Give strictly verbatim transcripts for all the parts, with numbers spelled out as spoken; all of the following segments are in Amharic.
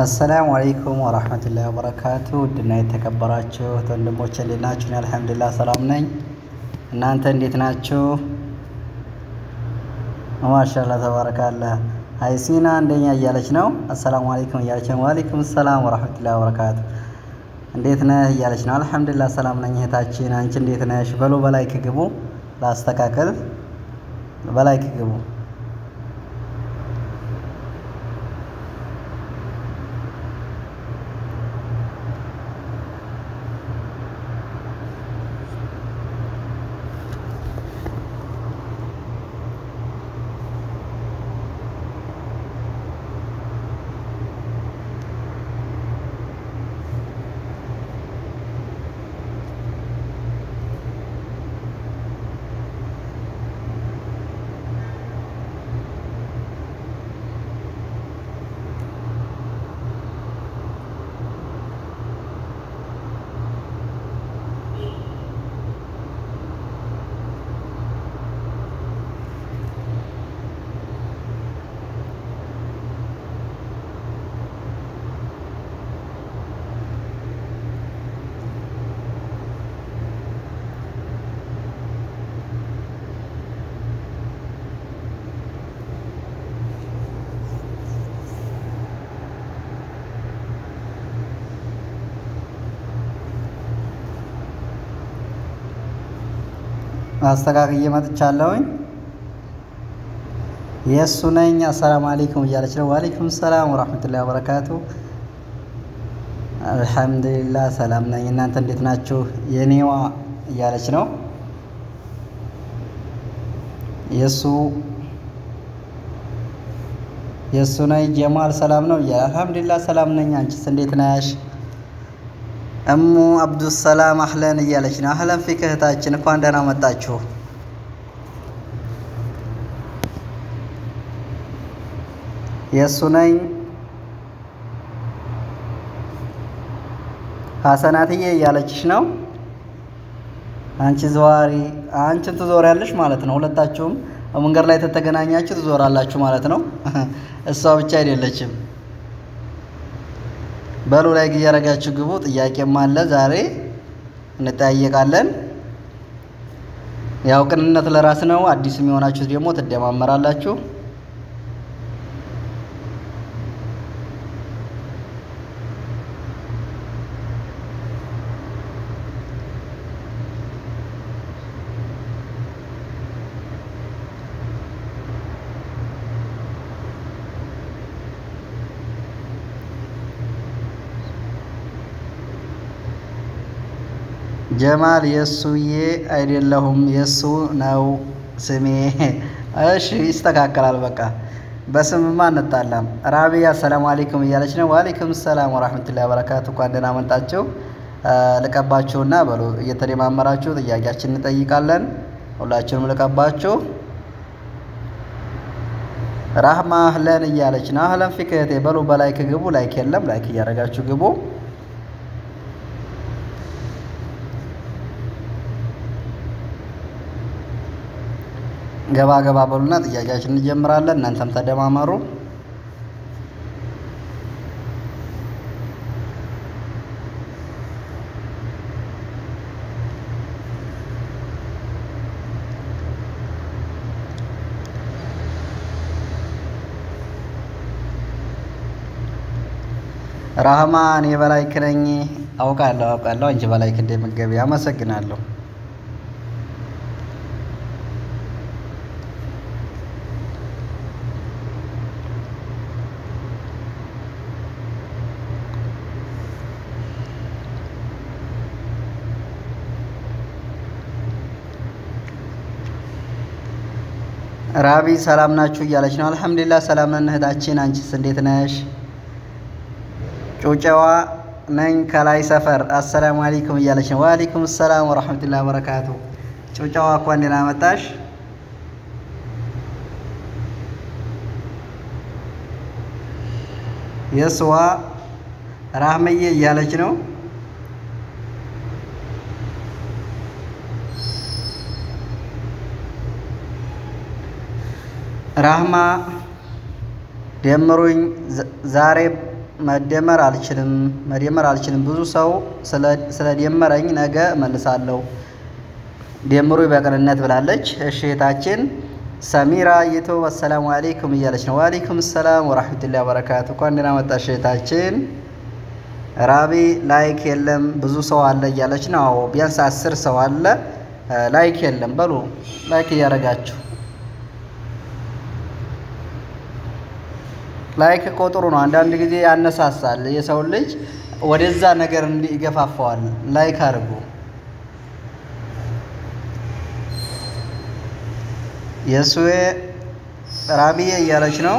السلام عليكم ورحمة الله وبركاته. دنا يتكبراتشو تندموش اللي ناتشون الحمد لله سلامنا. إن أنت اللي تناتشو ما شاء الله تبارك الله. هاي سينا عندنا يالشنو. السلام عليكم يالشنو. وعليكم السلام ورحمة الله وبركاته. عندنا يالشنو الحمد لله سلامنا. نهتاتشين أنت اللي تناش بلو بلايك جبو لا استكاكل بلايك جبو. አስተካክዬ መጥቻለሁኝ የሱነኝ السلام عليكم እያለች ነው ወአለይኩም ሰላም ወራህመቱላሂ ወበረካቱ አልহামዱሊላህ ሰላም ነኝ እናንተ እንዴት ናችሁ የኔዋ እያለች ነው የሱ የሱነኝ ጀማል ሰላም ነው ያ አልহামዱሊላህ ሰላም ነኝ አንቺስ እንዴት ነሽ እሙ አብዱሰላም አህለን እያለች ነው አህለን ፊክ እህታችን እንኳን ደህና መጣችሁ የሱነኝ ሐሰናትዬ እያለችሽ ነው አንቺ ዘዋሪ አንቺም ትዞሪያለሽ ማለት ነው ሁለታችሁም መንገድ ላይ ተተገናኛችሁ ትዞራላችሁ ማለት ነው እሷ ብቻ አይደለችም በሉ ላይ ያረጋችሁ ግቡ ጥያቄም አለ ዛሬ እንጠያየቃለን ያው ቅንነት ለራስ ነው አዲስ የሚሆናችሁ ደግሞ ተደማመራላችሁ ጀማል የሱዬ አይደለሁም የሱ ነው ስሜ እሺ ይስተካከላል በቃ በስምማ እንጣላም ራቢያ ሰላም አለይኩም እያለች ነው ወአለይኩም ሰላም ወራህመቱላሂ ወበረካቱ ቋንደና መንጣችሁ ለቀባችሁና በሉ እየተደማመራችሁ ጥያቄያችንን እንጠይቃለን ሁላችሁም ለቀባችሁ ራህማ አህለን እያለች ነው አህለን ፊከቴ በሉ በላይክ ግቡ ላይክ የለም ላይክ ያረጋችሁ ግቡ ገባ ገባ በሉና ጥያቄያችንን እንጀምራለን እናንተም ተደማመሩ ራህማን የበላይክ ነኝ አውቃለሁ አውቃለሁ አንቺ በላይክ እንደምትገቢ አመሰግናለሁ ራቢ ሰላም ናችሁ እያለች ነው አልহামዱሊላህ ሰላም ነን እህታችን አንቺስ እንዴት ነሽ ጩጨዋ ነኝ ከላይ ሰፈር አሰላሙ አለይኩም እያለች ነው ወአለይኩም ሰላም ወራህመቱላሂ ወበረካቱ ጩጨዋ እንኳን ደህና መጣሽ የስዋ ራህመዬ እያለች ነው ራህማ ደምሩኝ ዛሬ መደመር አልችልም መደመር አልችልም ብዙ ሰው ስለ ደመረኝ ነገ መልሳለሁ ደምሩ በቅንነት ብላለች። እሺ እህታችን ሰሚራ ዩቲዩብ አሰላሙ አለይኩም እያለች ነው። ወአለይኩም ሰላም ወራህመቱላሂ ወበረካቱ። እንኳን ደህና መጣሽ እህታችን። ራቢ ላይክ የለም ብዙ ሰው አለ እያለች ነው። አዎ ቢያንስ አስር ሰው አለ ላይክ የለም። በሉ ላይክ እያደረጋችሁ ላይክ ቆጥሩ ነው። አንዳንድ ጊዜ ያነሳሳል የሰው ልጅ ወደዛ ነገር እንዲገፋፋዋል። ላይክ አድርጉ። የሱዌ ራቢዬ እያለች ነው።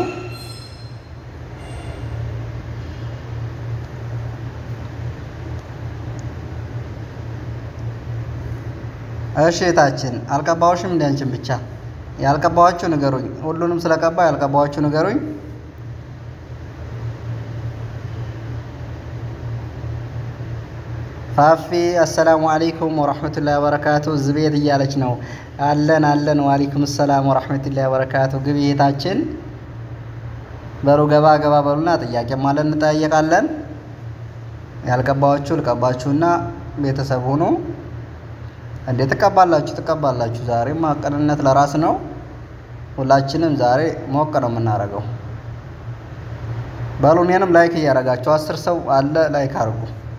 እሺ እህታችን አልቀባዎሽም እንደ አንቺን ብቻ ያልቀባዋችሁ ንገሩኝ። ሁሉንም ስለቀባ ያልቀባዋችሁ ንገሩኝ። ፋፊ አሰላሙ አለይኩም ወራህመቱላሂ ወበረካቱ ዝቤት እያለች ነው። አለን አለን ወአለይኩም ሰላም ወራህመቱላሂ ወበረካቱ። ግቢ እህታችን በሩ ገባ ገባ በሉና ጥያቄ ማለት እንጠያየቃለን። ያልቀባዋችሁ ልቀባችሁና ቤተሰብ ሆኖ እንዴ ተቀባላችሁ ተቀባላችሁ። ዛሬ ማቀንነት ለራስ ነው። ሁላችንም ዛሬ ሞቅ ነው የምናረገው። ባሉኔንም ላይክ እያረጋችሁ አስር ሰው አለ ላይክ አርጉ።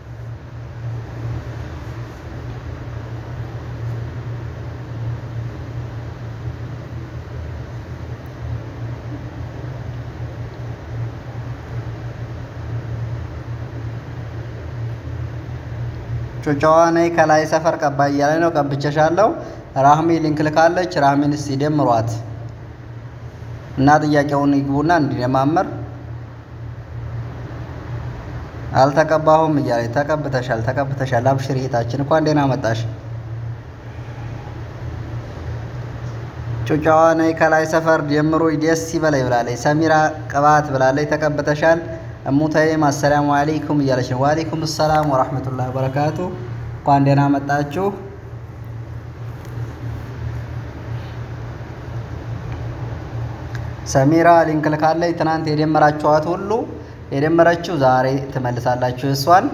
ጩጫዋ ነይ ከላይ ሰፈር ቀባ እያለ ነው። ቀብቼሻለሁ። ራህሚ ሊንክ ልካለች። ራህሚን እስቲ ደምሯት እና ጥያቄውን ይግቡና እንዲደማመር። አልተቀባሁም እያለ ተቀብተሻል ተቀብተሻል። አብሽሪ እህታችን እንኳን ደህና መጣሽ። ጩጫዋ ነይ ከላይ ሰፈር ደምሩ ደስ ይበላይ ብላለች። ሰሚራ ቅባት ብላለች። ተቀብተሻል። እሙታይም አሰላሙ አለይኩም እያለች ነው። ወአለይኩም ሰላም ወራህመቱላሂ ወበረካቱ። እንኳን ደህና መጣችሁ። ሰሚራ ሊንክ ልካለች። ትናንት የደመራችኋት ሁሉ የደመረችው ዛሬ ትመልሳላችሁ እሷን።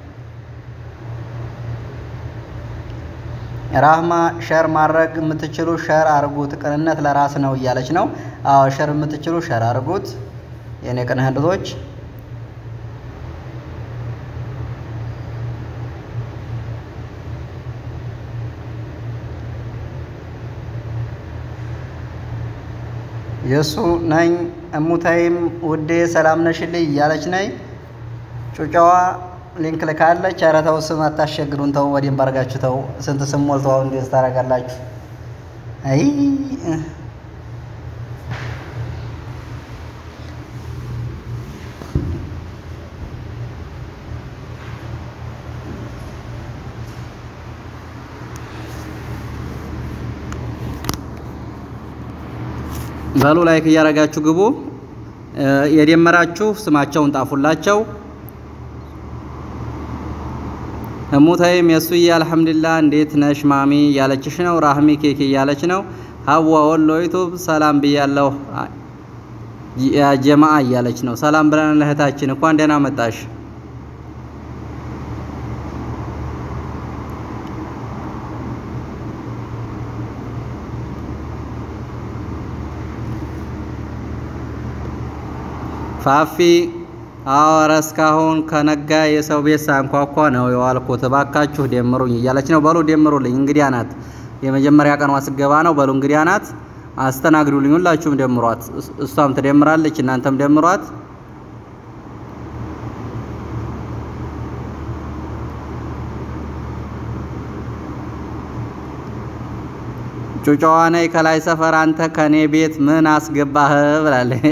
ራህማ ሸር ማድረግ የምትችሉ ሸር አርጉት። ቅንነት ለራስ ነው እያለች ነው። አዎ ሸር የምትችሉ ሸር አርጉት የኔ ቅን እህቶች። የሱ ነኝ እሙታይም ውዴ ሰላም ነሽልኝ እያለች ነኝ። ጩጫዋ ሊንክ ልካለች። ኧረ ተው ስም አታሸግሩን ተው። ወዲም ባርጋችሁ ተው። ስንት ስም ሞልተው እንዴት ታረጋላችሁ? አይ በሉ ላይክ እያረጋችሁ ግቡ። የደመራችሁ ስማቸውን ጣፉላቸው። እሙታይም የሱዬ አልሐምዱሊላህ እንዴት ነሽ ማሚ ያለችሽ ነው። ራህሚ ኬክ እያለች ነው። ሀዋ ወሎ ዩቲዩብ ሰላም ብያለሁ ያ ጀማዓ እያለች ነው። ሰላም ብለናል እህታችን እንኳን ደህና መጣሽ። ፋፊ አወረ እስካሁን ከነጋ የሰው ቤት ሳንኳኳ ነው የዋልኩት እባካችሁ ደምሩኝ እያለች ነው። በሉ ደምሩልኝ። እንግዲህ አናት የመጀመሪያ ቀኗ ስገባ ነው። በሉ እንግዲህ አናት አስተናግዱልኝ። ሁላችሁም ደምሯት። እሷም ትደምራለች እናንተም ደምሯት። ጩጫዋ ነይ ከላይ ሰፈር አንተ ከኔ ቤት ምን አስገባህ ብላለች።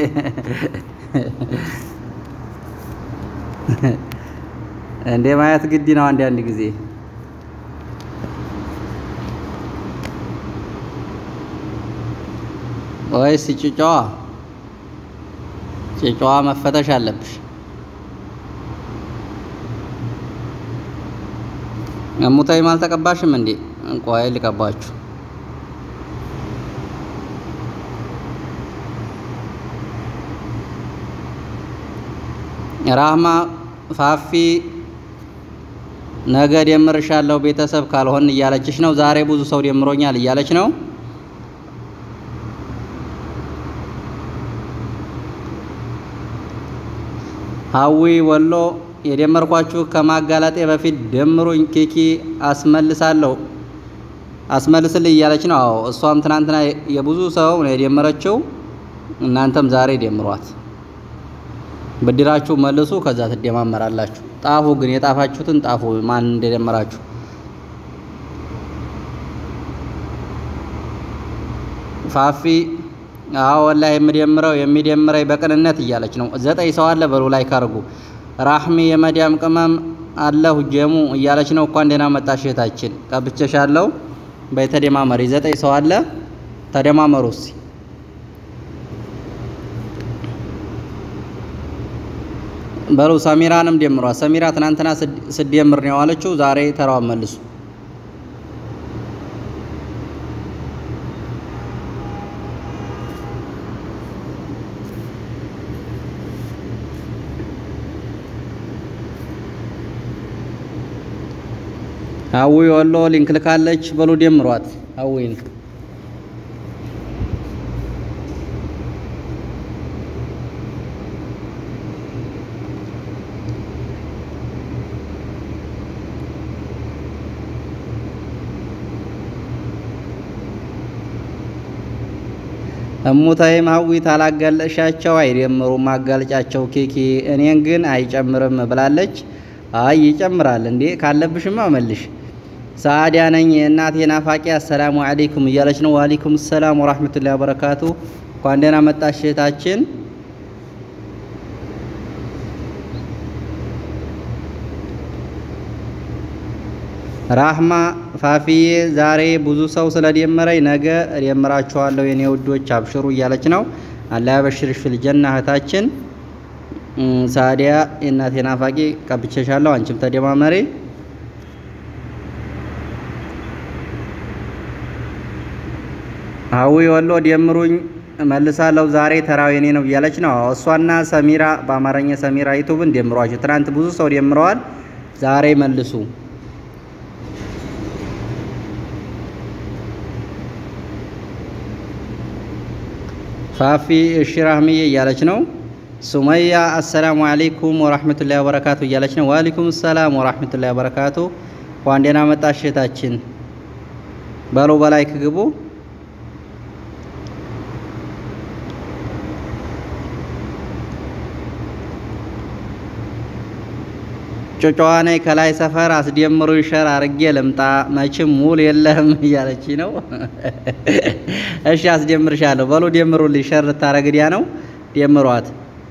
እንዴ ማየት ግድ ነው አንድ አንድ ጊዜ። ወይስ ጩጫዋ ጩጫዋ መፈተሽ አለብሽ። እሙታይም አልተቀባሽም እንዴ? እንቆይ ልቀባችሁ። ራህማ ፋፊ ነገ ደምርሻለሁ ቤተሰብ ካልሆን እያለችሽ ነው። ዛሬ ብዙ ሰው ደምሮኛል እያለች ነው። ሀዊ ወሎ የደመርኳችሁ ከማጋለጤ በፊት ደምሩኝ ኬኪ አስመልሳለሁ አስመልስልኝ እያለች ነው። አዎ እሷም ትናንትና የብዙ ሰው ነው የደመረችው። እናንተም ዛሬ ደምሯት ብድራችሁ መልሱ፣ ከዛ ትደማመራላችሁ። ጣፉ ግን የጣፋችሁትን ጣፉ ማን እንደደመራችሁ። ፋፊ አዎ ወላሂ የምደምረው የሚደምረኝ በቅንነት እያለች ነው። ዘጠኝ ሰው አለ በሉ ላይ ካርጉ። ራህሚ የመዲያም ቅመም አለሁ ጀሙ እያለች ነው። እንኳን ደህና መጣሽ እህታችን ቀብቼሻለሁ። በተደማመሪ ዘጠኝ ሰው አለ ተደማመሩ እስቲ። በሉ ሰሚራንም ደምሯት። ሰሚራ ትናንትና ስደምር ነው ያለችው። ዛሬ ተራው መልሱ። ሀዊ ወሎ ሊንክ ልካለች። በሉ ደምሯት ሀዊን። እሙታይም ሀዊ ታላጋለሻቸው አይደምሩም ማጋለጫቸው ኬኪ እኔን ግን አይጨምርም ብላለች። አይ ይጨምራል እንዴ ካለብሽማ መልሽ። ሰዓዲያ ነኝ የእናቴ ናፋቂ አሰላሙ አለይኩም እያለች ነው። ወአለይኩም ሰላም ወራህመቱላሂ ወበረካቱ። እንኳን ደህና መጣሽ እህታችን። ራህማ ፋፊዬ ዛሬ ብዙ ሰው ስለደመረኝ ነገ እደምራችኋለሁ የኔ ውዶች አብሽሩ እያለች ነው። አላህ ያበሽርሽ ፊል ጀና እህታችን። ሳዲያ የእናቴ ናፋቂ ቀብቼሻለሁ አንቺም ተደማመሪ። ሀዊ ወሎ ደምሩኝ መልሳለሁ ዛሬ ተራው የኔ ነው እያለች ነው። እሷና ሰሚራ በአማርኛ ሰሚራ ዩቲዩብን ደምሯቸው። ትናንት ብዙ ሰው ደምረዋል። ዛሬ መልሱ። ፋፊ እሺ ራህሚዬ እያለች ነው። ሱመያ አሰላሙ አለይኩም ወራህመቱላሂ ወበረካቱ እያለች ነው። ወአለይኩም ሰላም ወራህመቱላሂ ወበረካቱ። እንኳን ደህና መጣሽ እህታችን። በሉ በላይክ ግቡ። ጮጮዋ ነኝ ከላይ ሰፈር አስደምሩ ሸር አርጌ ልምጣ መቼም ሙል የለህም እያለች ነው። እሺ አስደምርሻለሁ። በሉ ደምሩልኝ። ሸር ታረግዲያ ነው ደምሯት።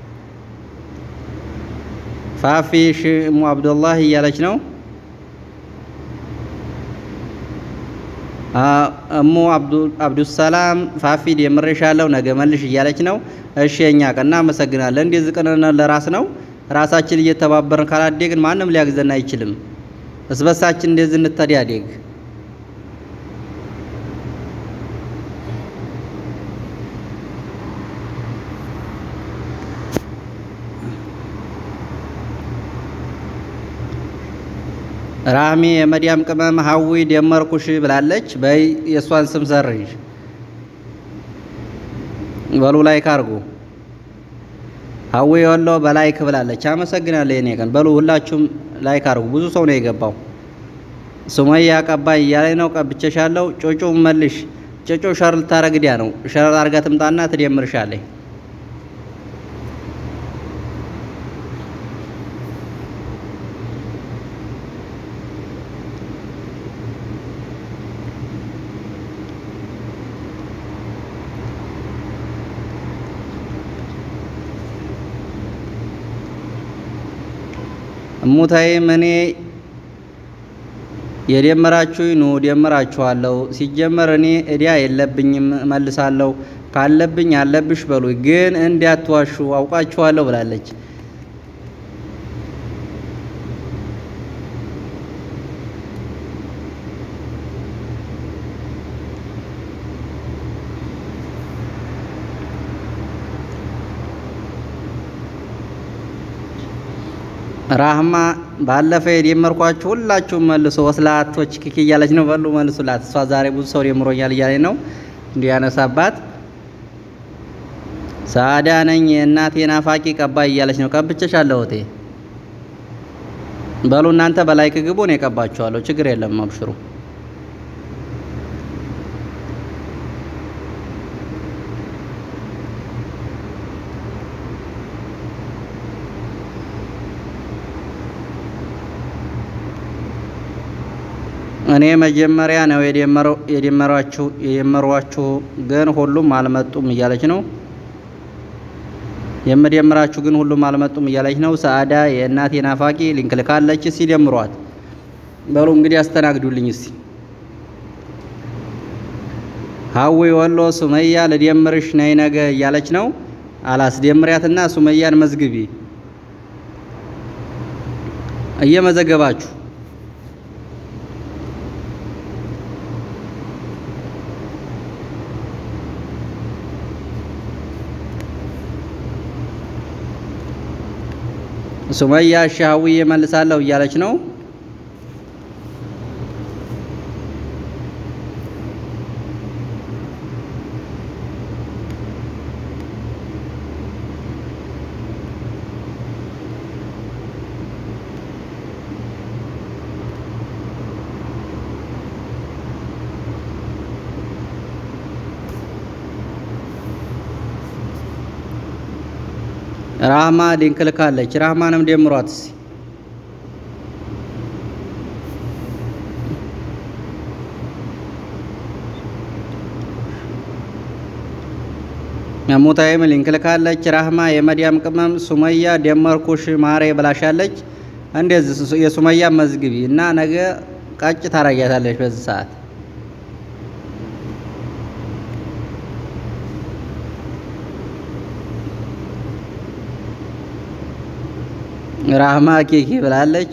ፋፊ ሽሙ አብዱላህ እያለች ነው። እሙ አብዱሰላም ፋፊ ደምሬሻለሁ ነገ መልሽ እያለች ነው። እሺ የኛ ቀና አመሰግናለን። እንደዚህ ቀነና ለራስ ነው። ራሳችን እየተባበርን ካላደግን ማንም ሊያግዘን አይችልም። እስበሳችን እንደዚህ እንተዳደግ። ራህሚ የመዲያም ቅመም ሀዊ ደመርኩሽ ብላለች። በይ የሷን ስም ሰርሽ። በሉ ላይክ አርጉ። ሀዊ ወሎ በላይክ ብላለች። አመሰግናለሁ የኔ ቀን። በሉ ሁላችሁም ላይክ አርጉ። ብዙ ሰው ነው የገባው። ሱመያ ቀባይ እያለኝ ነው። ቀብቼሻለሁ። ጮጮ መልሽ። ጮጮ ሸር ልታረግዲያ ነው። ሸር አርጋ ትምጣና ትደምርሻለች። እሙታይም እኔ የደመራችሁኝ ኑ ደመራችኋለሁ። ሲጀመር እኔ እዲያ የለብኝም መልሳለሁ። ካለብኝ አለብሽ በሉ ግን እንዲያትዋሹ አውቃችኋለሁ ብላለች። ራህማ ባለፈ የደመርኳችሁ ሁላችሁም መልሶ ወስላቶች ኪኪ እያለች ነው በሉ መልሱላት። እሷ ዛሬ ብዙ ሰው ደምሮኛል እያለኝ ነው እንዲያነሳባት። ሳዳ ነኝ እናቴ ናፋቂ ቀባይ እያለች ነው። ቀብቼሻለሁ እቴ በሉ እናንተ በላይክ ግቡ ነው የቀባችኋለሁ። ችግር የለም አብሽሩ። እኔ መጀመሪያ ነው የደመረው የደመሯችሁ የደመሯችሁ ግን ሁሉም አልመጡም እያለች ነው። የምደምራችሁ ግን ሁሉም አልመጡም እያለች ነው። ሰዓዳ የእናቴ ናፋቂ ሊንክ ልካለች። ሲደምሯት በሉ እንግዲህ አስተናግዱልኝ እስቲ። ሀዊ ወሎ ሱመያ ለደምርሽ ነይ ነገ እያለች ነው። አላስደምሪያትና ሱመያን መዝግቢ እየመዘገባችሁ ሱመያ ሻዊ መልሳለሁ እያለች ነው። ራህማ ሊንክ ልካለች። ራህማንም ደምሯት እስቲ። ሙታይም ሊንክ ልካለች። ራህማ የመዲያም ቅመም ሱመያ ደመርኩሽ ማሬ ብላሻለች። እንደዚህ የሱመያ መዝግቢ እና ነገ ቃጭ ታረጋታለች በዚህ ሰዓት። ራህማ ኬኪ ብላለች።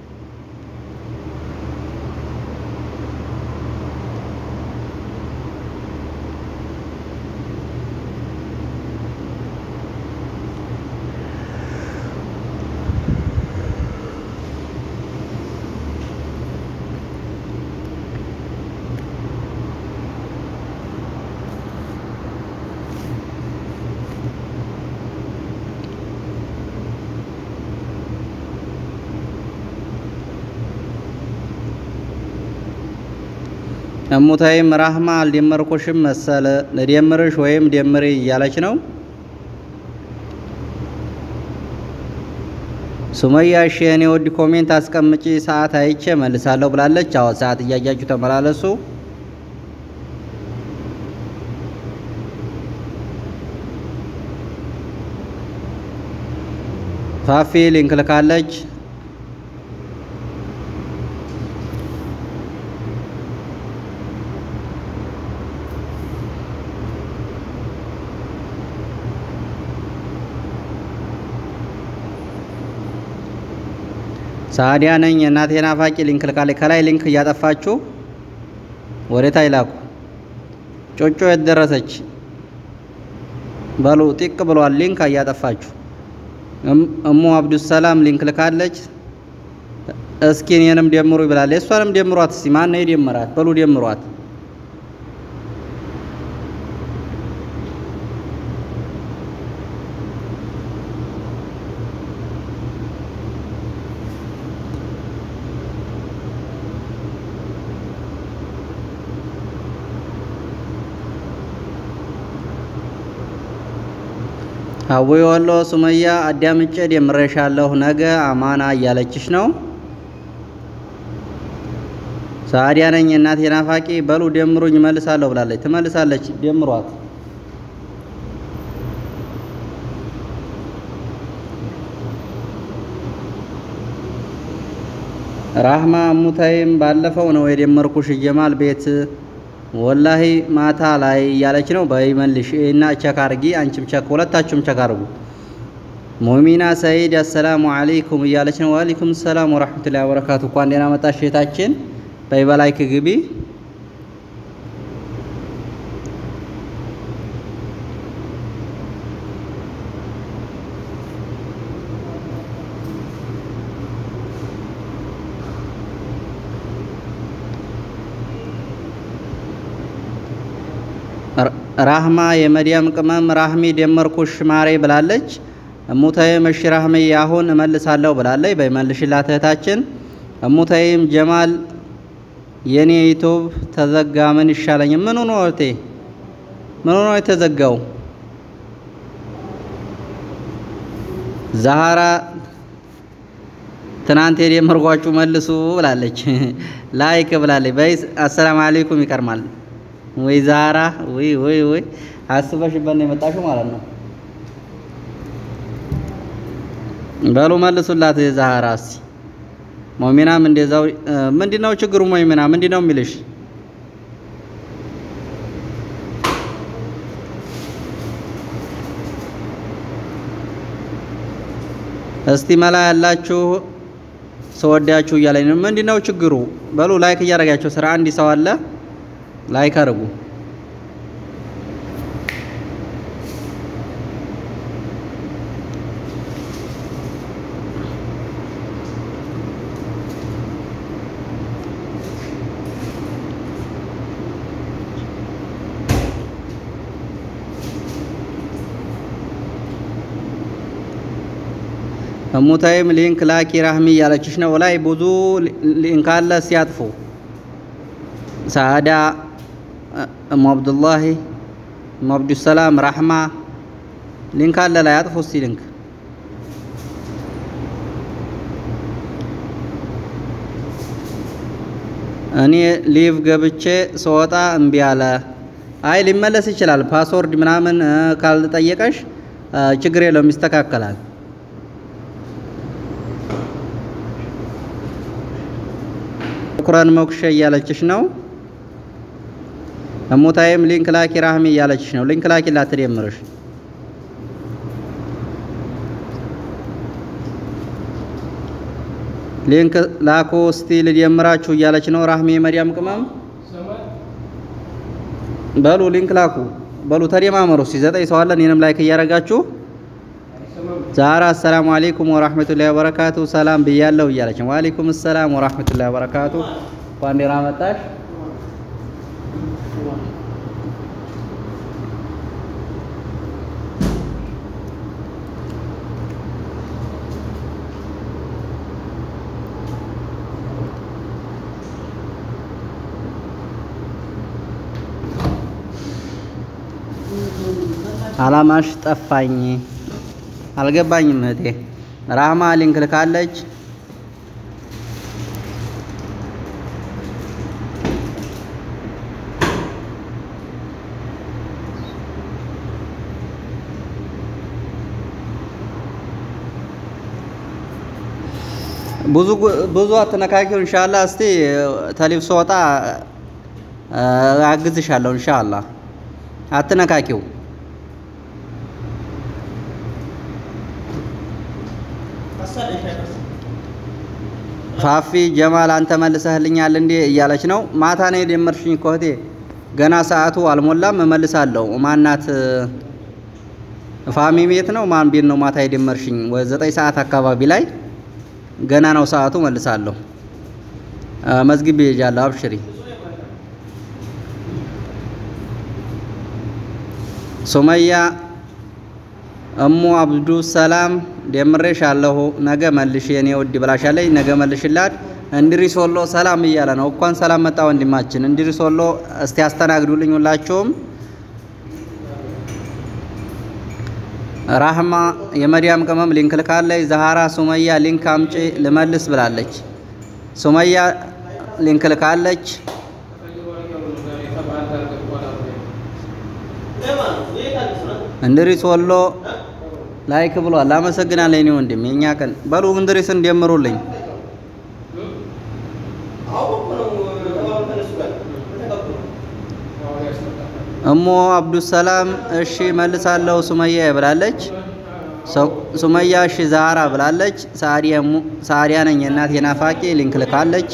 እሙታይም ራህማ አልደመርኩሽም መሰለ ለደምርሽ ወይም ደምሪ እያለች ነው። ሱመያ እሺ የኔ ወድ ኮሜንት አስቀምጪ ሰዓት አይቼ መልሳለሁ ብላለች። አዎ ሰዓት እያያችሁ ተመላለሱ። ፋፊ ሊንክ ልካለች። ሳዲያ ነኝ እናቴ ናፋቂ ሊንክ ልካለች። ከላይ ሊንክ እያጠፋችሁ ወደ ታች ላኩ። ጮጮ የደረሰች በሉ ጢቅ ብሏል። ሊንክ እያጠፋችሁ እሙ አብዱሰላም ሊንክ ልካለች። እስኪ እኔንም ደምሩ ብላለች። እሷንም ደምሯት እስቲ። ማን ነው የደመራት? በሉ ደምሯት። ሀዊ ወሎ ሱመያ አዳምጬ ደምሬሻለሁ ነገ አማና እያለችሽ ነው። ሳዲያ ነኝ እናቴ ናፋቂ በሉ ደምሩኝ መልሳለሁ ብላለች። ትመልሳለች። ደምሯት። ራህማ ሙታይም ባለፈው ነው የደመርኩሽ ጀማል ቤት ወላሂ ማታ ላይ እያለች ነው። በይመልሽ እና ቸክ አርጊ። አንቺም ቸክ ሁለታችሁም ቸክ አርጉ። ሙሚና ሰይድ አሰላሙ አለይኩም እያለች ነው። ወአለይኩም ሰላም ወራህመቱላሂ ወበረካቱ። እንኳን ደህና መጣሽ እህታችን። በይበላይክ ግቢ። ራህማ የመዲያም ቅመም ራህሚ ደመርኩሽ ማሬ ብላለች። እሙታይም እሺ ራህሚ አሁን እመልሳለሁ ብላለች። በመልሽላት እህታችን። እሙታይም ጀማል የኔ ዩቲዩብ ተዘጋ ምን ይሻለኝ? ምን ሆኖ እህቴ ምን ሆኖ የተዘጋው? ዛሃራ ትናንት የደመርኳችሁ መልሱ ብላለች። ላይክ ብላለች። በይስ አሰላሙ አለይኩም ይቀርማል ወይ ዛራ ወይ ወይ ወይ አስበሽበት ነው የመጣሽው ማለት ነው። በሉ መልሱላት ዛራስ። ሙእሚናም እንደዛው ምንድነው ችግሩ? ሙእሚና ምንድነው የሚልሽ? እስቲ መላ ያላችሁ ሰወዳችሁ እያለኝ ነው። ምንድነው ችግሩ? በሉ ላይክ እያደረጋችሁ ስራ አንድ ሰው አለ ላይክ አድርጉ። እሙታይም ሊንክ ላኪ ራህሚ ያለችሽ ነው። ላይ ብዙ ሊንክ አለ ሲያጥፉ ሰዓዳ እሙ አብዱላሂ እሙ አብዱሰላም ራህማ ሊንክ አለ ላይ አጥፉ እስቲ ሊንክ። እኔ ሊቭ ገብቼ ስወጣ እምቢ አለ። አይ ሊመለስ ይችላል። ፓስወርድ ምናምን ካልጠየቀሽ ችግር የለውም ይስተካከላል። ቁርአን ሞክሸ እያለችሽ ነው። እሙታይም ሊንክ ላኪ ራህሚ እያለችሽ ነው። ሊንክ ላኪ ላትደምርሽ። ሊንክ ላኩ እስቲ ልደምራችሁ እያለች ነው ራህሚ መዲያም ቅመም። በሉ ሊንክ ላኩ በሉ ተደማመሩ እስቲ። ዘጠኝ ሰው አለ። እኔንም ላይክ እያደረጋችሁ ዛራ አሰላሙ አለይኩም ወራህመቱላሂ ወበረካቱ ሰላም ብያለሁ እያለች ነው። ወአለይኩም ሰላም ወራህመቱላሂ ወበረካቱ። እንኳን ደህና መጣሽ። አላማሽ ጠፋኝ አልገባኝም እህቴ። ራህማ ሊንክ ልካለች። ብዙ ብዙ አትነካኪው ኢንሻአላህ። እስቲ ተሊፍ ሶጣ አግዝሻለሁ ኢንሻአላህ። አትነካኪው። ፋፊ ጀማል አንተ መልሰህልኛል እንዴ እያለች ነው። ማታ ነው የደመርሽኝ እኮ እህቴ። ገና ሰዓቱ አልሞላም እመልሳለሁ። ማናት ፋሚ ቤት ነው ማን ቤት ነው ማታ የደመርሽኝ? ወደ ዘጠኝ ሰዓት አካባቢ ላይ ገና ነው ሰዓቱ መልሳለሁ። መዝግብ ይጃለሁ አብሽሪ። ሱመያ እሙ አብዱ ሰላም ደምሬሻለሁ ነገ መልሽ የኔ ውድ ብላሻለኝ። ነገ መልሽላት። እንድሪስ ወሎ ሰላም እያለ ነው። እንኳን ሰላም መጣ ወንድማችን እንድሪስ ወሎ። እስቲ አስተናግዱልኝ ሁላችሁም። ራህማ የመዲያም ቅመም ሊንክ ልካለች። ዛሃራ ሱመያ ሊንክ አምጪ ልመልስ ብላለች። ሱመያ ሊንክ ልካለች። እንድሪስ ወሎ ላይክ ብሏል። አመሰግናለሁ እኔ ወንድም የኛ ቀን። በሉ እንድሪስን ደምሩልኝ። እሙ አብዱሰላም እሺ መልሳለሁ ሱመያ ብላለች። ሱመያ እሺ ዛራ ብላለች። ሳሪያ ሳሪያ ነኝ እናቴ ናፋቂ ሊንክ ልካለች።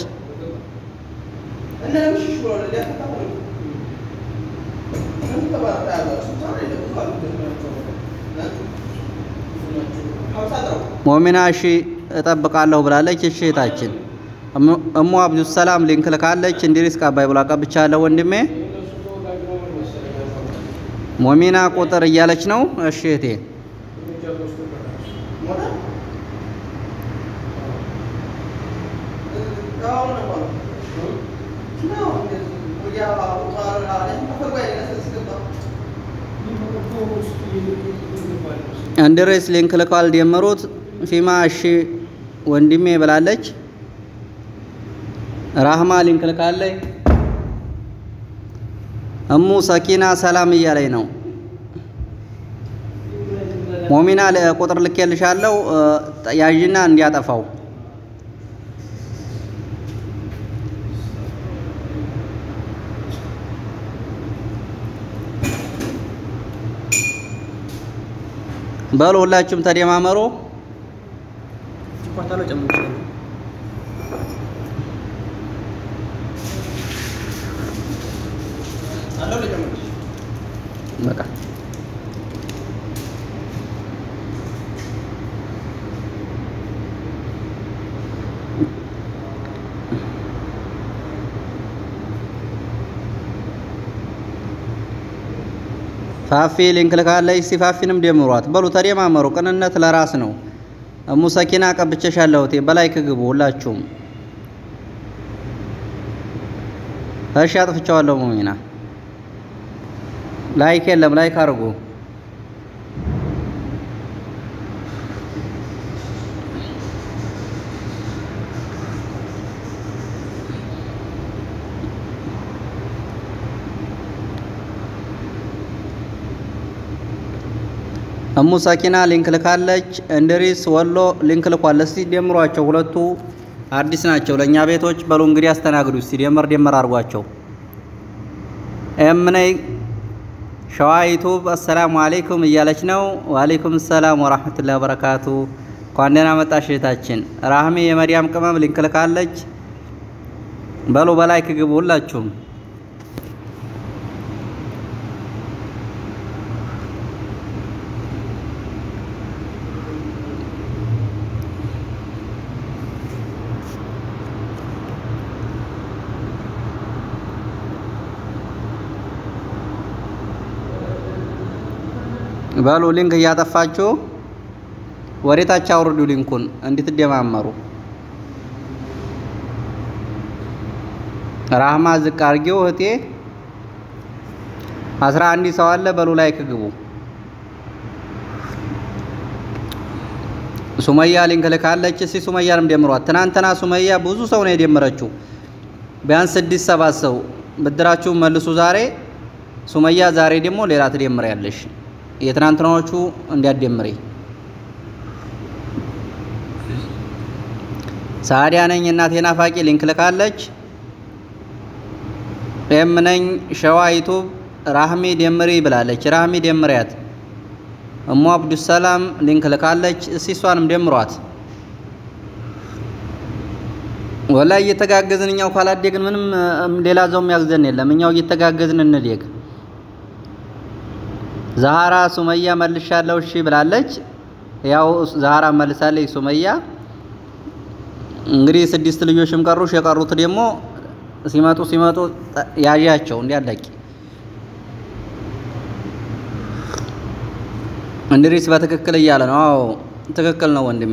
ሙእሚና እሺ እጠብቃለሁ ብላለች። እሺ እህታችን እሙ አብዱሰላም ሊንክ ልካለች። እንድሪስ ቀባይ ብላ ቀብቻለሁ ወንድሜ። ሞሚና ቁጥር እያለች ነው። እሺ እቴ አንድሬስ ሊንክ ልኳል ደምሩት ፊማ እሺ ወንድሜ ብላለች። ራህማ ሊንክ ልካለች። እሙ ሰኪና ሰላም እያለኝ ነው። ሞሚና ቁጥር ልኬልሻለሁ ያዥና እንዲያጠፋው በሉ ሁላችሁም ተደማመሩ። በቃ ፋፊ ሊንክ ልካለች። ሲፋፊንም ደምሯት በሉ ተደማመሩ። ቅንነት ለራስ ነው። እሙ ሰኪና ቀብቼሻለሁ እቴ በላይክ ግቡ ሁላችሁም። እሺ አጥፍቻለሁ። ሞሚና ላይክ የለም ላይክ አድርጉ። እሙ ሰኪና ሊንክ ልካለች። እንድሪስ ወሎ ሊንክ ልኳል። እስቲ ደምሯቸው ሁለቱ አዲስ ናቸው ለኛ ቤቶች። በሉ እንግዲህ አስተናግዱ። እስቲ ደመር ደመር አድርጓቸው። እምነይ ሸዋ ዩቲዩብ አሰላሙ አለይኩም እያለች ነው። ወአለይኩም ሰላም ወራህመቱላሂ ወበረካቱ። እንኳን ደህና መጣሽ እህታችን። ራህሚ የመዲያም ቅመም ሊንክ ልካለች። በሉ በላይክ ግቡ ሁላችሁም። በሉ ሊንክ እያጠፋችሁ ወሬታች አውርዱ ሊንኩን እንድትደማመሩ። ራህማ ዝቅ አድርጊው እህቴ። አስራ አንድ ሰው አለ። በሉ ላይክ ግቡ። ሱመያ ሊንክ ልካለች። እስቲ ሱመያንም ደምሯት። ትናንትና ሱመያ ብዙ ሰው ነው የደመረችው። ቢያንስ ስድስት ሰባት ሰው ብድራችሁ መልሱ ዛሬ። ሱመያ ዛሬ ደግሞ ሌላ ትደምሪያለሽ። የትናንትናዎቹ እንዲያደምሪ። ሳዲያ ነኝ እናቴ ናፋቂ ሊንክ ልካለች። ኤም ነኝ ሸዋ ዩቲዩብ ራህሚ ደምሪ ብላለች። ራህሚ ደምሪያት። እሙ አብዱሰላም ሊንክ ልካለች። እስቲ እሷንም ደምሯት። ወላሂ እየተጋገዝን እኛው ካላደግን ምንም ሌላ ሰው የሚያግዘን የለም። እኛው እየተጋገዝን እንደግ። ዛሃራ ሱመያ መልሻለሁ እሺ ብላለች። ያው ዛሃራ መልሳለች ሱመያ። እንግዲህ ስድስት ልጆችም ቀሩሽ። የቀሩት ደግሞ ሲመጡ ሲመጡ ያዣቸው እንዲያለቂ። እንድሪስ በትክክል እያለ ነው። አዎ ትክክል ነው ወንድሜ።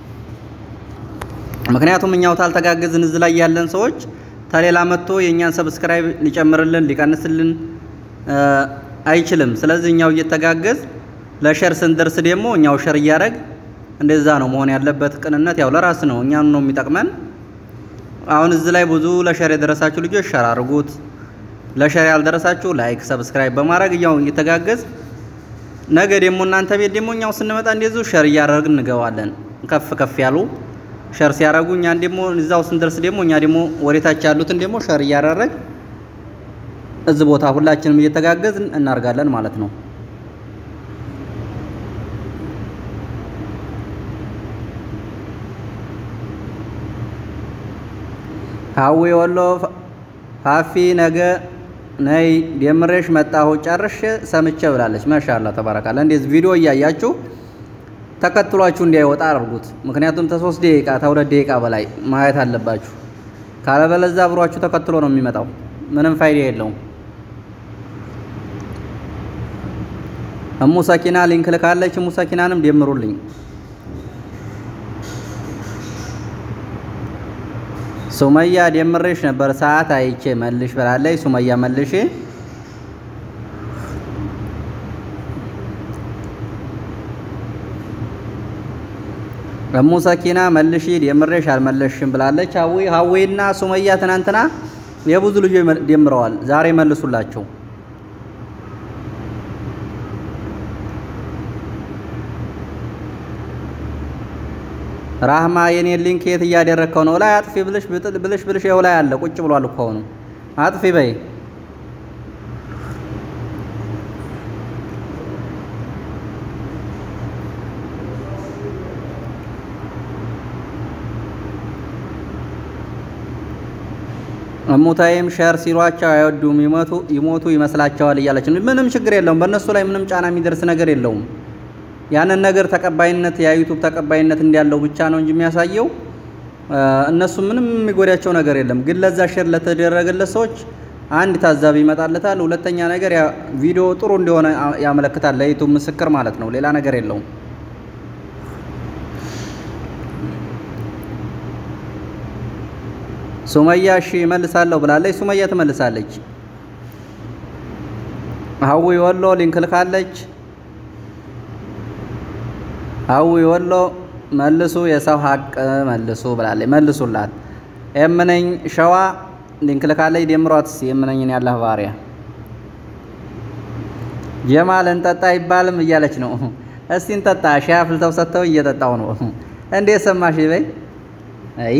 ምክንያቱም እኛው ታልተጋገዝን እዚህ ላይ ያለን ሰዎች ተሌላ መጥቶ የኛን ሰብስክራይብ ሊጨምርልን ሊቀንስልን አይችልም። ስለዚህ እኛው እየተጋገዝ ለሸር ስንደርስ ደግሞ እኛው ሸር እያደረግ እንደዛ ነው መሆን ያለበት። ቅንነት ያው ለራስ ነው፣ እኛን ነው የሚጠቅመን። አሁን እዚህ ላይ ብዙ ለሸር የደረሳችሁ ልጆች ሸር አድርጉት። ለሸር ያልደረሳችሁ ላይክ ሰብስክራይብ በማድረግ እኛው እየተጋገዝ ነገ ደግሞ እናንተ ቤት ደግሞ እኛው ስንመጣ እንደዚሁ ሸር እያደረግን እንገባለን። ከፍ ከፍ ያሉ ሸር ሲያደርጉ እኛን ደግሞ እዛው ስንደርስ ደግሞ እኛ ደግሞ ወሬታች ያሉትን ደግሞ ሸር እያደረግ እዚህ ቦታ ሁላችንም እየተጋገዝን እናርጋለን ማለት ነው። ሀዊ ወሎ ፋፊ ነገ ነይ ደምሬሽ መጣሁ ጨርሽ ሰምቼ ብላለች። ማሻአላ ተባረካለ። እንደዚህ ቪዲዮ እያያችሁ ተከትሏችሁ እንዳይወጣ አድርጉት። ምክንያቱም ተሶስት ደቂቃ ተሁለት ደቂቃ በላይ ማየት አለባችሁ። ካለበለዛ አብሯችሁ ተከትሎ ነው የሚመጣው። ምንም ፋይዳ የለውም። እሙ ሰኪና ሊንክ ልካለች። እሙ ሰኪናንም ደምሩልኝ። ሱመያ ደምሬሽ ነበር ሰዓት አይቼ መልሽ ብላለች። ሱመያ መልሽ። እሙ ሰኪና መልሺ ደምሬሽ አልመለሽም ብላለች። ሀዊ ሀዊና ሱመያ ትናንትና የብዙ ልጆች ደምረዋል። ዛሬ መልሱላቸው። ራህማ የኔ ሊንክ የት እያደረከው ነው? ላይ አጥፊ ብለሽ ብለሽ ብለሽ ይኸው ላይ አለ ቁጭ ብሏል እኮ ነው። አጥፊ በይ። እሙታይም ሸር ሲሏቸው አይወዱም ይሞቱ ይሞቱ ይመስላቸዋል እያለች ነው። ምንም ችግር የለውም። በእነሱ ላይ ምንም ጫና የሚደርስ ነገር የለውም። ያንን ነገር ተቀባይነት የዩቲዩብ ተቀባይነት እንዲያለው ብቻ ነው እንጂ የሚያሳየው እነሱ ምንም የሚጎዳቸው ነገር የለም። ግን ለዛ ሼር ለተደረገለት ሰዎች አንድ ታዛቢ ይመጣለታል። ሁለተኛ ነገር ያ ቪዲዮ ጥሩ እንደሆነ ያመለክታል ለዩቲዩብ ምስክር ማለት ነው። ሌላ ነገር የለውም። ሱመያ እሺ መልሳለሁ ብላለች። ሱመያ ትመልሳለች። ሀዊ ወሎ ሊንክ ልካለች። ሀዊ ወሎ መልሱ የሰው ሀቅ መልሱ ብላለች። መልሱላት። የምነኝ ሸዋ ሊንክ ልካለች። ደምሯት የምነኝን ያላህ ባሪያ ጀማል እንጠጣ ይባልም እያለች ነው። እስቲ እንጠጣ። ሻይ አፍልተው ሰጥተው እየጠጣው ነው። እንዴት ሰማሽ በይ። አይ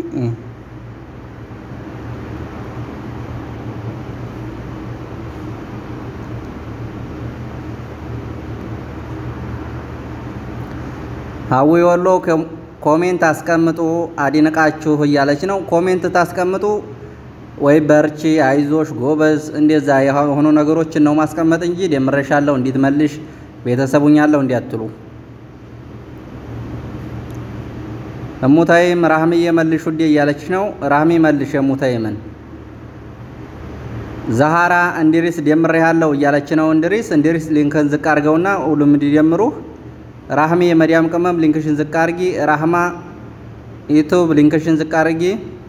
ሀዊ ወሎ ኮሜንት አስቀምጡ አዲነቃችሁ እያለች ነው። ኮሜንት ታስቀምጡ ወይ በርቺ፣ አይዞሽ፣ ጎበዝ እንደዛ የሆኑ ነገሮችን ነው ማስቀመጥ እንጂ ደምረሻለሁ እንዴት መልሽ ቤተሰቡኛለሁ እንዲያትሉ። እሙታይም ራህሚዬ መልሽ ውዴ እያለች ነው። ራህሚ መልሽ እሙታይምን። ዛሃራ እንድሪስ ደምሬሃለሁ እያለች ነው። እንድሪስ እንድሪስ ሊንክን ዝቅ አድርገውና ሁሉም እንዲደምሩ። ራህሚ የመዲያም ቅመም ሊንክሽን ዝቅ አድርጊ። ራህማ ዩቲዩብ ሊንክሽን ዝቅ አድርጊ።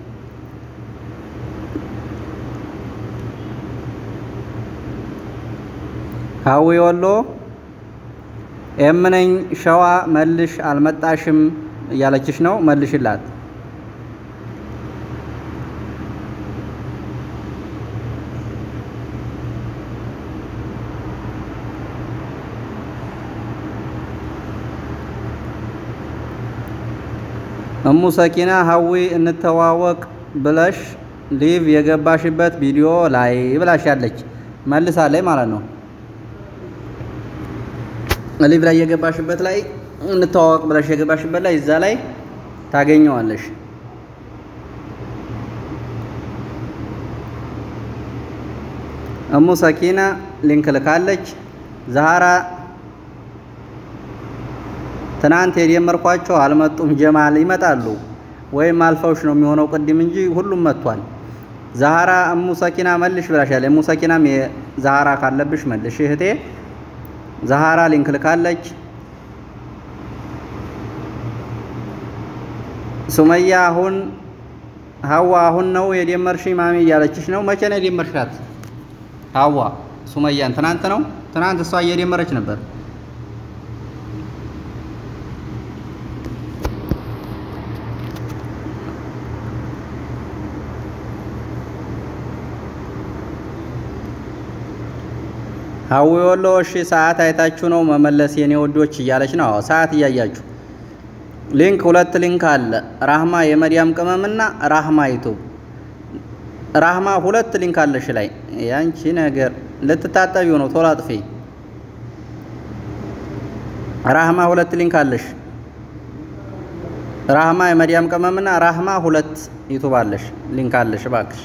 ሀዊ ወሎ የምነኝ ሸዋ መልሽ አልመጣሽም እያለችሽ ነው። መልሽላት። እሙ ሰኪና ሀዊ እንተዋወቅ ብለሽ ሊቭ የገባሽበት ቪዲዮ ላይ ብላሻለች። መልሳለች ማለት ነው። ሊቭ ላይ የገባሽበት ላይ እንተዋወቅ ብለሽ የገባሽበት ላይ እዛ ላይ ታገኘዋለሽ። እሙ ሰኪና ሊንክ ልካለች። ዛሃራ ትናንት የደመርኳቸው አልመጡም። ጀማል ይመጣሉ ወይም አልፈውሽ ነው የሚሆነው ቅድም እንጂ ሁሉም መጥቷል። ዛሃራ እሙ ሰኪና መልሽ ብላሻል። እሙ ሰኪናም የዛሃራ ካለብሽ መልሽ እህቴ። ዛሃራ ሊንክ ልካለች። ሱመያ አሁን ሀዋ አሁን ነው የደመርሽ ማሚ እያለችሽ ነው። መቼ ነው የደመርሻት ሀዋ ሱመያን? ትናንት ነው። ትናንት እሷ እየደመረች ነበር። ሀዊ ወሎ እሺ ሰዓት አይታችሁ ነው መመለስ የኔ ወዶች እያለች ነው። ሰዓት እያያችሁ ሊንክ ሁለት ሊንክ አለ። ራህማ የመዲያም ቅመምና ራህማ ዩቲዩብ። ራህማ ሁለት ሊንክ አለሽ ላይ ያንቺ ነገር ልትታጠቢው ነው። ቶሎ አጥፊ። ራህማ ሁለት ሊንክ አለሽ። ራህማ የመዲያም ቅመምና ራህማ ሁለት ዩቲዩብ አለሽ ሊንክ አለሽ እባክሽ።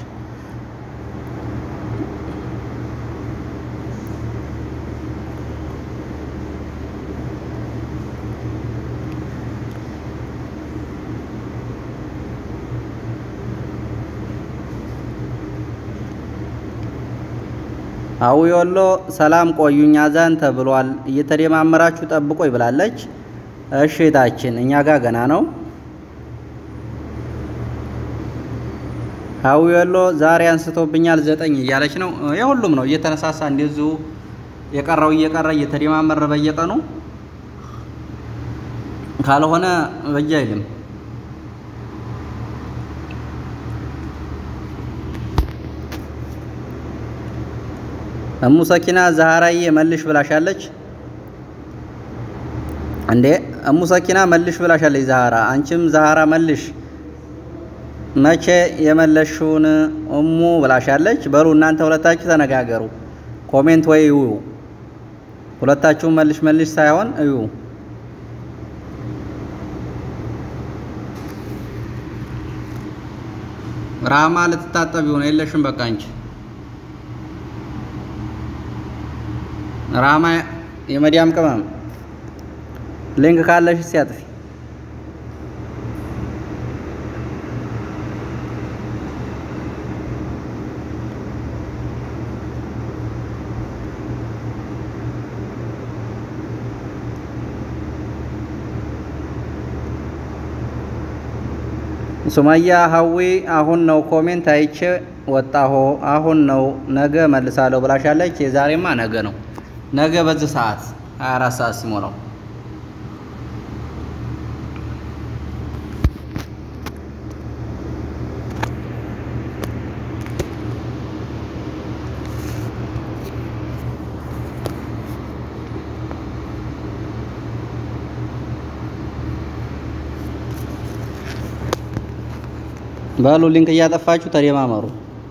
አውዮሎ ሰላም ቆዩኝ አዛን ተብሏል እየተደማመራችሁ ጠብቆይ ብላለች። እሺ ታችን እኛ ጋር ገና ነው። አውዮሎ ዛሬ አንስቶብኛል ዘጠኝ እያለች ነው። የሁሉም ነው እየተነሳሳ እንደዚሁ የቀረው እየቀረ እየተደማመረ በየቀኑ ካልሆነ በጃይልም እሙ ሰኪና ዛህራዬ መልሽ ብላሻለች እንዴ? እሙ ሰኪና መልሽ ብላሻለች ዛህራ። አንቺም ዛህራ መልሽ መቼ የመለሽውን እሙ ብላሻለች። በሉ እናንተ ሁለታችሁ ተነጋገሩ። ኮሜንት ወይ እዩ። ሁለታችሁ መልሽ መልሽ ሳይሆን እዩ። ራማ ልትታጠቢው ነው የለሽም? በቃ አንቺ ራማ የመዲያም ቅመም ሊንክ ካለሽ ሲያጥፊ ሱማያ ሀዊ አሁን ነው ኮሜንት አይቼ ወጣሁ። አሁን ነው ነገ መልሳለሁ ብላሻለች። የዛሬማ ነገ ነው። ነገ በዚህ ሰዓት ሃያ አራት ሰዓት ሲሞላው ባሉ ሊንክ እያጠፋችሁ ተደማመሩ።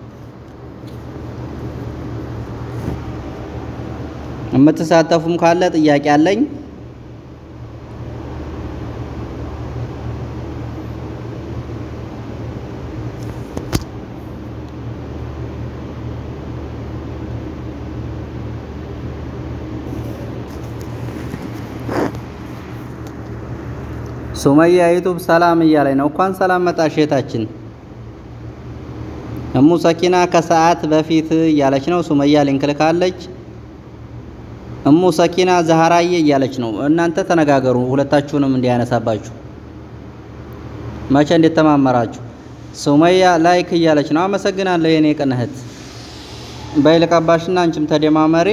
የምትሳተፉም ካለ ጥያቄ አለኝ። ሱመያ ዩቲዩብ ሰላም እያለኝ ነው። እንኳን ሰላም መጣሽ እህታችን። እሙ ሰኪና ከሰዓት በፊት እያለች ነው። ሱመያ ሊንክ ልካለች። እሙ ሰኪና ዛህራዬ እያለች ነው። እናንተ ተነጋገሩ ሁለታችሁንም እንዲያነሳባችሁ መቼ እንደተማመራችሁ። ሱመያ ላይክ እያለች ነው። አመሰግናለሁ የኔ ቅን እህት። ባይልቃባሽና አንቺም ተደማመሪ።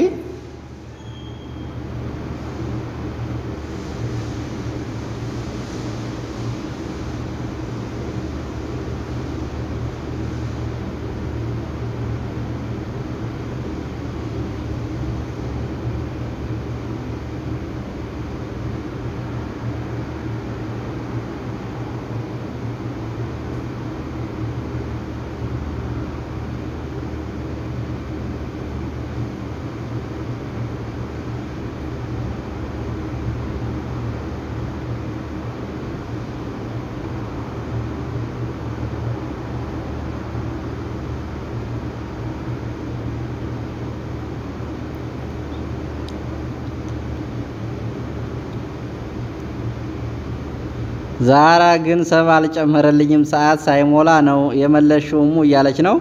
ዛራ ግን ሰብ አልጨመረልኝም ሰዓት ሳይሞላ ነው የመለሽው እሙ እያለች ነው።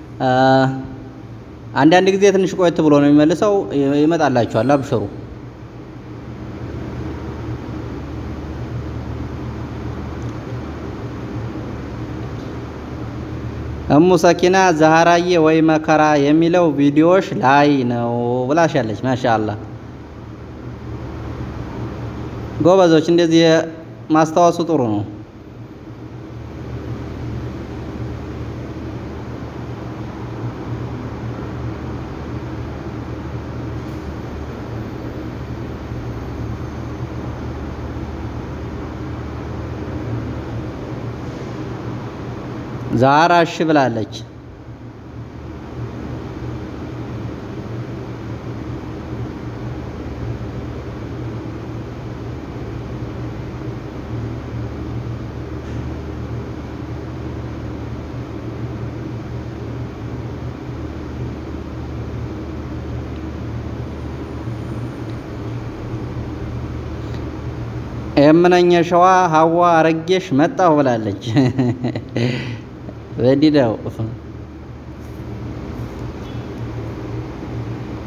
አንዳንድ ጊዜ ትንሽ ቆይት ብሎ ነው የሚመልሰው። ይመጣላችኋል አብሽሩ። እሙ ሰኪና ዛህራዬ ወይ መከራ የሚለው ቪዲዮሽ ላይ ነው ብላሻለች። ማሻአላህ ጎበዞች፣ እንደዚህ ማስተዋወሱ ጥሩ ነው። ዛራ እሺ ብላለች። የምነኛ ሸዋ ሀዋ አረጌሽ መጣሁ ብላለች። ወዲዳው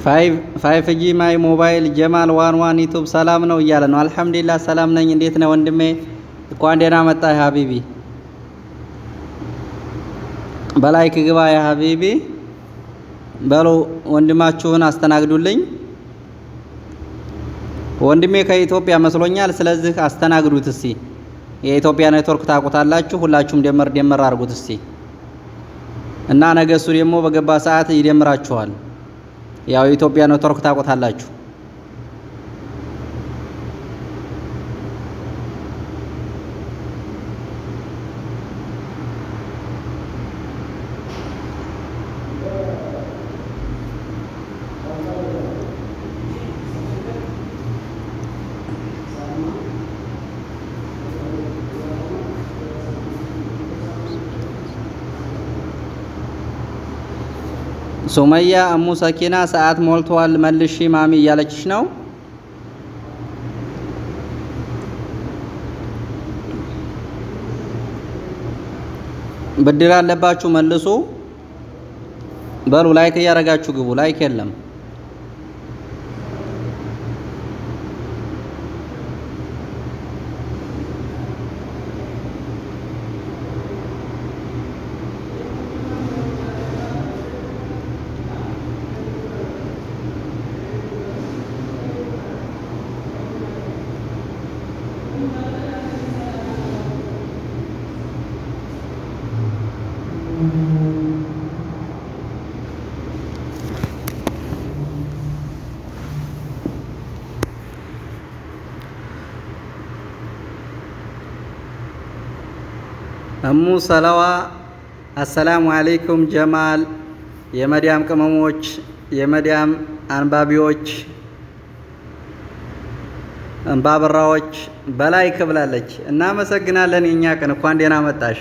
ፋይቭ ጂ ማይ ሞባይል ጀማል ዋን ዋን ዩቲዩብ ሰላም ነው እያለ ነው። አልሐምዱሊላህ ሰላም ነኝ። እንዴት ነው ወንድሜ? እንኳን ደህና መጣህ ሀቢቢ። በላይክ ግባ ያ ሀቢቢ። በሉ ወንድማችሁን አስተናግዱልኝ። ወንድሜ ከኢትዮጵያ መስሎኛል። ስለዚህ አስተናግዱት እስቲ። የኢትዮጵያ ኔትወርክ ታውቁታላችሁ። ሁላችሁም ደመር ደመር አድርጉት እስቲ እና ነገ እሱ ደግሞ በገባ ሰዓት ይደምራችኋል። ያው የኢትዮጵያ ኔትወርክ ታውቁታላችሁ። ሱመያ እሙ ሰኪና ሰዓት ሞልቷል መልሺ ማሚ እያለችሽ ነው። ብድር አለባችሁ መልሱ። በሉ ላይክ እያረጋችሁ ግቡ። ላይክ የለም። እሙ ሰላዋ አሰላሙ አለይኩም ጀማል የመዲያም ቅመሞች የመዲያም አንባቢዎች አንባብራዎች በላይ ክብላለች። እናመሰግናለን። የኛ ቀን እንኳን ደህና መጣሽ።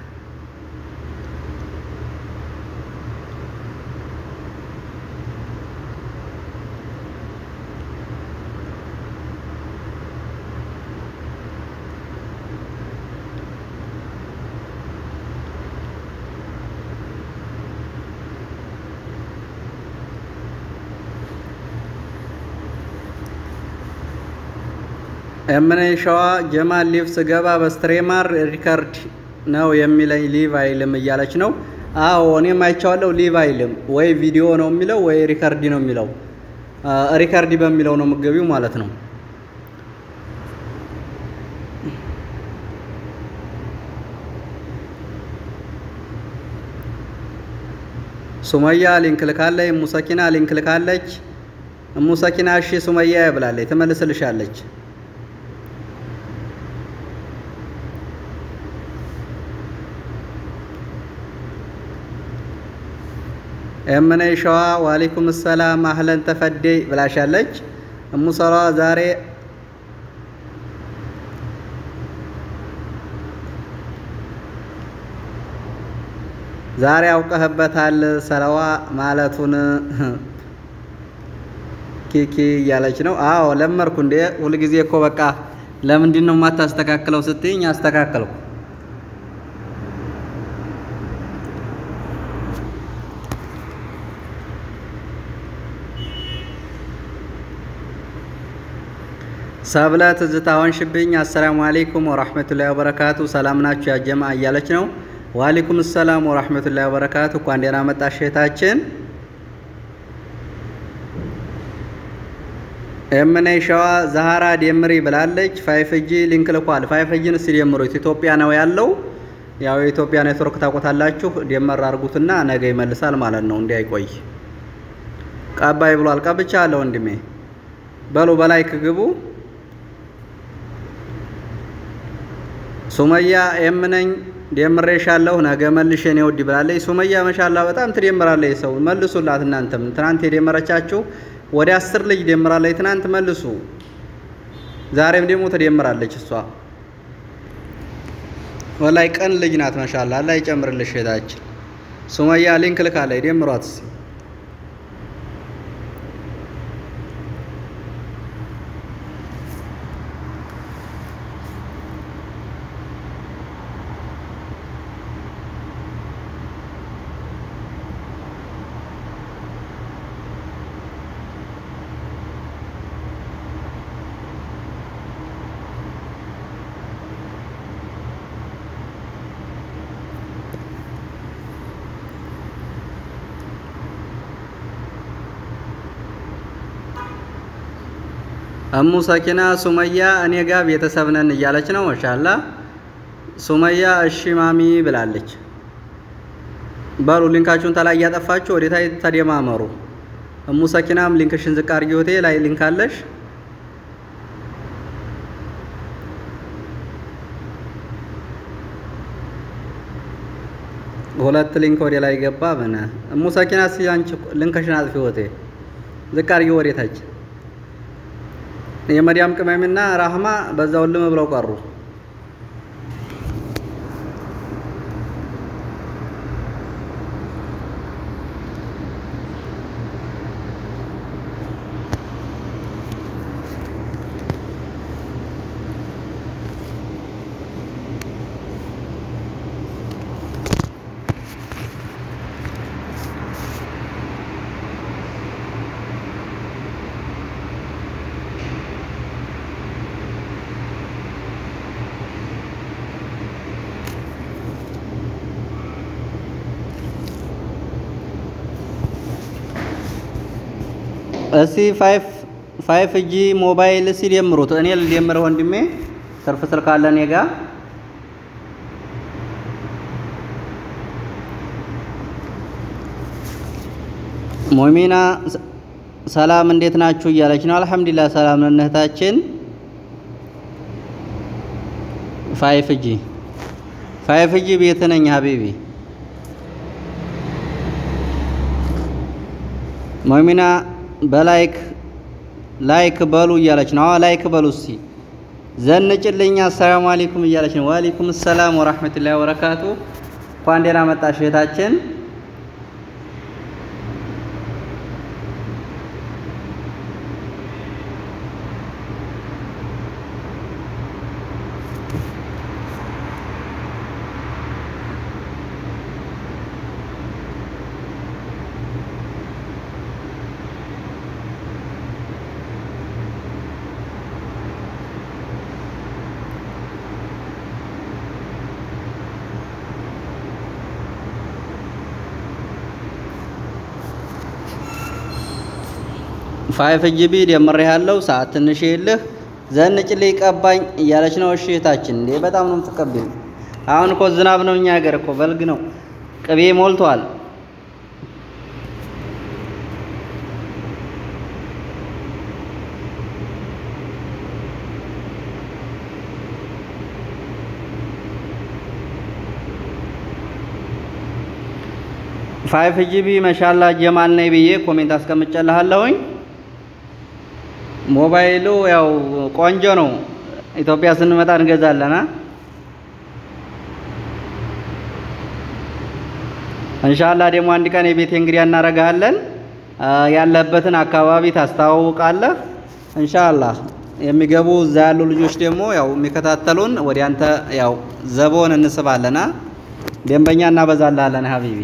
እምኔ ሸዋ ጀማል ሊቭ ስገባ በስትሬመር ሪከርድ ነው የሚለኝ ሊቭ አይልም እያለች ነው። አዎ እኔም አይቻለሁ። ሊቭ አይልም ወይ ቪዲዮ ነው የሚለው ወይ ሪከርድ ነው የሚለው። ሪከርድ በሚለው ነው የምትገቢው ማለት ነው። ሱመያ ሊንክ ልካለች። እሙ ሰኪና ሊንክ ልካለች። እሙ ሰኪና እሺ ሱመያ ብላለች ትመልስልሻለች። እምኔ ሸዋ ወአለይኩም ሰላም አህለን ተፈደይ ብላሻለች። እሙ ሰላዋ ዛሬ ዛሬ አውቀህበታል ሰላዋ ማለቱን ኪኪ እያለች ነው። አዎ ለመርኩ እንዴ ሁሉ ጊዜ እኮ በቃ ለምንድን ነው የማታስተካክለው ስትይኝ አስተካከልኩ። ሰብለ ትዝታ ሆንሽብኝ። አሰላሙ አለይኩም ወራህመቱላሂ ወበረካቱ። ሰላም ናችሁ ያ ጀማ እያለች ነው። ወአለይኩም ሰላም ወራህመቱላሂ ወበረካቱ። እንኳን ደህና መጣሽ እህታችን። እምኔ ሸዋ ዛሃራ ደምሪ ብላለች። ፋይቭ ጂ ሊንክ ልኳል። ፋይቭ ጂን እስቲ ደምሩት። ኢትዮጵያ ነው ያለው። ያው የኢትዮጵያ ኔትወርክ ታቆታላችሁ። ደመር አርጉትና ነገ ይመልሳል ማለት ነው። እንዲያይቆይ ቀባይ ብሏል። ቀብቻለሁ ወንድሜ። በሉ በላይክ ግቡ። ሱመያ የምነኝ ደምሬሻለሁ ነገ መልሼ ነው ወዲ ብላለች። ሱመያ ማሻአላ በጣም ትደምራለች። ሰው መልሱላት። እናንተም ትናንት የደመረቻችሁ ወደ አስር ልጅ ደምራለች ትናንት መልሱ። ዛሬም ደግሞ ትደምራለች እሷ። ወላይ ቀን ልጅ ናት ማሻአላ። አላህ ይጨምርልሽ እህታችን ሱመያ። ሊንክ ልካለች ደምሯት። እሙ ሰኪና ሱመያ እኔ ጋር ቤተሰብ ነን እያለች ነው ማሻአላ ሱመያ እሺ ማሚ ብላለች ባሉ ሊንካችሁን ተላይ ያጠፋችሁ ወዴታይ ተደማመሩ እሙ ሰኪናም ሊንክሽን ዝቅ አድርጊ ሆቴ ላይ ሊንክ አለሽ ሁለት ሊንክ ወደ ላይ ገባ በነ እሙ ሰኪና ሲያንቺ ሊንክሽን አጥፊ ሆቴ ዝቅ አድርጊ ወዴታች የመዲያም ቅመምና ራህማ በዛው ልም ብለው ቀሩ እሲ ፋይቭ ጂ ሞባይል ሲደምሩት እኔ ልደምር ወንድሜ ሰርፍ ስልክ አለ እኔ ጋር ሙእሚና ሰላም እንዴት ናችሁ እያለች ነው አልহামዱሊላህ ሰላም ነን እህታችን ፋይቭ ጂ ፋይቭ ጂ ቤት ነኝ ሀቢቢ ሙእሚና በላይክ ላይክ በሉ እያለች ነው ላይክ በሉ እስቲ ዘንጭልኝ አሰላሙ አለይኩም እያለች ነው ወአለይኩም ሰላም ወራህመቱላሂ ወበረካቱ እንኳን ደህና መጣሽ እህታችን ፋይቭ ጂቢ ደምሬ ያለው ሰዓት ትንሽ ይልህ ዘንጭልኝ ቀባኝ እያለች ነው እሺ እህታችን እንዴ በጣም ነው ተቀበል አሁን እኮ ዝናብ ነው እኛ ሀገር እኮ በልግ ነው ቅቤ ሞልቷል ፋይቭ ጂቢ ማሻአላ ጀማል ነይ ብዬ ኮሜንት አስቀምጨልሃለሁኝ ሞባይሉ ያው ቆንጆ ነው ኢትዮጵያ ስንመጣ እንገዛለና ኢንሻአላህ ደግሞ አንድ ቀን የቤት እንግዲህ እናረጋለን ያለበትን አካባቢ ታስተዋውቃለህ ኢንሻአላህ የሚገቡ እዛ ያሉ ልጆች ደግሞ ያው የሚከታተሉን ወዲ አንተ ያው ዘቦን እንስባለና ደንበኛ እናበዛላለን ሀቢቢ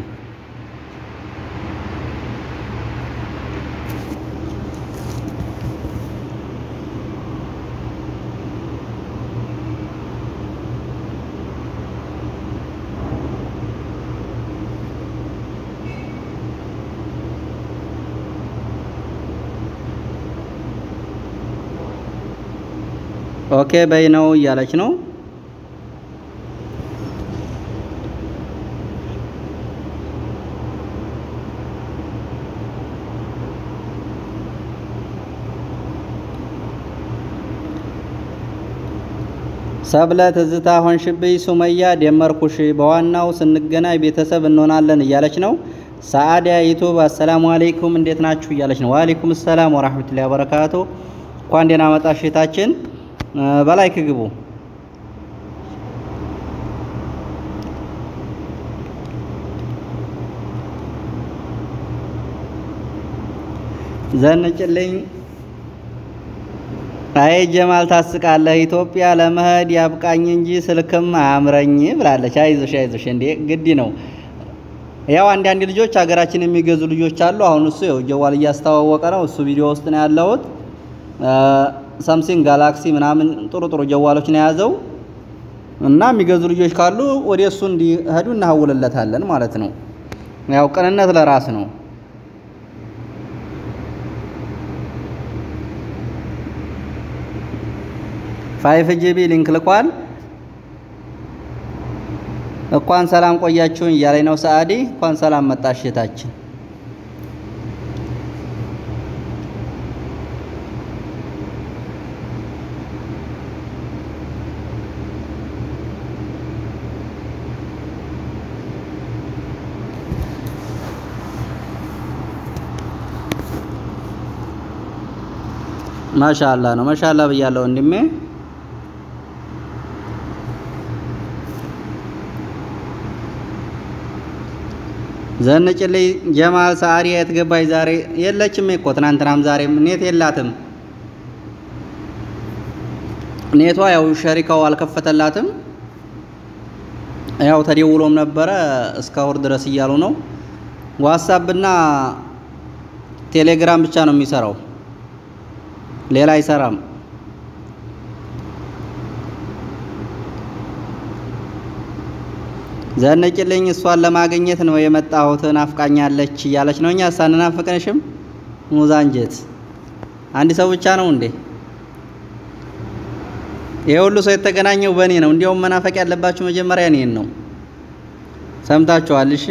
ኦኬ በይነው እያለች ነው ሰብለ ትዝታ ሆንሽብኝ ሱመያ ደመርኩሽ በዋናው ስንገናኝ ቤተሰብ እንሆናለን እያለች ነው ሰዓዳ ዩቲዩብ አሰላሙ አለይኩም እንዴት ናችሁ እያለች ነው ወአለይኩም ሰላም ወራህመቱላሂ ወበረካቱ እንኳን ደህና መጣሽ እህታችን በላይክ ግቡ ዘንጭልኝ አይ ጀማል ታስቃለህ ኢትዮጵያ ለመሄድ ያብቃኝ እንጂ ስልክም አያምረኝ ብላለች አይዞሽ አይዞሽ እንዴ ግዲ ነው ያው አንድ አንድ ልጆች ሀገራችን የሚገዙ ልጆች አሉ አሁን እሱ ያው ጀዋል እያስተዋወቀ ነው እሱ ቪዲዮ ውስጥ ነው ያለው ሳምሰንግ ጋላክሲ ምናምን ጥሩ ጥሩ ጀዋሎች ነው ያዘው እና የሚገዙ ልጆች ካሉ ወደሱ እንዲሄዱ እናሐውልለታለን ማለት ነው ያው ቀንነት ለራስ ነው ፋይቭ ጂቢ ሊንክ ልኳል። እንኳን ሰላም ቆያችሁን እያለኝ ነው ሰዓዲ። እንኳን ሰላም መጣሽ እህታችን። ማሻአላ ነው ማሻአላ ብያለሁ ወንድሜ። ዘንጭልኝ ጀማል ሰዓዲ የት ገባች ዛሬ? የለችም እኮ ትናንትናም ዛሬም ኔት የላትም። ኔቷ ያው ሸሪካው አልከፈተላትም። ያው ተደውሎም ነበረ እስከ እሑድ ድረስ እያሉ ነው። ዋትስአፕ እና ቴሌግራም ብቻ ነው የሚሰራው፣ ሌላ አይሰራም። ዘንጭልኝ እሷን ለማግኘት ነው የመጣሁት ናፍቃኛለች እያለች ነው። እኛ ሳንናፍቅንሽም ሙዛንጀት አንድ ሰው ብቻ ነው እንዴ? ይሄ ሁሉ ሰው የተገናኘው በእኔ ነው። እንዲያውም መናፈቅ ያለባችሁ መጀመሪያ እኔን ነው። ሰምታችኋል? እሺ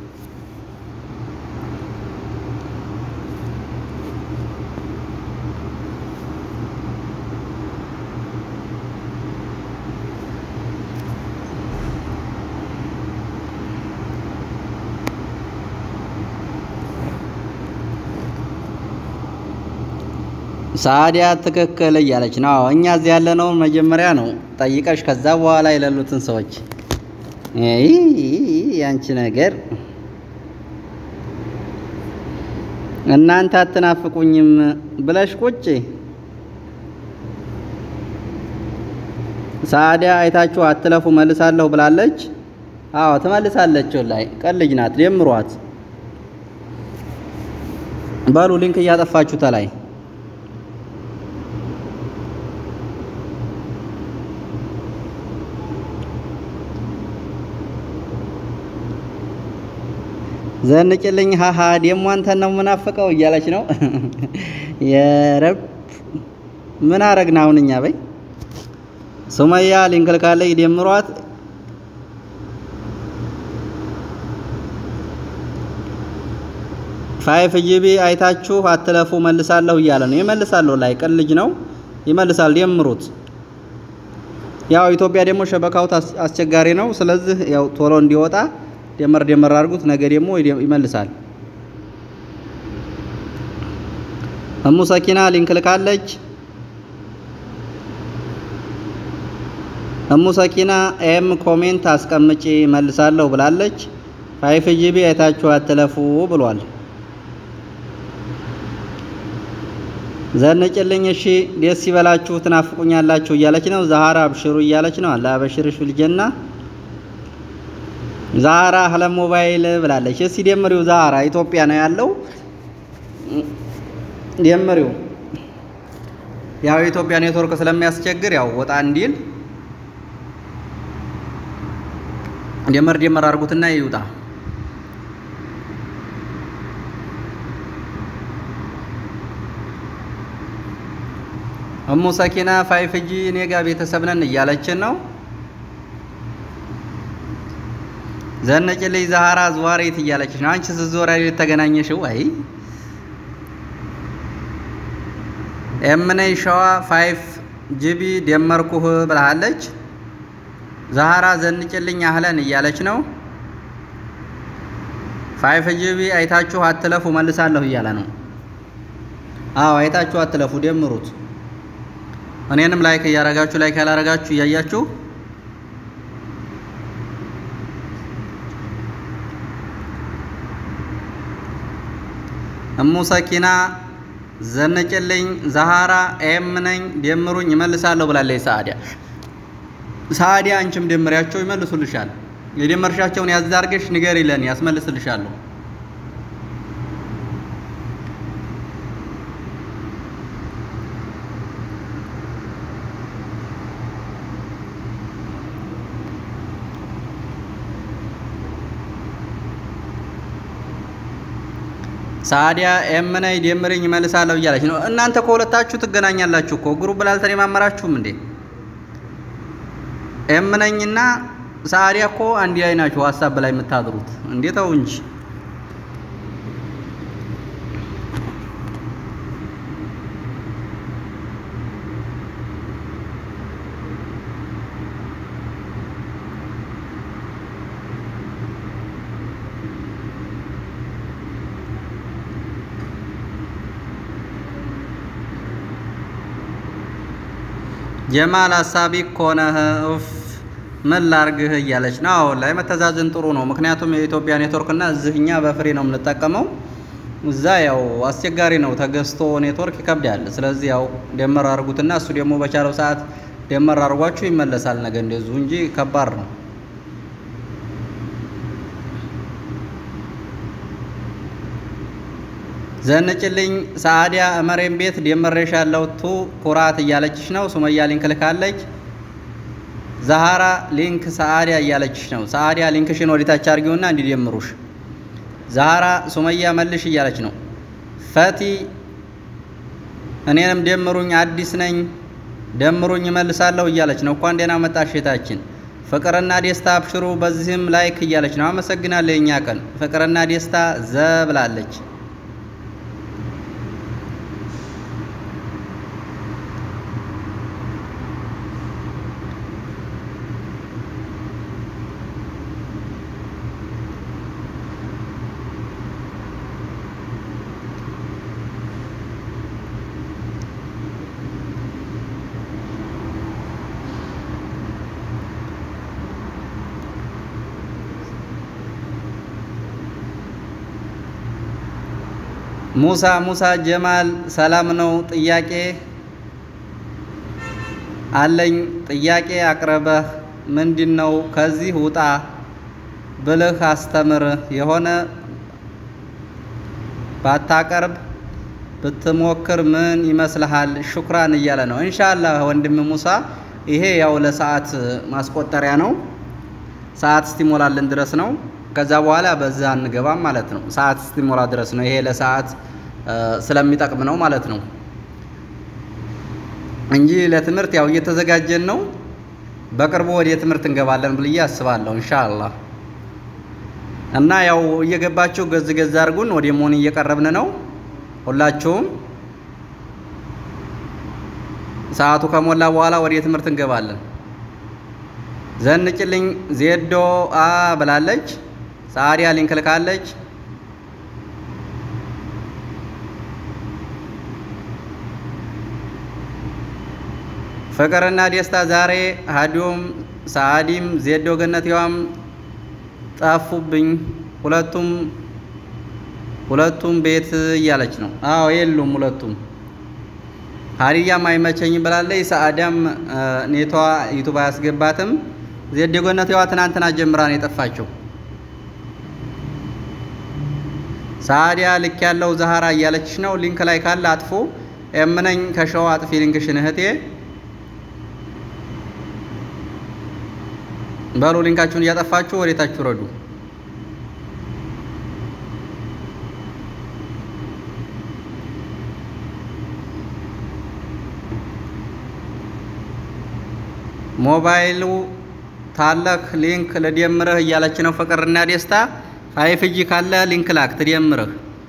ሳዲያ ትክክል እያለች ነው። እኛ እዚህ ያለነው መጀመሪያ ነው ጠይቀሽ ከዛ በኋላ የሌሉትን ሰዎች አይ ያንቺ ነገር እናንተ አትናፍቁኝም ብለሽ ቁጭ። ሳዲያ አይታችሁ አትለፉ መልሳለሁ ብላለች። አዎ ትመልሳለች። ላይ ቀልጅ ናት። ደምሯት ባሉ ሊንክ እያጠፋችሁ ተላይ ዘንጭልኝ ሃሃ ደሞ አንተን ነው መናፈቀው እያለች ነው። የረብ ምን አረግና አሁን እኛ በይ ሱመያ ሊንክ ልካለች ደምሯት። ፋይቭ ጂቢ አይታችሁ አትለፉ መልሳለሁ እያለ ነው። ይመልሳለሁ ላይ ቀልጅ ነው ይመልሳል። ደምሩት። ያው ኢትዮጵያ ደግሞ ሸበካው አስቸጋሪ ነው። ስለዚህ ያው ቶሎ እንዲወጣ ደመር ደመር አድርጉት። ነገ ደግሞ ይመልሳል። እሙ ሰኪና ሊንክ ልካለች። እሙ ሰኪና ኤም ኮሜንት አስቀምጪ መልሳለሁ ብላለች። ፋይቭ ጂቢ አይታችሁ አትለፉ ብሏል። ዘንጭልኝ እሺ ደስ ይበላችሁ ትናፍቁኛላችሁ እያለች ነው። ዛሃራ አብሽሩ እያለች ነው። አላህ አበሽርሽ ቢልጀና ዛራ አህለ ሞባይል ብላለች። እስቲ ደምሪው። ዛራ ኢትዮጵያ ነው ያለው። ደምሪው። ያው ኢትዮጵያ ኔትወርክ ስለሚያስቸግር ያው ወጣ እንዲል ደመር ደመር አድርጉትና ይውጣ። እሙ ሰኪና ፋይቭ ጂ እኔ ጋር ቤተሰብ ነን እያለችን ነው። ዘንጭልኝ ዛሃራ ዝዋሬት እያለች ነው። አንቺ ስትዞራ የተገናኘሽው አይ ኤምነይ ሸዋ ፋይቭ ጂቢ ደመርኩህ ብላለች። ዛሃራ ዘንጭልኝ አህለን እያለች ነው። ፋይቭ ጂቢ አይታችሁ አትለፉ መልሳለሁ እያለ ነው። አዎ አይታችሁ አትለፉ ደምሩት። እኔንም ላይክ እያረጋችሁ ላይክ ያላረጋችሁ እያያችሁ እሙ ሰኪና ዘንጭልኝ ዛሃራ ኤም ነኝ ደምሩኝ ይመልሳለሁ ብላለች። ሳዲያ ሳዲያ አንቺም ደምሪያቸው ይመልሱልሻል። የደመርሻቸውን ያዛርገሽ ንገሪ ለኔ ያስመልስልሻለሁ። ሳዲያ ኤም ነኝ ደምሪኝ ይመልሳለሁ እያለች ነው። እናንተ ከሁለታችሁ ትገናኛላችሁ እኮ ግሩፕ ላልተማመራችሁም እንዴ? ኤምነኝና ሳሪያ እኮ አንድ ላይ ናቸው ሐሳብ ላይ የምታድሩት እንዴታው እንጂ ጀማል ሐሳቢ ኮነህ ኡፍ ምን ላርግህ እያለች ነው ላይ መተዛዘን ጥሩ ነው ምክንያቱም የኢትዮጵያ ኔትወርክ እና እዚህኛ በፍሪ ነው የምንጠቀመው እዛ ያው አስቸጋሪ ነው ተገዝቶ ኔትወርክ ይከብዳል ስለዚህ ያው ደመር አርጉትና እሱ ደግሞ በቻለው ሰዓት ደመር አርጓችሁ ይመለሳል ነገ እንደዚሁ እንጂ ከባድ ነው ዘንጭልኝ ሳዲያ አመሬን ቤት ደመረሻለው ቱ ኩራት እያለችሽ ነው ሱመያ ሊንክ ልካለች ዛሃራ ሊንክ ሳዲያ እያለችሽ ነው ሳዲያ ሊንክሽን ወዲታች አርጊውና እንዲደምሩሽ ዛሃራ ሱመያ መልሽ እያለች ነው ፈቲ እኔንም ደምሩኝ አዲስ ነኝ ደምሩኝ መልሳለሁ እያለች ነው እንኳን ደህና መጣሽ እህታችን ፍቅርና ደስታ አብሽሩ በዚህም ላይክ እያለች ነው አመሰግናለሁ የኛ ቀን ፍቅርና ደስታ ዘብላለች ሙሳ ሙሳ ጀማል ሰላም ነው ጥያቄ አለኝ ጥያቄ አቅርበህ ምንድነው ከዚህ ውጣ ብለህ አስተምር የሆነ ባታቀርብ ብትሞክር ምን ይመስልሃል ሹክራን እያለ ነው ኢንሻአላህ ወንድም ሙሳ ይሄ ያው ለሰዓት ማስቆጠሪያ ነው ሰዓት እስቲሞላልን ድረስ ነው ከዛ በኋላ በዛ እንገባም ማለት ነው ሰዓት እስቲሞላ ድረስ ነው ይሄ ለሰዓት ስለሚጠቅም ነው ማለት ነው እንጂ ለትምርት ያው እየተዘጋጀን ነው በቅርቡ ወደ ትምርት እንገባለን ብዬ አስባለሁ ኢንሻአላህ እና ያው እየገባችሁ ገዝ ገዝ አርጉን ወደ ሞኒ እየቀረብን ነው ሁላችሁም ሰዓቱ ከሞላ በኋላ ወደ ትምርት እንገባለን ዘንጭልኝ ዜዶ አ ብላለች ሳሪያ ሊንክ ልካለች ፍቅርና ደስታ ዛሬ ሀዲዮም ሳዲም ዜዶ ገነቲዋም ጣፉብኝ ሁለቱም ሁለቱም ቤት እያለች ነው አዎ የሉም ሁለቱም ሀዲያ ማይመቸኝ ብላለች ሳአዳም ኔቷ ዩቲዩብ ያስገባትም ዜዶ ገነቲዋ ትናንትና ጀምራ ነው የጠፋቸው ሳዲያ ልክ ያለው ዛሃራ እያለች ነው ሊንክ ላይ ካለ አጥፉ ኤምነኝ ከሸዋ አጥፊ ሊንክሽን እህቴ ባሉ ሊንካችሁን ያጠፋችሁ ወዴታችሁ ረዱ ሞባይሉ ታለክ ሊንክ ለደምረህ እያለች ነው ፍቅርና ደስታ ፋይፍ ጂ ካለ ሊንክ ላክ ትደምረህ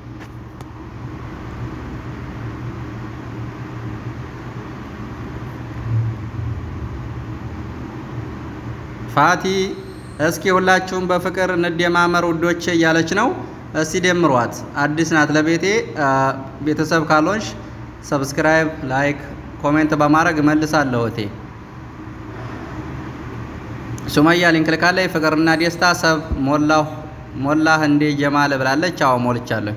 ፋቲ እስኪ ሁላችሁም በፍቅር እንደማመር ውዶቼ እያለች ነው እስቲ ደምሯት አዲስ ናት ለቤቴ ቤተሰብ ካልሆንሽ ሰብስክራይብ ላይክ ኮሜንት በማድረግ መልሳለሁ እቴ ሱመያ ሊንክ ልካለች ፍቅርና ደስታ ሰብ ሞላው ሞላህ እንደ ጀማል ብላለች አው ሞልቻለሁ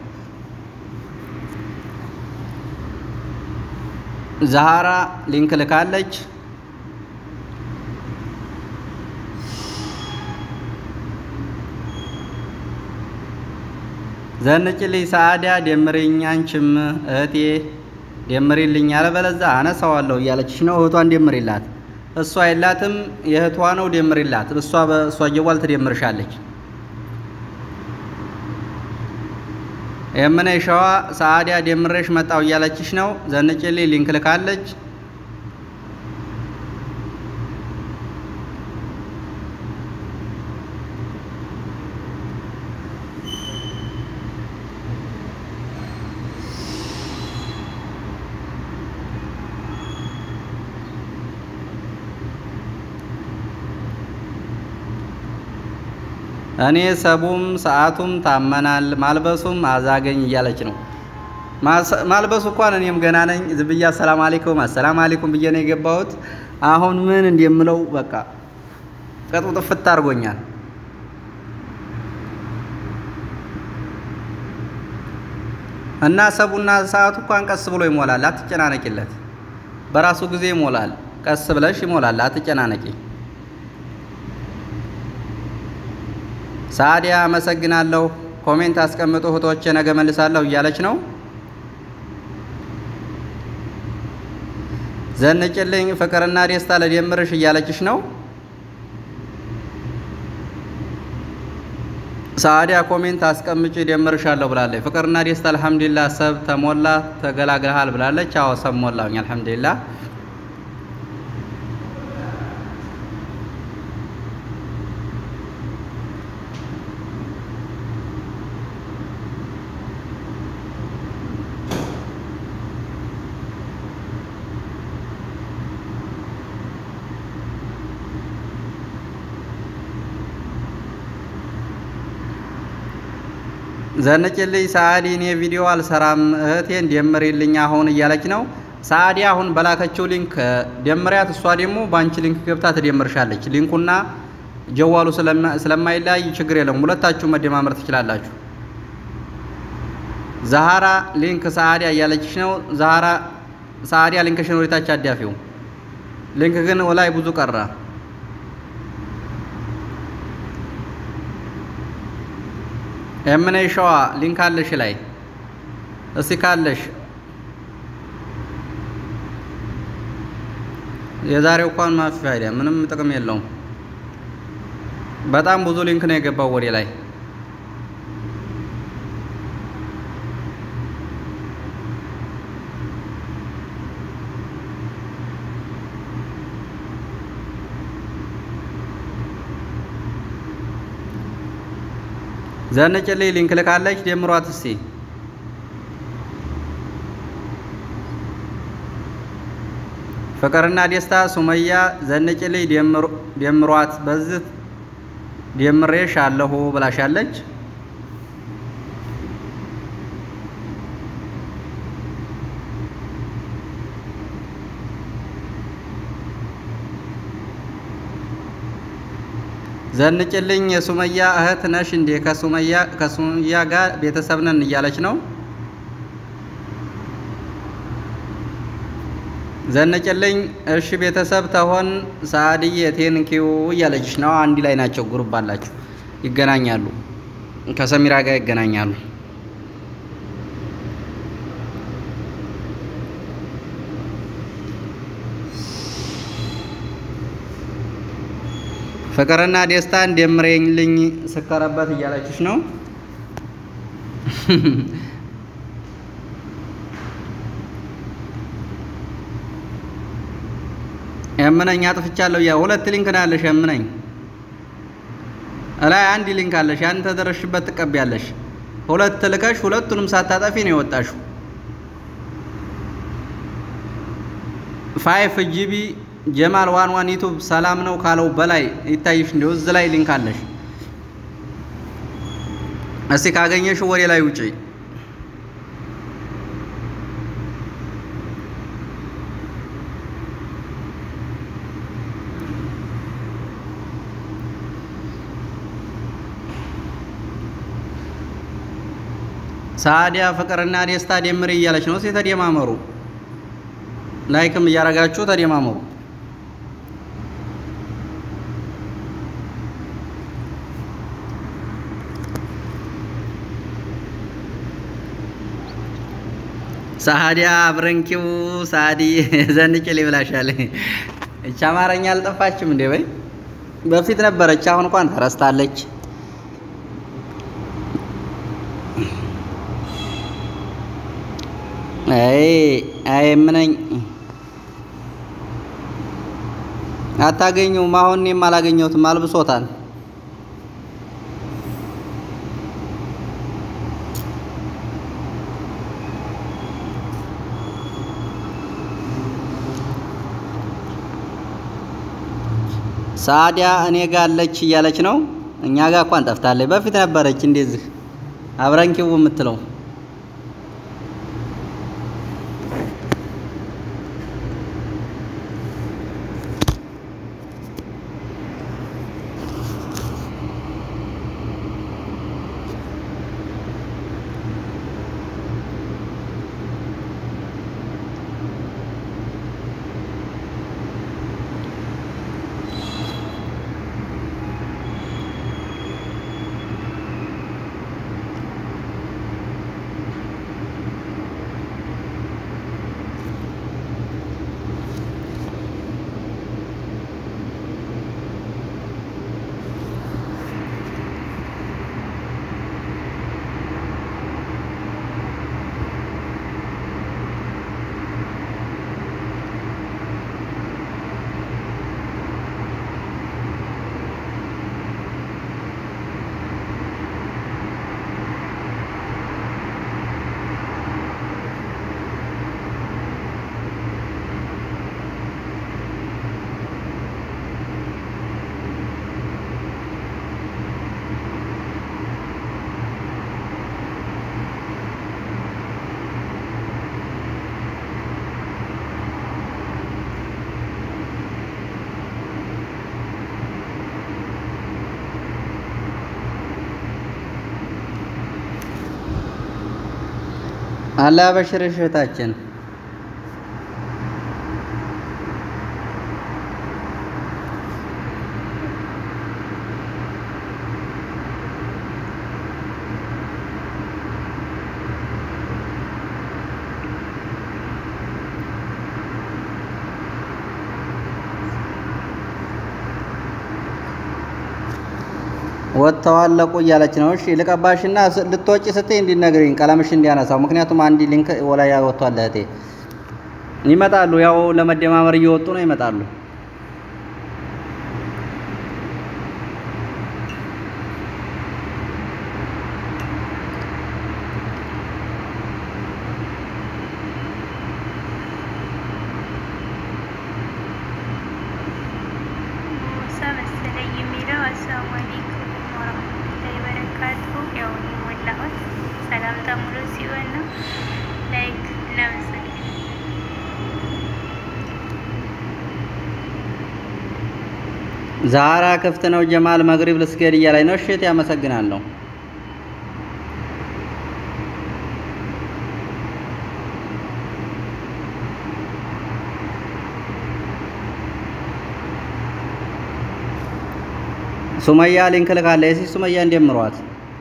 ዛሃራ ሊንክ ልካለች ዘንጭልኝ ሳዲያ ደምሪኝ አንቺም እህቴ ደምሪልኝ አለበለዛ አነሳዋለሁ እያለችሽ ነው እህቷን ደምሪላት እሷ አይላትም የእህቷ ነው ደምሪላት እሷ በእሷ ጀዋል ትደምርሻለች የምነ ሸዋ ሳዲያ ደምረሽ መጣው እያለችሽ ነው ዘንጭልኝ ሊንክ ልካለች እኔ ሰቡም ሰዓቱም ታመናል ማልበሱም አዛገኝ እያለች ነው ማልበሱ እንኳን እኔም ገና ነኝ ዝብያ ሰላም አለይኩም አሰላም አለይኩም ብዬ ነው የገባሁት አሁን ምን እንደምለው በቃ ቀጥቶ ጥፍት አድርጎኛል እና ሰቡና ሰዓቱ እንኳን ቀስ ብሎ ይሞላል አትጨናነቂለት በራሱ ጊዜ ይሞላል ቀስ ብለሽ ይሞላል አትጨናነቂ ሳዲያ አመሰግናለሁ ኮሜንት አስቀምጡ እህቶቼ ነገ መልሳለሁ እያለች ነው ዘንጭልኝ ፍቅርና ደስታ ለደምርሽ እያለችሽ ነው ሳዲያ ኮሜንት አስቀምጪ ደምርሻለሁ ብላለች ፍቅርና ደስታ አልহামዱሊላህ ሰብ ተሞላ ተገላግለሃል ብላለች አዎ ሰብ ሞላኝ አልহামዱሊላህ ዘንጭልኝ ሳዲ እኔ ቪዲዮ አልሰራም እህቴን ደምሪልኝ አሁን እያለች ነው ሳዲ አሁን በላከችው ሊንክ ደምሪያት እሷ ደግሞ ባንቺ ሊንክ ገብታ ትደምርሻለች ሊንኩና ጀዋሉ ስለማይላይ ችግር የለም ሁለታችሁ መደማመር ትችላላችሁ ዛሃራ ሊንክ ሳዲያ እያለችሽ ነው ዛሃራ ሳዲያ ሊንክሽን ወይታች አዳፊው ሊንክ ግን ወላይ ብዙ ቀራ የምኔ ሸዋ ሊንክ አለሽ ላይ እስቲ ካለሽ የዛሬው እንኳን ማፊ ፋይዳ ምንም ጥቅም የለውም በጣም ብዙ ሊንክ ነው የገባው ወደ ላይ ዘንጭልኝ ሊንክ ልካለች ደምሯት እስቲ ፍቅርና ደስታ ሱመያ ዘንጭልኝ ደምሯት በዚህ ደምሬሽ አለሁ ብላሻለች ዘንጭልኝ የሱመያ እህት ነሽ እንዴ ከሱመያ ከሱመያ ጋር ቤተሰብ ነን እያለች ነው ዘንጭልኝ እሺ ቤተሰብ ተሆን ሳዲዬ ቴንኪው እያለች ነው አንድ ላይ ናቸው ግሩፕ አላችሁ ይገናኛሉ ከሰሚራ ጋር ይገናኛሉ ፍቅርና ደስታ እንደምሬልኝ ስከረበት እያለችሽ ነው የምነኝ አጥፍቻለሁ ያ ሁለት ሊንክ ነው ያለሽ የምነኝ ላይ አንድ ሊንክ አለሽ ያን ተደረሽበት ተቀበያለሽ ሁለት ልከሽ ሁለቱንም ሳታጠፊ ነው የወጣሽው ፋይቭ ጂቢ ጀማል ዋን ዋን ዩቲዩብ ሰላም ነው ካለው በላይ ይታይሽ እንደው እዚህ ላይ ሊንክ አለሽ እስቲ ካገኘሽ ወሬ ላይ ውጪ ሳዲያ ፍቅርና ደስታ ደምሪ እያለች ነው እስቲ ተደማመሩ ላይክም እያረጋችሁ ተደማመሩ ሳዲያ አብረንኪው ሳዲ ዘንጭልኝ ብላሻለች እቻ አማርኛ አልጠፋችም እንዴ በይ በፊት ነበረች አሁን እንኳን ተረስታለች አይ አይ ምንኝ አታገኙም አሁን እኔም አላገኘሁትም አልብሶታል ሳዲያ እኔ ጋር አለች እያለች ነው እኛ ጋር እንኳን ጠፍታለች። በፊት ነበረች እንደዚህ አብራንኪው የምትለው አላህ በሽርሽ እህታችን ወጣው ለቁ እያለች ነው። እሺ ልቀባሽና ልትወጪ ስትይ እንዲነግሪኝ ቀለምሽ እንዲያነሳው። ምክንያቱም አንዲ ሊንክ ወላያ ወጥቷል እህቴ። ይመጣሉ ያው ለመደማመር እየወጡ ነው ይመጣሉ። ዛራ ክፍት ነው። ጀማል መግሪብ ልስገድ እያለኝ ነው። እሺ ያመሰግናለሁ። ሱመያ ሊንክ ልካለች። እሺ ሱመያ እንደምሯት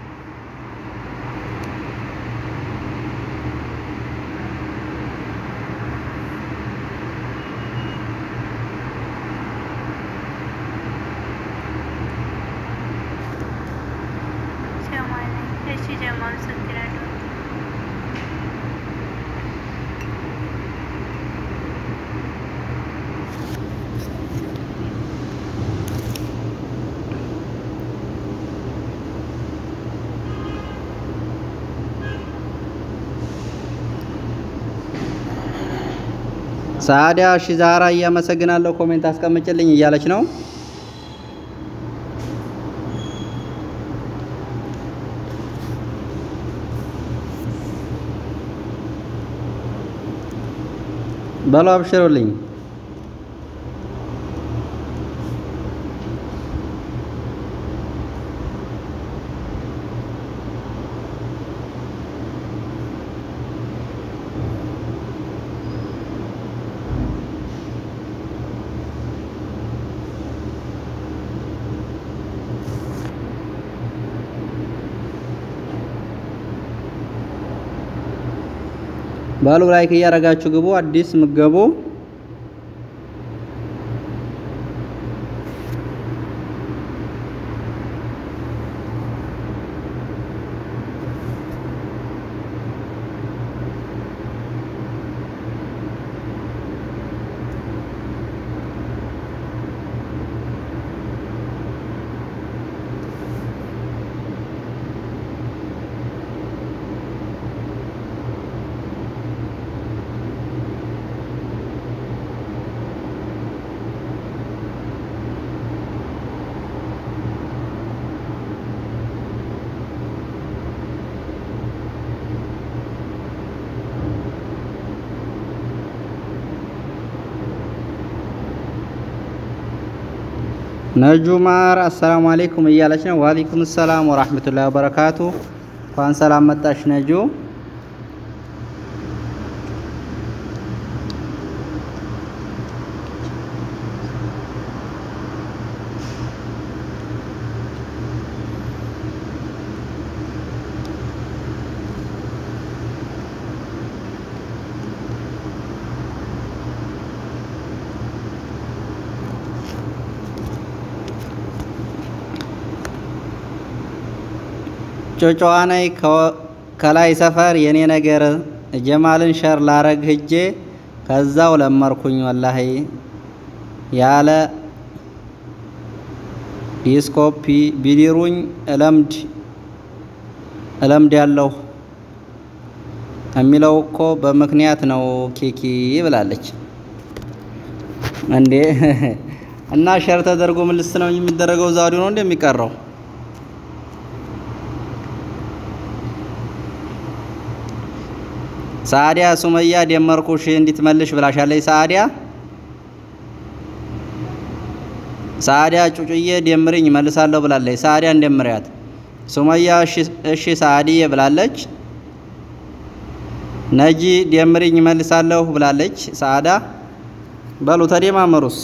ሳዲያ እሺ ዛራ እያመሰግናለሁ። ኮሜንት አስቀምጭልኝ እያለች ነው። በሉ አብሽሩልኝ። ባሉ ላይክ እያረጋችሁ ግቡ። አዲስ ምገቡ ነጁማር አሰላሙ አለይኩም እያለች ነው። ወአለይኩም ሰላም ወራህመቱላሂ ወበረካቱ። እንኳን ሰላም መጣሽ ነጁ። ጮጮዋናይ ከላይ ሰፈር የኔ ነገር ጀማልን ሸር ላረግ ሄጄ ከዛው ለመርኩኝ ወላሂ ያለ ዲስኮፒ ቢዲሩኝ እለምድ እለምድ ያለው የሚለው እኮ በምክንያት ነው ኬኪ ብላለች እንዴ። እና ሸር ተደርጎ ምልስ ነው የሚደረገው ዛሬው ነው እንደሚቀረው ሳዲያ ሱመያ ደመርኩሽ እንድትመልሽ ብላሻለች። ሳዲያ ሳዲያ ጩጩዬ ደምርኝ መልሳለሁ ብላለች። ሳዲያ እንደምሪያት ሱመያ እሺ ሳዲዬ ብላለች። ነጂ ደምርኝ መልሳለሁ ብላለች። ሳዳ በሉ ተደማመሩስ።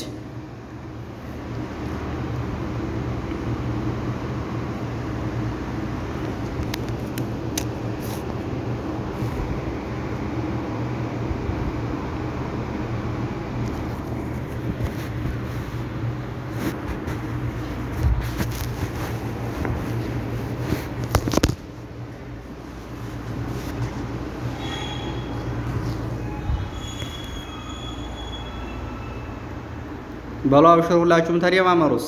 በሉ አብሽሩ ሁላችሁም ተደማመሩስ።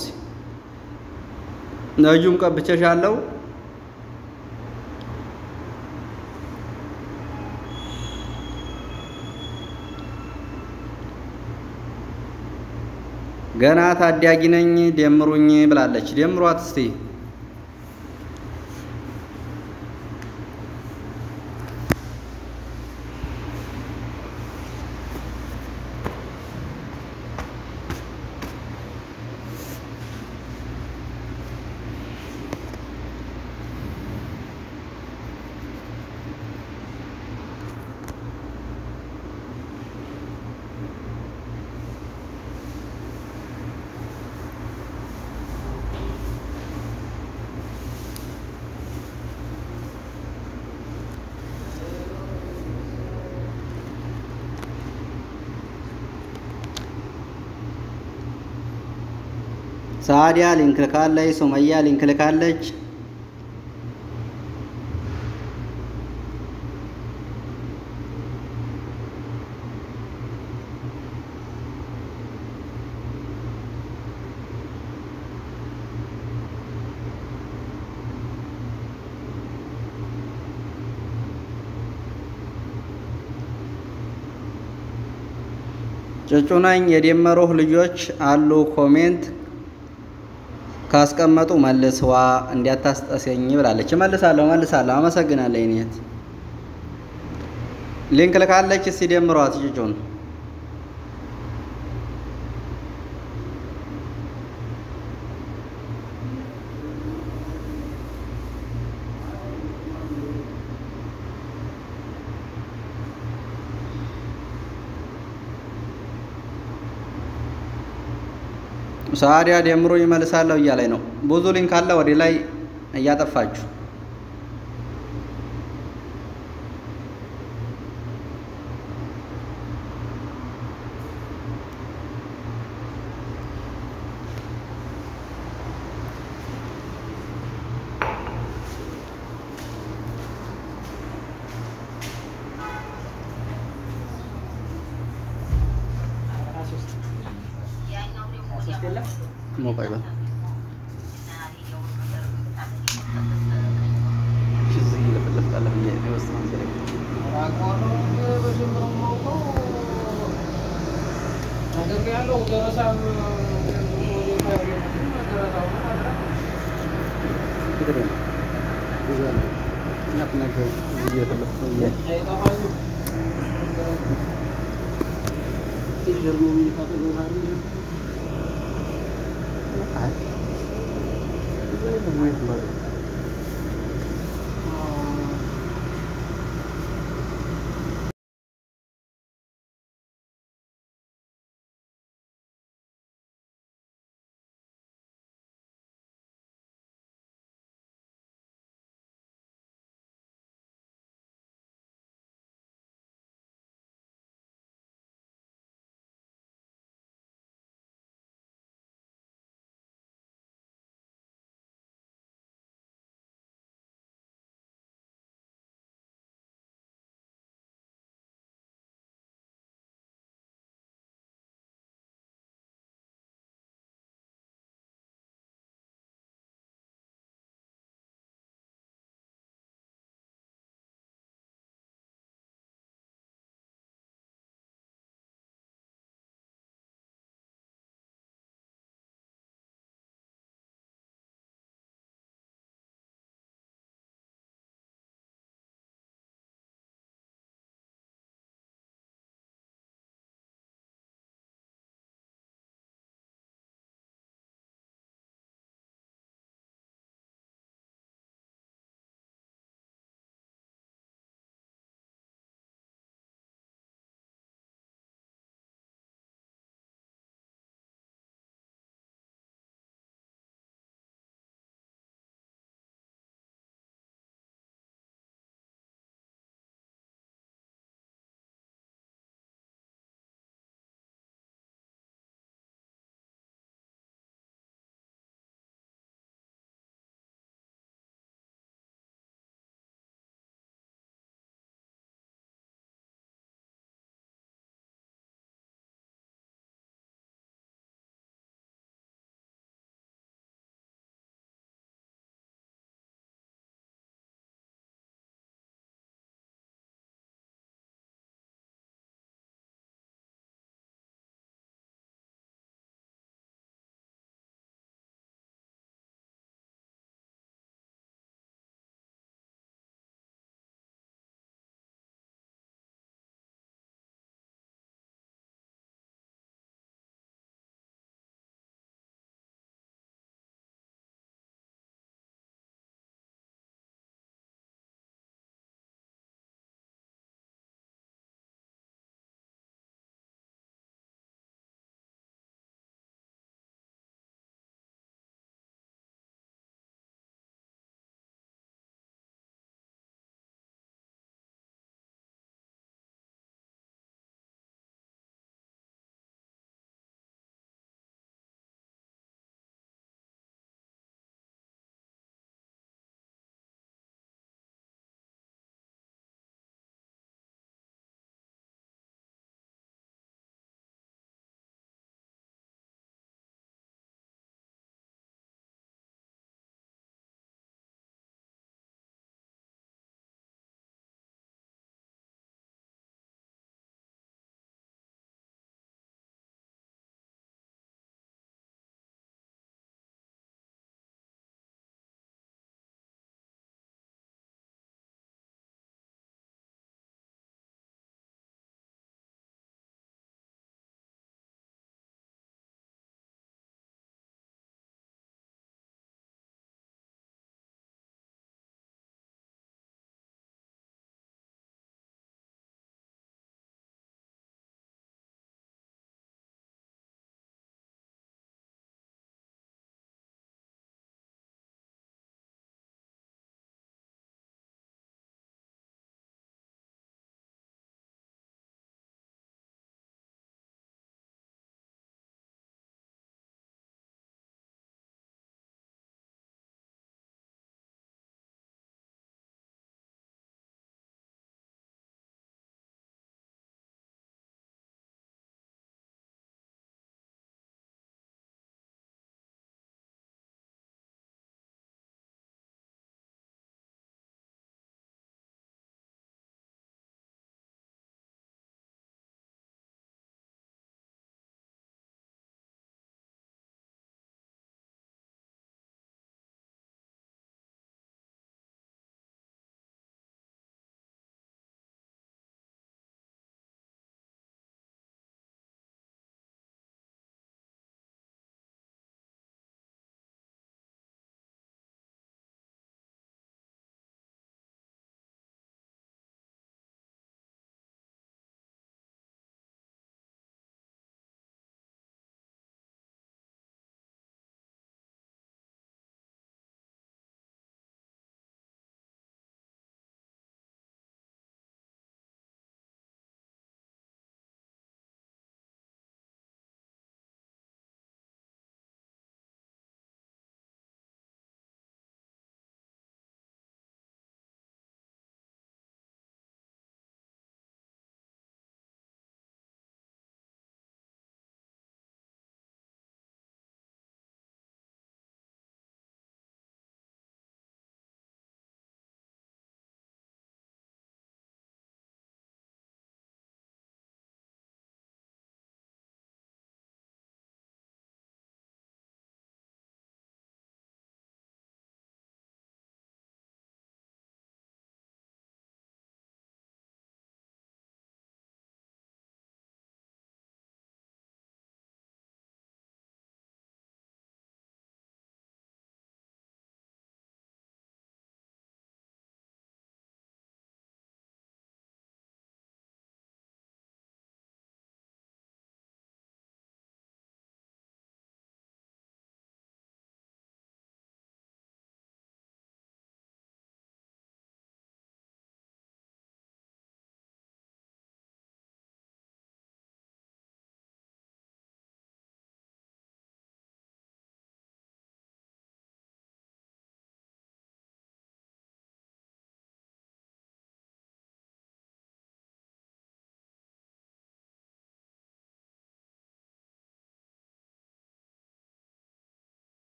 ነጁም ቀብቼሻለሁ። ገና ታዳጊ ነኝ ደምሩኝ ብላለች። ደምሯት እስቲ ሳዲያ ሊንክ ልካለች። ሱመያ ሊንክ ልካለች። ጩጩ ነኝ የደመሩህ ልጆች አሉ ኮሜንት ካስቀመጡ መልስዋ እንዲያታስጠሰኝ ብላለች። መልሳለሁ መልሳለሁ አመሰግናለሁ። እኔት ሊንክ ልካለች። እስቲ ደምሯት ጩጩን ሳዲያ ደምሮ ይመልሳለሁ እያለኝ ነው። ብዙ ሊንክ አለ ወደ ላይ እያጠፋችሁ موبايل شو زي اللي فلفت على هي دي بس منزلك Ah, itu nungguin baru.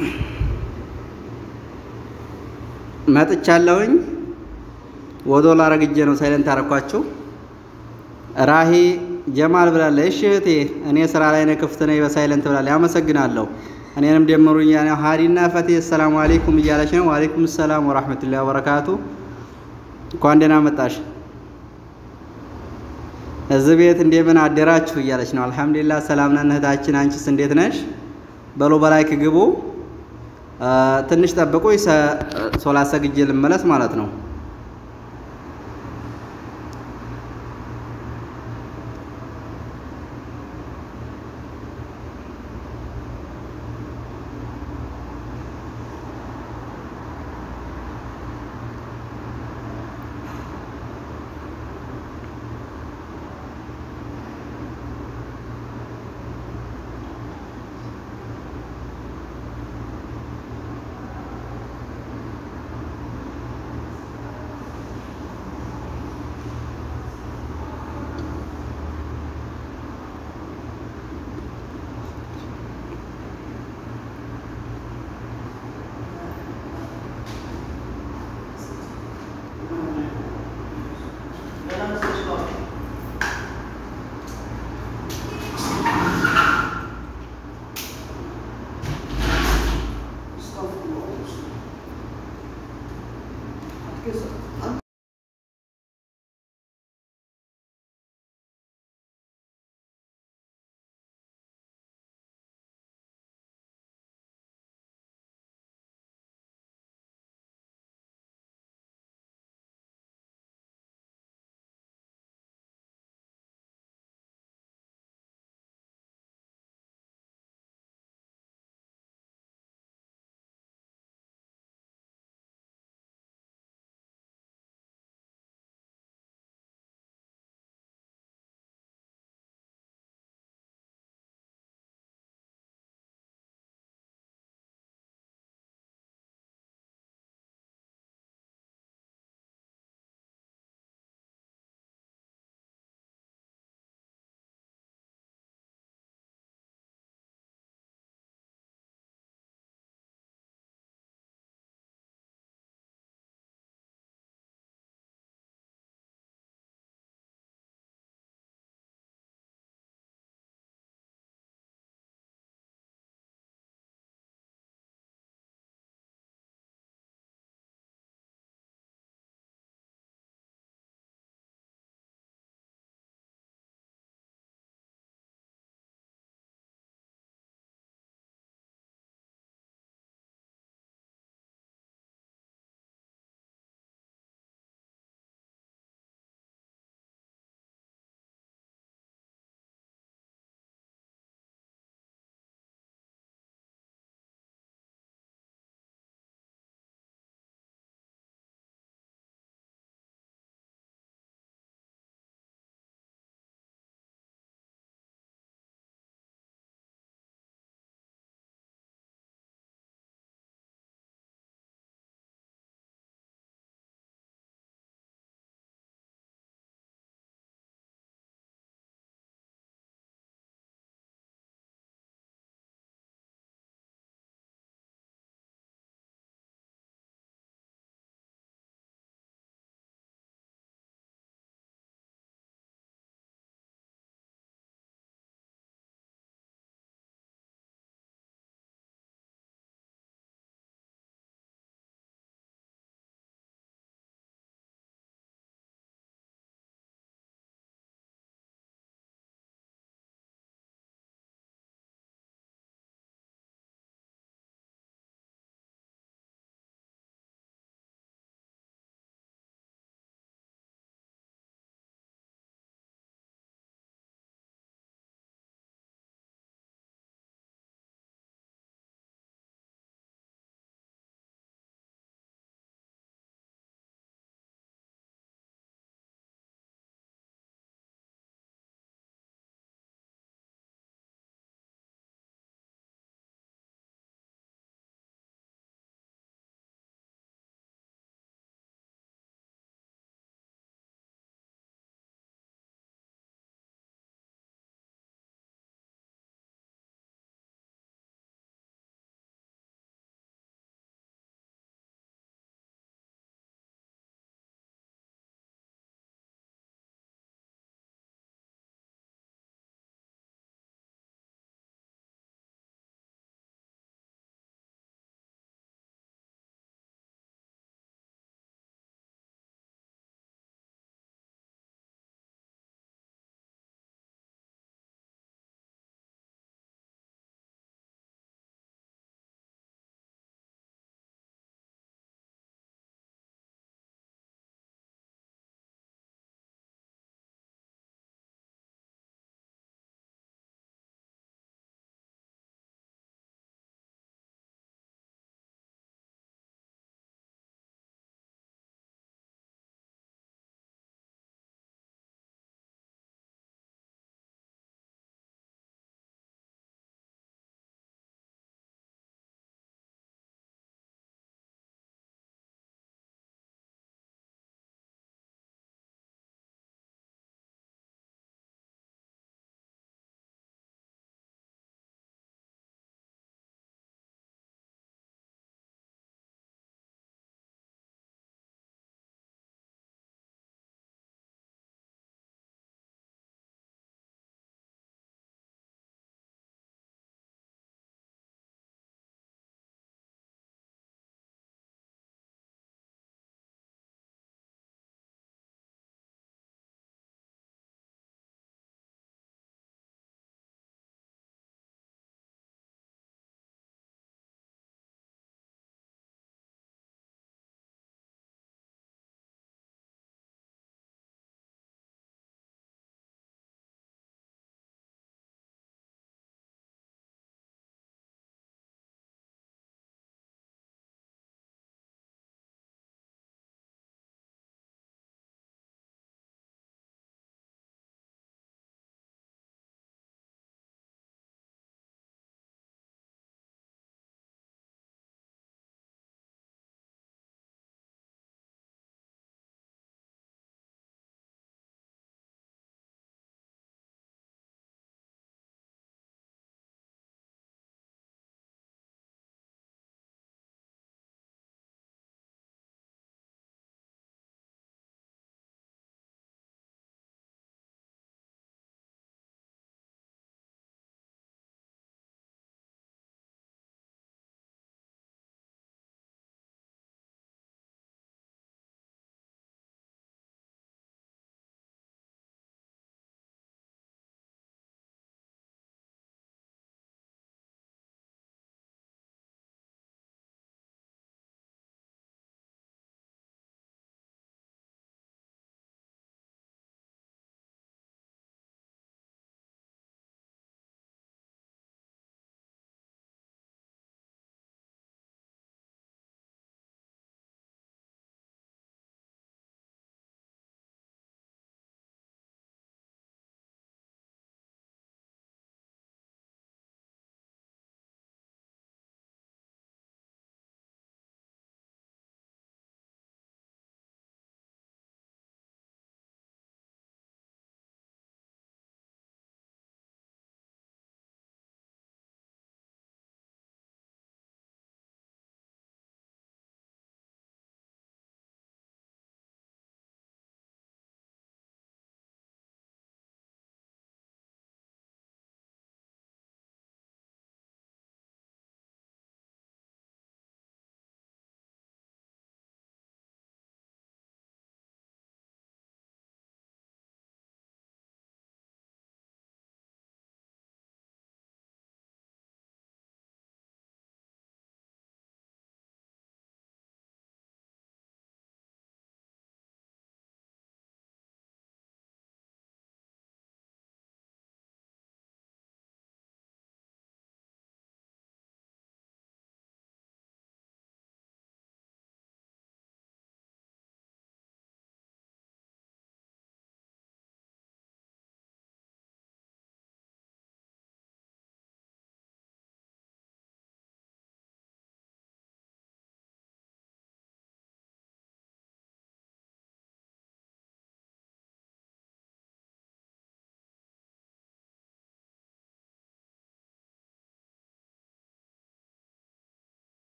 መጥቻለሁኝ። ወዶ ላረግጄ ነው ሳይለንት አረኳችሁ። ራሂ ጀማል ብላለች። እሺ እህቴ እኔ ስራ ላይ ነው ክፍት ነኝ በሳይለንት ብላለች። አመሰግናለሁ። እኔንም ደምሩኝ። ያኔ ሀዲና ፈቴ ሰላም አለይኩም እያለች ነው። ወአለይኩም ሰላም ወራህመቱላሂ ወበረካቱ። እንኳን ደህና መጣሽ። እዚህ ቤት እንደምን አደራችሁ እያለች ነው። አልሐምዱሊላህ ሰላም ነን እህታችን። አንቺስ እንዴት ነሽ? በሉ በላይክ ግቡ። ትንሽ ጠብቁ። ሶላት ሰግጄ ልመለስ ማለት ነው።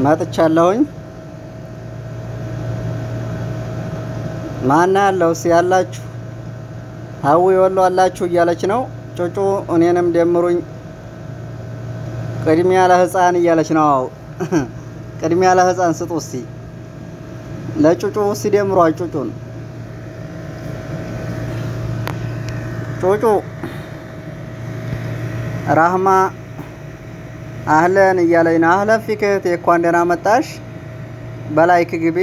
መጥቻለሁኝ። ማን ያለው ሲያላችሁ ሀዊ ወሎ አላችሁ እያለች ነው። ጩጩ እኔንም ደምሩኝ ቅድሚያ ለህፃን እያለች ነው። ቅድሚያ ለህፃን ስጡ እስቲ ለጩጩ ሲደምሩ ጩጩን ጩጩ ራህማ አህለን እያለኝ ነው። አህለን ፊክ እህቴ እንኳን ደህና መጣሽ። በላይክ ግቢ።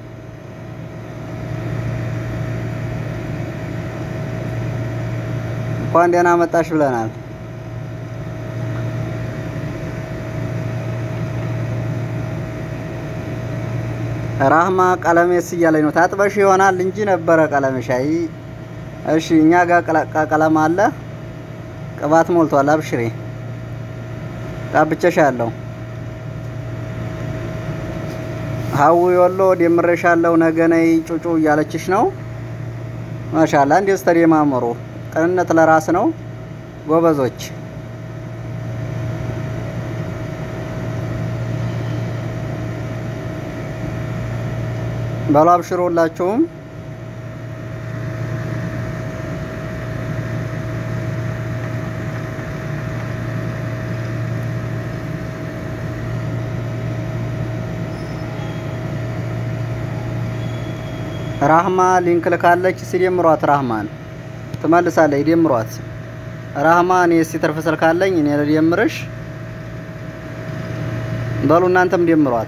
እንኳን ደህና መጣሽ ብለናል። ራህማ ቀለሜስ እያለኝ ነው። ታጥበሽ ይሆናል እንጂ ነበረ ቀለምሽ። አይ እሺ እኛ ጋር ቀለም አለ፣ ቅባት ሞልቷል። አብሽሬ ቀብቼሻለሁ። ሀዊ ወሎ ደምሬሻለሁ ነገ ነይ ጩጩ እያለችሽ ነው። ማሻአላ እንዴት ተደማመሩ። ቅንነት ለራስ ነው ጎበዞች። በሉ አብሽሩላችሁም። ራህማ ሊንክ ልካለች። ሲደምሯት ራህማን ትመልሳለች። ይደምሯት ራህማ። እኔ እስቲ ትርፍ ስልክ አለኝ እኔ ልደምርሽ። በሉ እናንተም ደምሯት።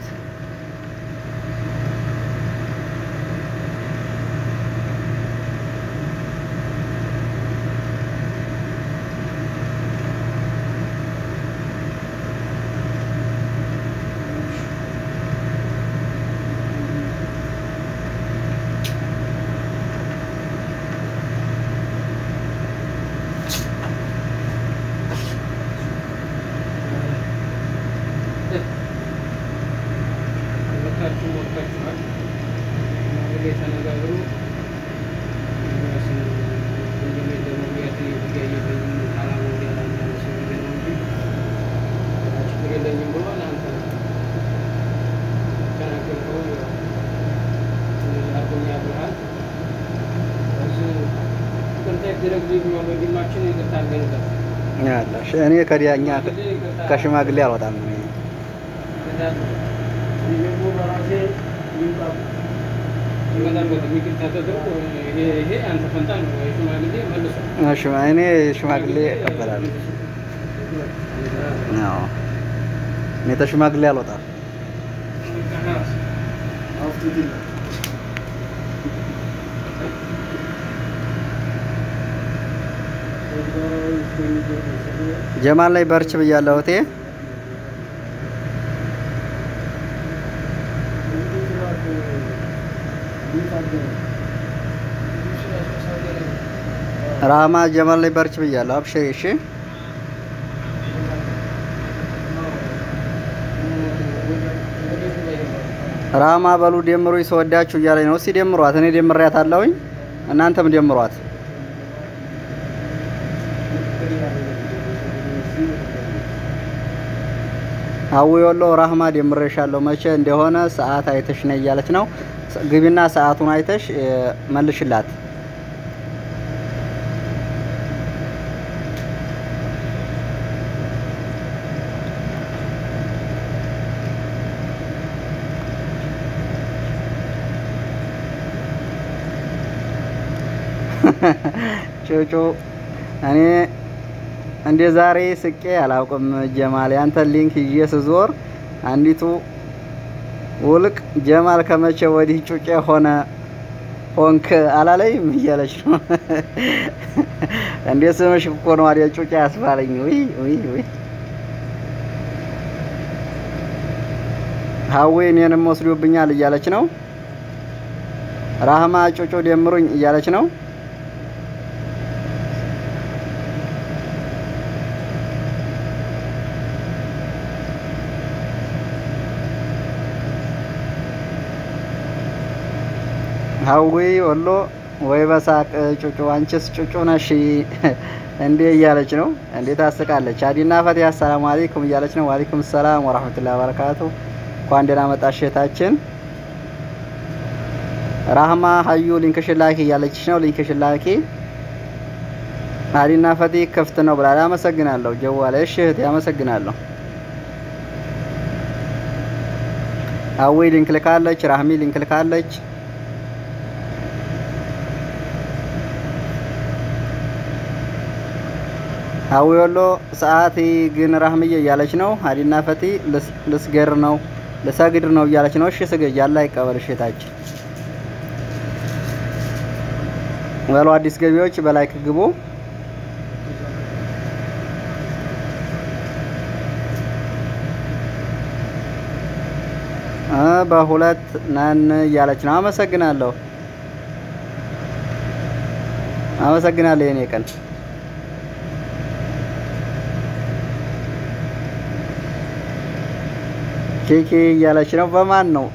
እኔ ከዲያኛ ከሽማግሌ አልወጣም። እሺ እኔ ሽማግሌ እቀበላለሁ። አዎ እኔ ተሽማግሌ አልወጣም። ጀማል ላይ በርች ብያለሁ እቴ። ራህማ ጀማል ላይ በርች ብያለሁ። አብሽሪ እሺ። ራህማ በሉ ደምሩኝ ሰወዳችሁ እያለኝ ነው። እስኪ ደምሯት። እኔ ደምሬያታለሁኝ እናንተም ደምሯት። ሀዊ ወሎ ራህማ ደምሬሻለሁ መቼ እንደሆነ ሰዓት አይተሽ ነይ እያለች ነው። ግቢና ሰዓቱን አይተሽ መልሽላት። ጩጩ እኔ እንደ ዛሬ ስቄ አላውቅም። ጀማል ያንተ ሊንክ ይዤ ስዞር አንዲቱ ውልቅ ጀማል ከመቼ ወዲህ ጩጬ ሆነ ሆንክ አላለኝም እያለች ነው። እንደ ስምሽ እኮ ነው አይደል ጩጬ ያስባለኝ። ወይ ወይ ወይ ሀዊ እኔንም ወስዶብኛል እያለች ነው። ራህማ ጩጩ ደምሩኝ እያለች ነው። ሀዊ ወሎ ወይ በሳቅ ጩጩ አንቺስ ጩጩ ነሽ እንዴ እያለች ነው። እንዴት አስቃለች። አዲና ፈቲያ ሰላም አለይኩም እያለች ነው። ወአለይኩም ሰላም ወራህመቱላሂ ወበረካቱ። እንኳን ደህና መጣሽ እህታችን። ራህማ ሀዩ ሊንክሽን ላኪ እያለችሽ ነው። ሊንክሽን ላኪ። አሊና ፈቲ ክፍት ነው ብላ አመሰግናለሁ። ጀዋለ እሺ እህቴ አመሰግናለሁ። አዊ ሊንክ ልካለች። ራህሚ ሊንክ ልካለች። አዊ ወሎ ሰዓት ግን ራህሚዬ እያለች ነው። አሊና ፈቲ ልስገር ነው ለሰግድ ነው እያለች ነው። እሺ ስገጅ አላህ ይቀበልሽ እህታችን። ወሎ አዲስ ገቢዎች በላይክ ግቡ። አ በሁለት ነን እያለች ነው። አመሰግናለሁ አመሰግናለሁ የኔ ቀን። ኬኬ እያለች ነው። በማን ነው?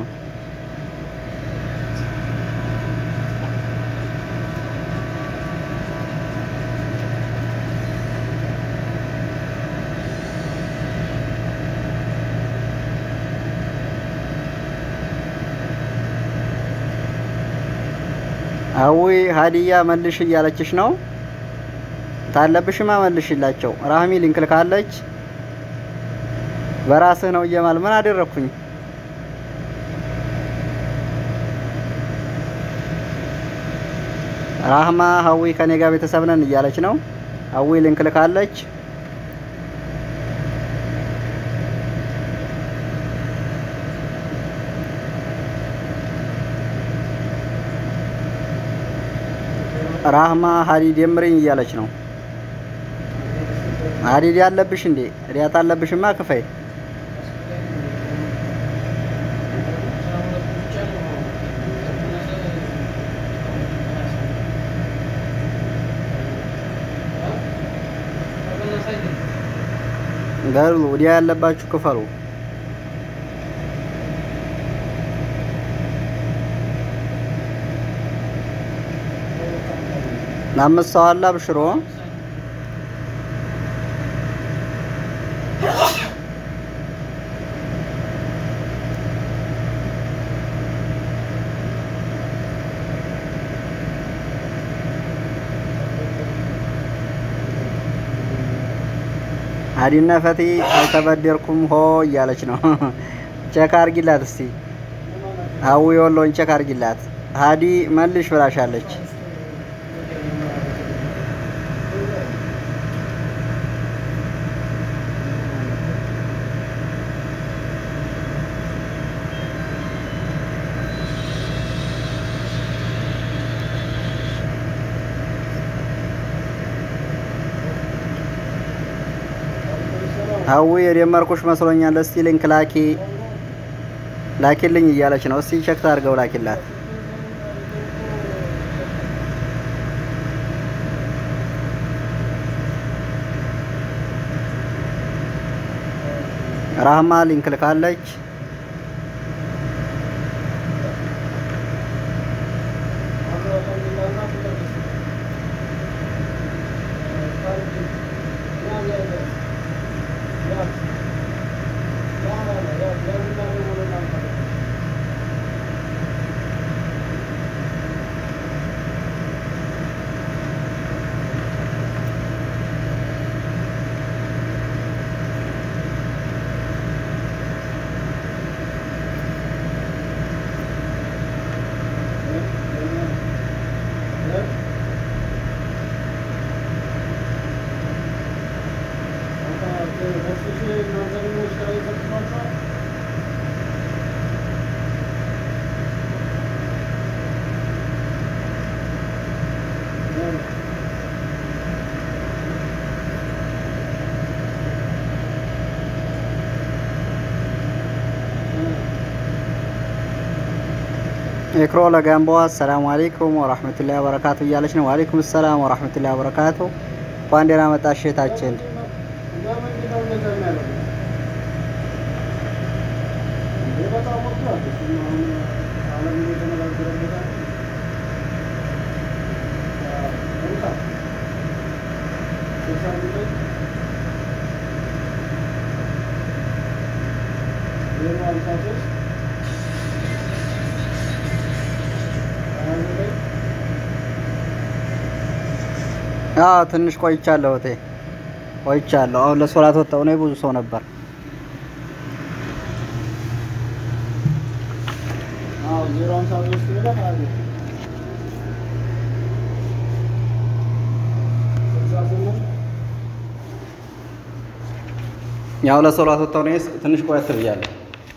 አዊ ሀዲያ መልሽ እያለችሽ ነው። ታለብሽማ መልሽላቸው። ራህሚ ሊንክ ልካለች። በራስህ ነው እየማል ምን አደረኩኝ? ራህማ ሀዊ ከኔ ጋር ቤተሰብ ነን እያለች ነው። ሀዊ ሊንክ ልካለች። ራህማ ሀዲድ የምሪኝ እያለች ነው። ሀዲድ ያለብሽ እንዴ? ሪያት አለብሽማ ክፈይ። ጋር ወዲያ ያለባችሁ ክፈሉ። አምስት ሰው አለ አብሽሮ። አዲና ፈቲ አልተበደርኩም ሆ እያለች ነው። ቼክ አርጊላት እስቲ። አዊ ወሎን ቼክ አርጊላት። ሀዲ መልሽ ብላሻለች። አዊ የደመርኩሽ መስሎኛል። እስቲ ሊንክ ላኪ ላኪልኝ እያለች ነው። እስቲ ቼክ ታርገው ላኪላት። ራህማ ሊንክ ልካለች። ኢክሮ ለጋምቦ አሰላሙ አለይኩም ወራህመቱላሂ ወበረካቱ እያለች ነው። ወአለይኩም ሰላም ወራህመቱላሂ ወበረካቱ። እንኳን ደህና መጣሽ እህታችን። አዎ ትንሽ ቆይቻለሁ እቴ ቆይቻለሁ። አሁን ለሶላት ወጣሁ ነው። ብዙ ሰው ነበር። አዎ ዜሮ ሃምሳ አምስት ነው ማለት ነው። ያው ለሶላት ወጣሁ ነው። ትንሽ ቆየት ብያለሁ።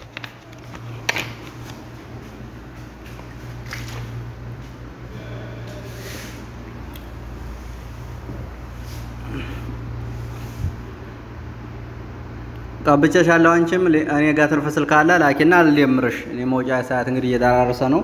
ጠብቼሻለሁ። አንቺም እኔ ጋር ትርፍ ስልክ አለ ላኪና ልጀምርሽ። እኔ መውጫ ሰዓት እንግዲህ እየደራረሰ ነው።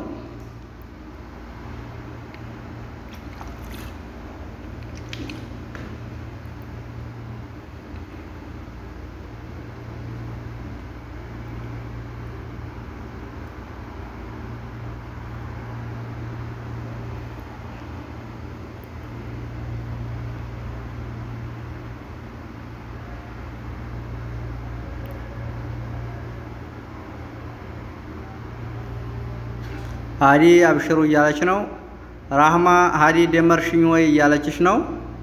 ሀዲ አብሽሩ እያለች ነው። ራህማ ሀዲ ደመርሽኝ ወይ እያለችሽ ነው።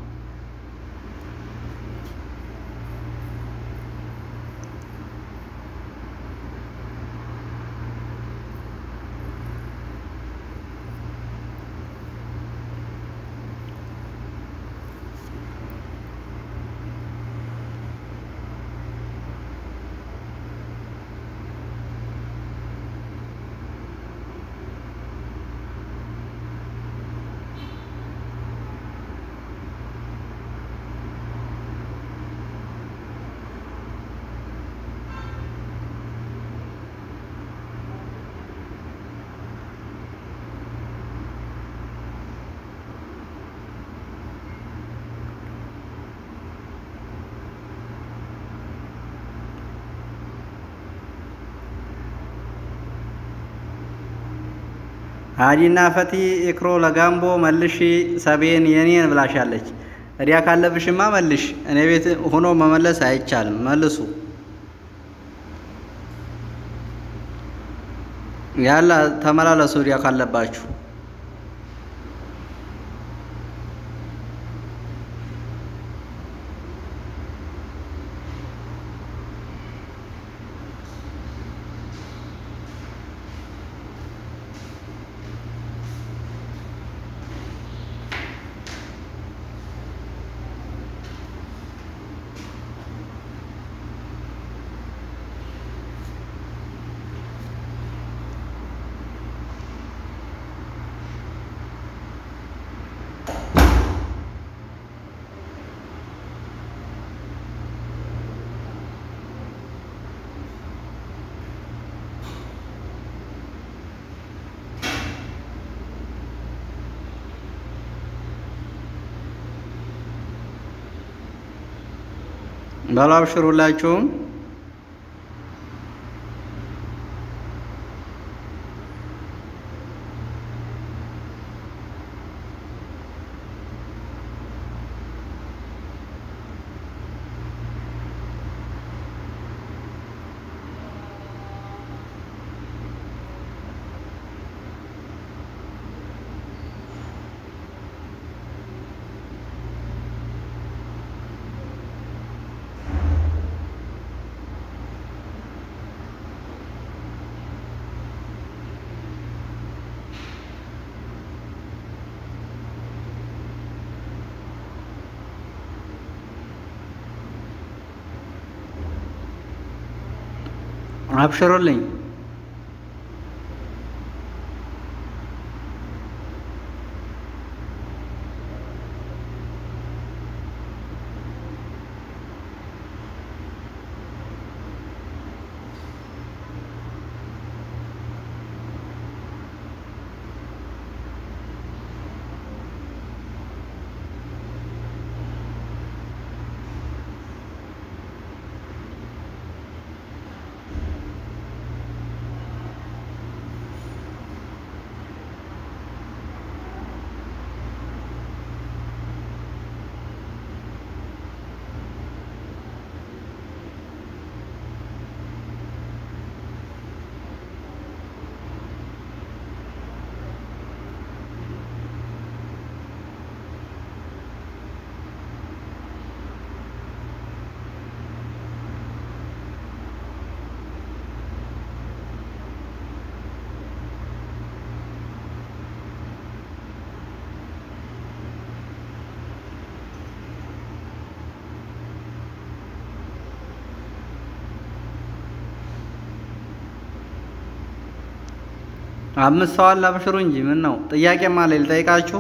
ሀዲና ፈቲ ኢክሮ ለጋምቦ መልሺ ሰቤን የኔን ብላሻለች። እዲያ ካለብሽማ መልሽ። እኔ ቤት ሆኖ መመለስ አይቻልም። መልሱ ያላ ተመላለሱ እዲያ ካለባችሁ። በሉ አብሽሩላችሁም። አብሽሩልኝ። አምስት ሰው አለ አብሽሩ እንጂ ምን ነው ጥያቄማ ላይ ልጠይቃችሁ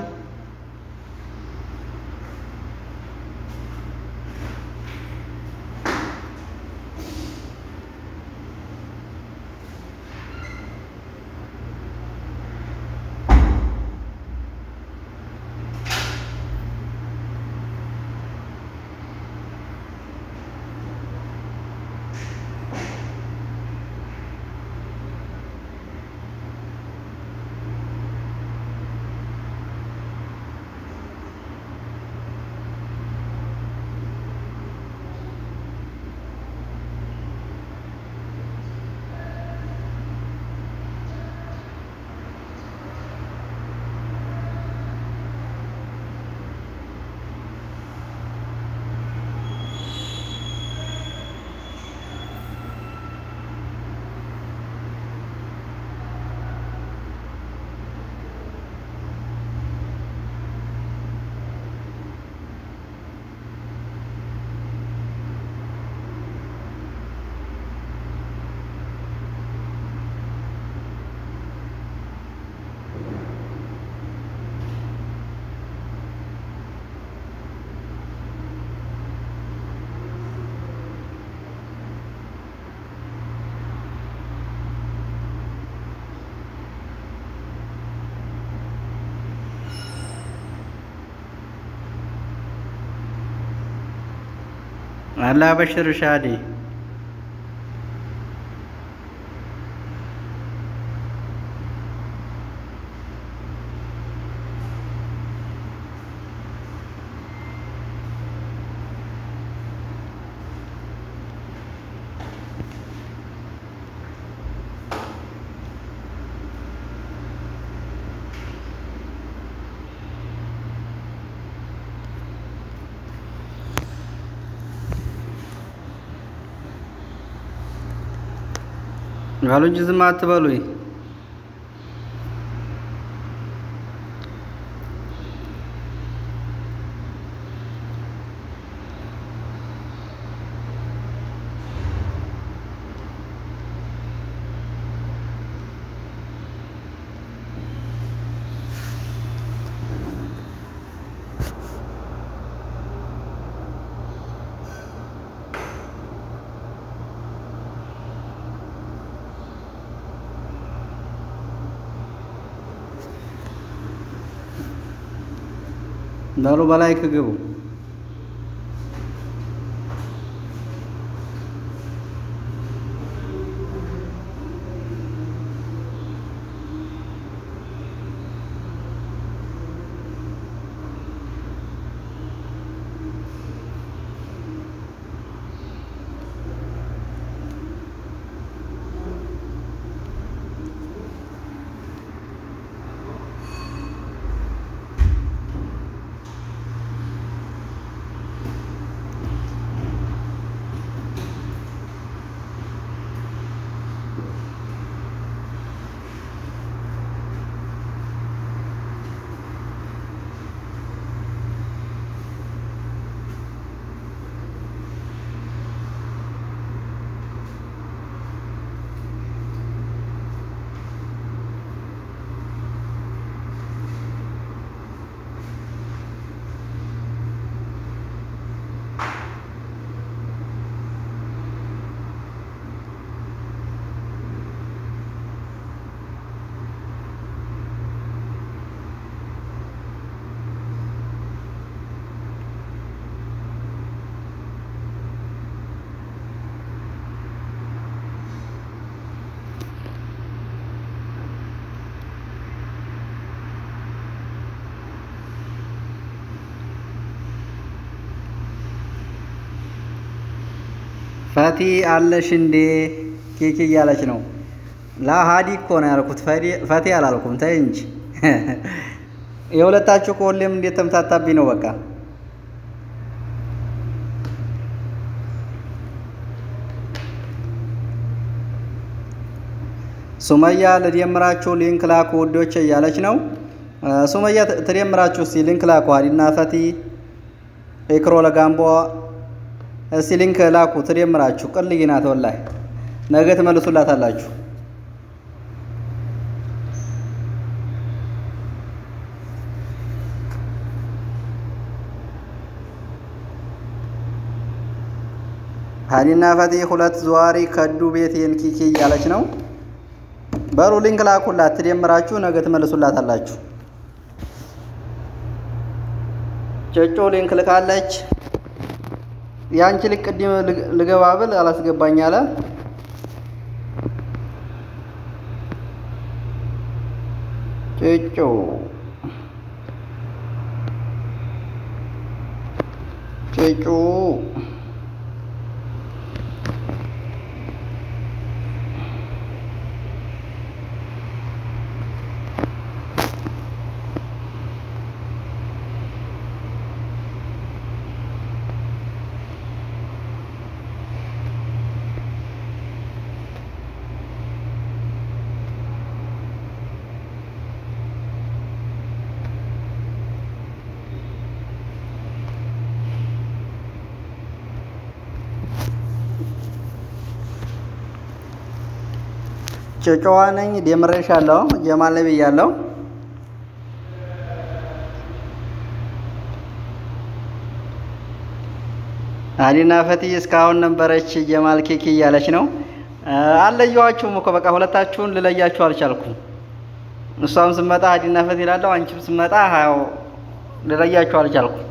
الله بشر شادي قالوا جزء ما تبالوي دارو بلاي كجبو فاتي على شندي كيكي يالش نو لا هادي كون ያልኩት فاتي አላልኩም ተይ እንጂ የሁለታችሁ ኮለም እንዴት ተምታታብኝ ነው በቃ ሱመያ ለደምራችሁ ሊንክ ላኩ ወዶች ያለች ነው ሱመያ ተደምራችሁ ሲ ሊንክ ላኩ አዲና ፈቲ ኤክሮ ለጋምቦ እሲ ሊንክ ላኩ ተደምራችሁ ቀልይናት ወላሂ ነገ ተመልሱላታላችሁ ሀዲና ፈቲ ሁለት ዘዋሪ ከዱ ቤቴን ኪኪ እያለች ነው። በሩ ሊንክ ላኩላት ትደምራችሁ ነገ ትመልሱላታላችሁ። ጨጮ ሊንክ ልካለች። ያንቺ ልክ ቅድም ልገባ ብል አላስገባኝ አለ። ጨጮ ጨጮ ጨጮዋ ነኝ ደምሬሻለሁ ጀማል ላይ ብያለሁ። ሀዲና ፈቲ እስካሁን ነበረች ጀማል ኬኪ እያለች ነው። አለየኋችሁም እኮ በቃ ሁለታችሁን ልለያችሁ አልቻልኩም። እሷም ስመጣ ሀዲና ፈቲ እላለሁ፣ አንቺም ስመጣ ያው ልለያችሁ አልቻልኩም።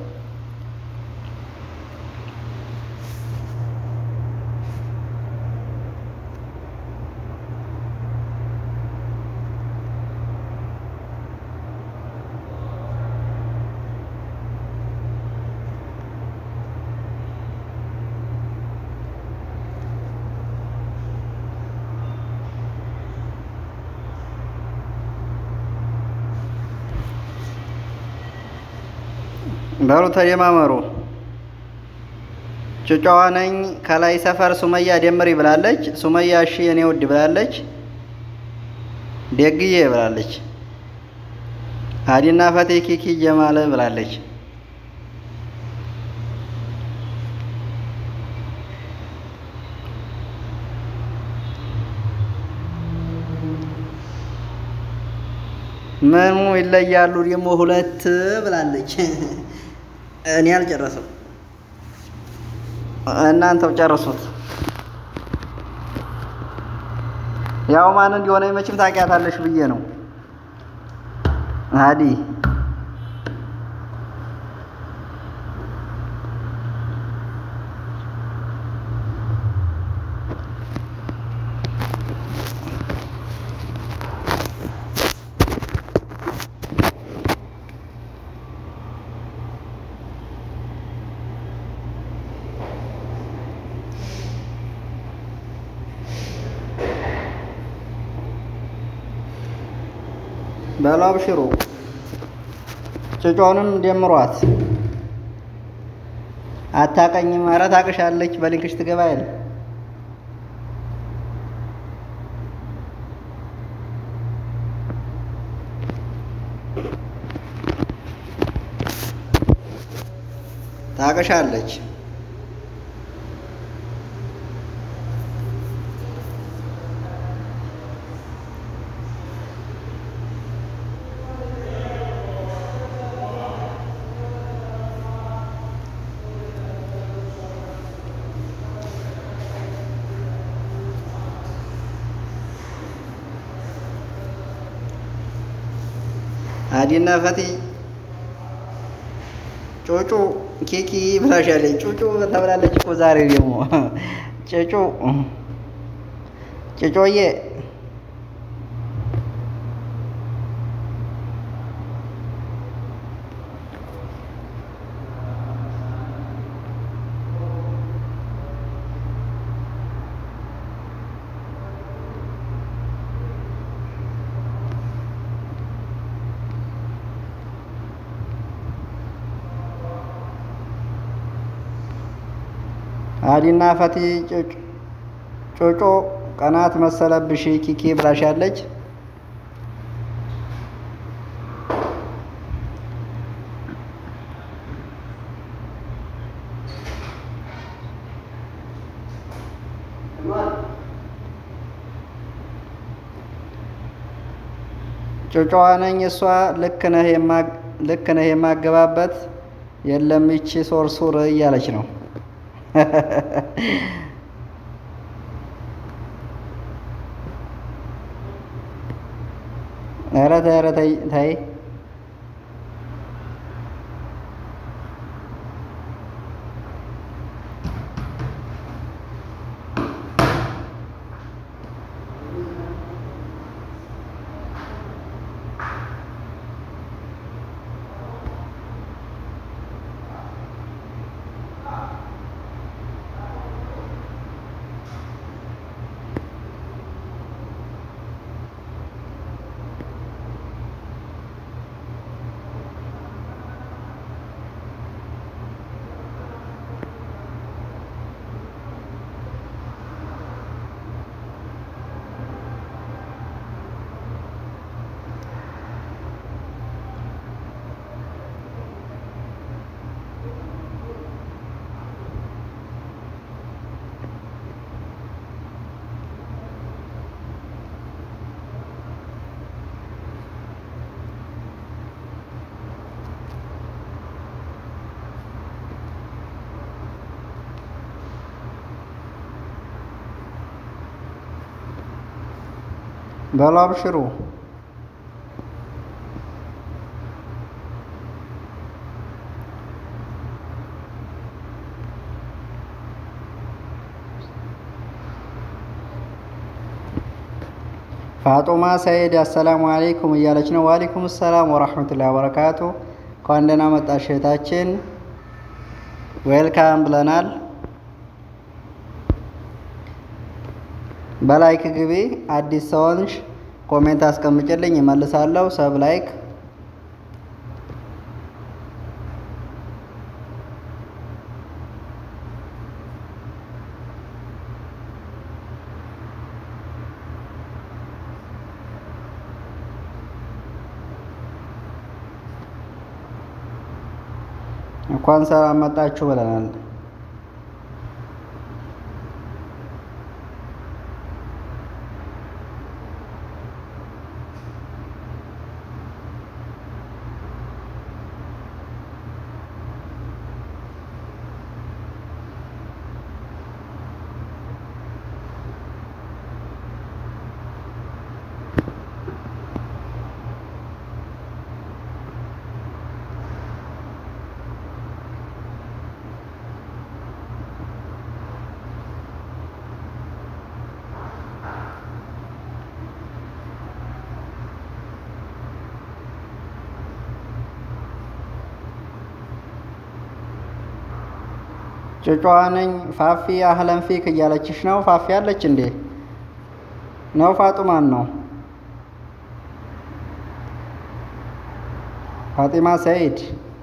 በሩ ተደማመሩ። ጨጮዋ ነኝ ከላይ ሰፈር ሱመያ ደምሪ ብላለች። ሱመያ እሺ የኔ ውድ ብላለች። ደግዬ ብላለች። ሀዲና ፈቲ ኪኪ ጀማል ብላለች። ምኑ ይለያሉ ደግሞ ሁለት ብላለች። እኔ አልጨረሰም፣ እናንተው ጨርሱት። ያው ማን እንደሆነ መቼም ታውቂያታለሽ ብዬ ነው። ሀዲ በሉ አብሽሩ። ጨጮንም ደምሯት። አታቀኝም? ኧረ ታቅሻለች። በሊንክሽ ትገባ አይደል? ታቅሻለች። ሀዲና ፈቲ ጮጮ ኬኪ ብላሻለች። ጮጮ ተብላለች እኮ ዛሬ ደግሞ ጮጮ ጮጮዬ ሀዲና ፈቲ ጮጮ ቀናት መሰለብሽ ኪኪ ብላሻለች። ጮጮዋ ነኝ እሷ ልክ ነህ የማ ልክ ነህ የማገባበት የለም ይቺ ሶርሱር እያለች ነው። ኧረ ተይ ኧረ ተይ ተይ በሉ አብሽሩ። ፋጡማ ሰይድ አሰላሙ አለይኩም እያለች ነው። ወአለይኩም ሰላም ወራህመቱላሂ ወበረካቱ። እንኳን ደህና መጣሽ እህታችን፣ ዌልካም ብለናል። በላይክ ግቢ። አዲስ ሰውንሽ ኮሜንት አስቀምጭልኝ እመልሳለሁ። ሰብ ላይክ እንኳን ሰላም መጣችሁ ብለናል። ጭጫዋ ነኝ ፋፊ አህለን ፊክ እያለችሽ ነው። ፋፊ አለች እንዴ ነው? ፋጡማን ነው? ፋጢማ ሰይድ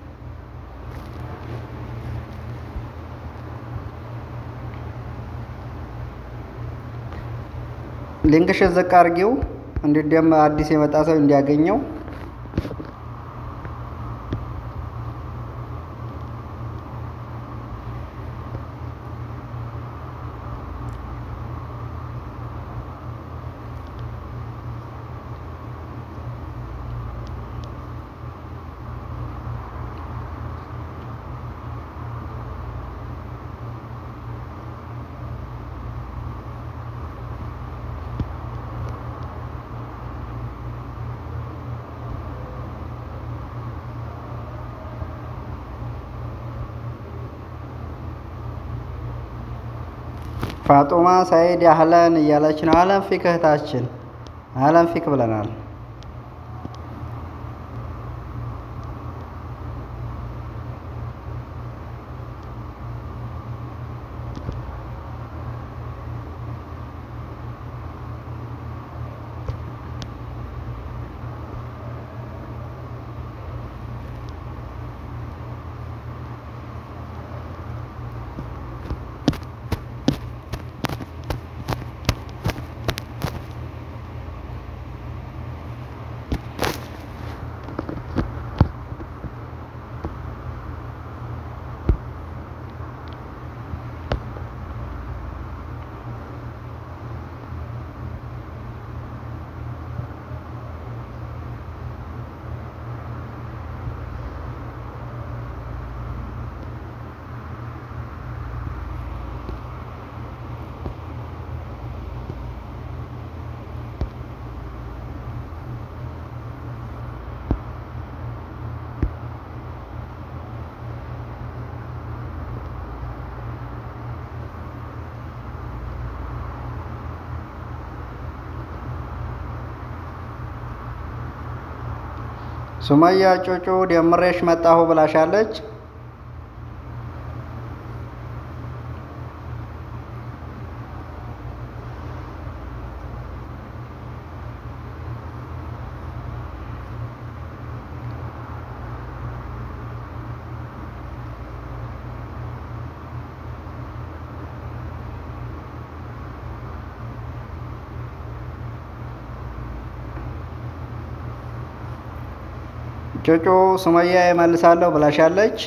ሊንክሽ ዝቅ አድርጊው እንዲደም አዲስ የመጣ ሰው እንዲያገኘው። ፋጡማ ሰይድ አህለን እያለች ነው። አህለን ፊክ እህታችን፣ አህለን ፊክ ብለናል። ሱመያ ጩጩ ደምሬሽ መጣሁ ብላሻለች። ጩጩ ሱመያ ይመልሳለሁ ብላሻለች።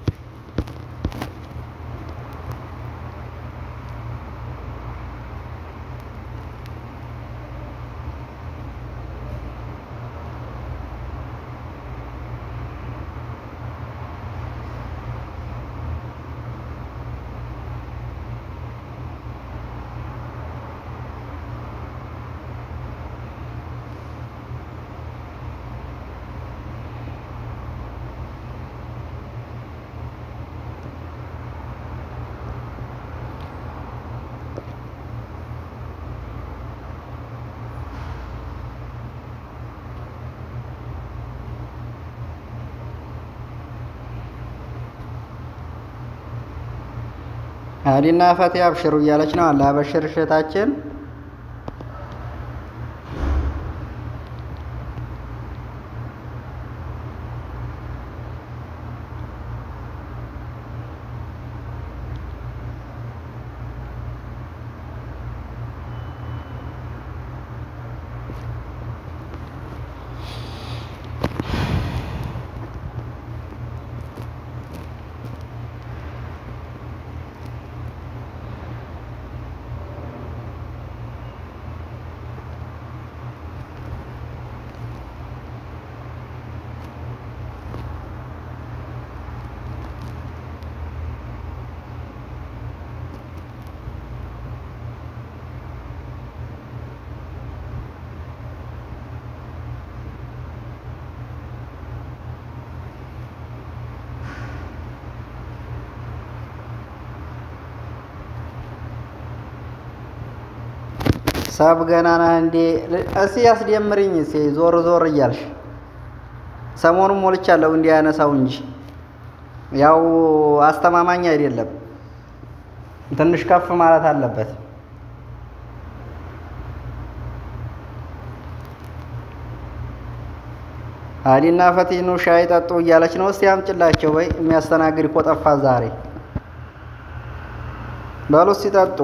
አዲና ፈቲ አብሽሩ እያለች ነው። አላህ በሽር እሸታችን ሳብ ገና ነህ እንዴ? እስኪ ያስደምርኝ እስኪ ዞር ዞር እያልሽ ሰሞኑን ሞልቻለሁ እንዲያነሳው እንጂ ያው አስተማማኝ አይደለም። ትንሽ ከፍ ማለት አለበት። አዲና ፈቲኑ ሻይ ጠጡ እያለች ነው። እስቲ አምጭላቸው ወይ የሚያስተናግድ እኮ ጠፋ ዛሬ። በሉ እስቲ ጠጡ።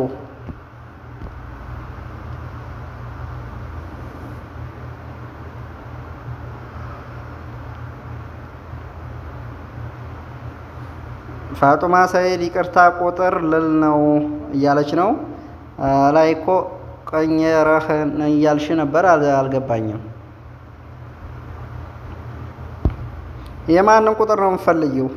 ፋጡማ ሰይድ ይቅርታ ቁጥር ልል ነው እያለች ነው። ላይ እኮ ቀኝረህ እያልሽ ነበር አልገባኝም። የማንን ቁጥር ነው የምትፈልጊው?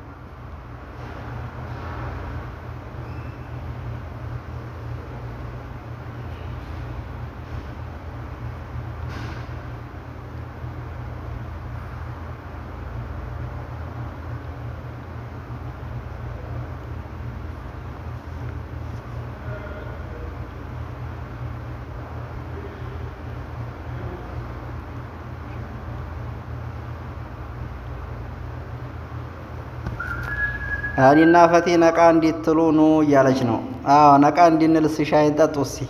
አዲና ፈቲ ነቃ እንዲትሉ ኑ እያለች ነው። አዎ ነቃ እንድንል እስኪ ሻይ ጠጡ እስኪ።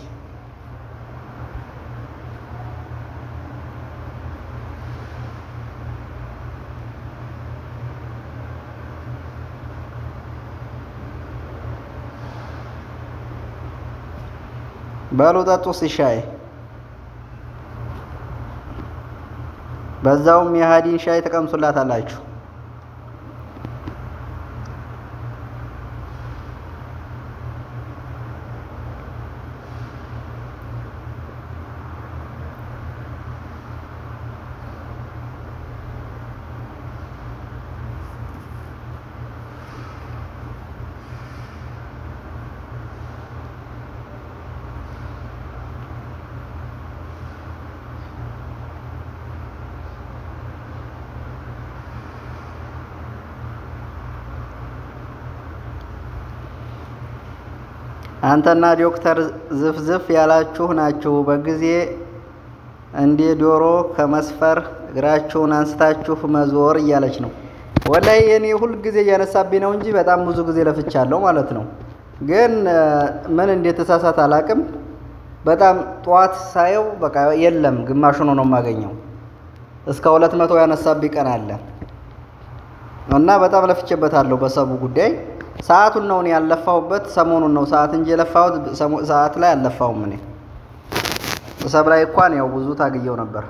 በሉ ጠጡ እስኪ ሻይ። በዛውም የሃዲን ሻይ ተቀምሱላታላችሁ። አንተና ዶክተር ዝፍዝፍ ያላችሁ ናችሁ። በጊዜ እንደ ዶሮ ከመስፈር እግራችሁን አንስታችሁ መዞር እያለች ነው። ወላሂ የኔ ሁል ጊዜ እያነሳብኝ ነው እንጂ በጣም ብዙ ጊዜ ለፍቻለሁ ማለት ነው። ግን ምን እንዴት ተሳሳተ አላቅም። በጣም ጧት ሳየው በቃ የለም ግማሹን ነው የማገኘው። እስከ ሁለት መቶ ያነሳብኝ ቀን አለ እና በጣም ለፍቼበታለሁ በሰቡ ጉዳይ። ሰዓቱን ነው ያለፋውበት ሰሞኑን ነው ሰዓት እንጂ የለፋሁት ሰዓት ላይ አልለፋውም እኔ። ሰብ ላይ እንኳን ያው ብዙ ታግየው ነበር።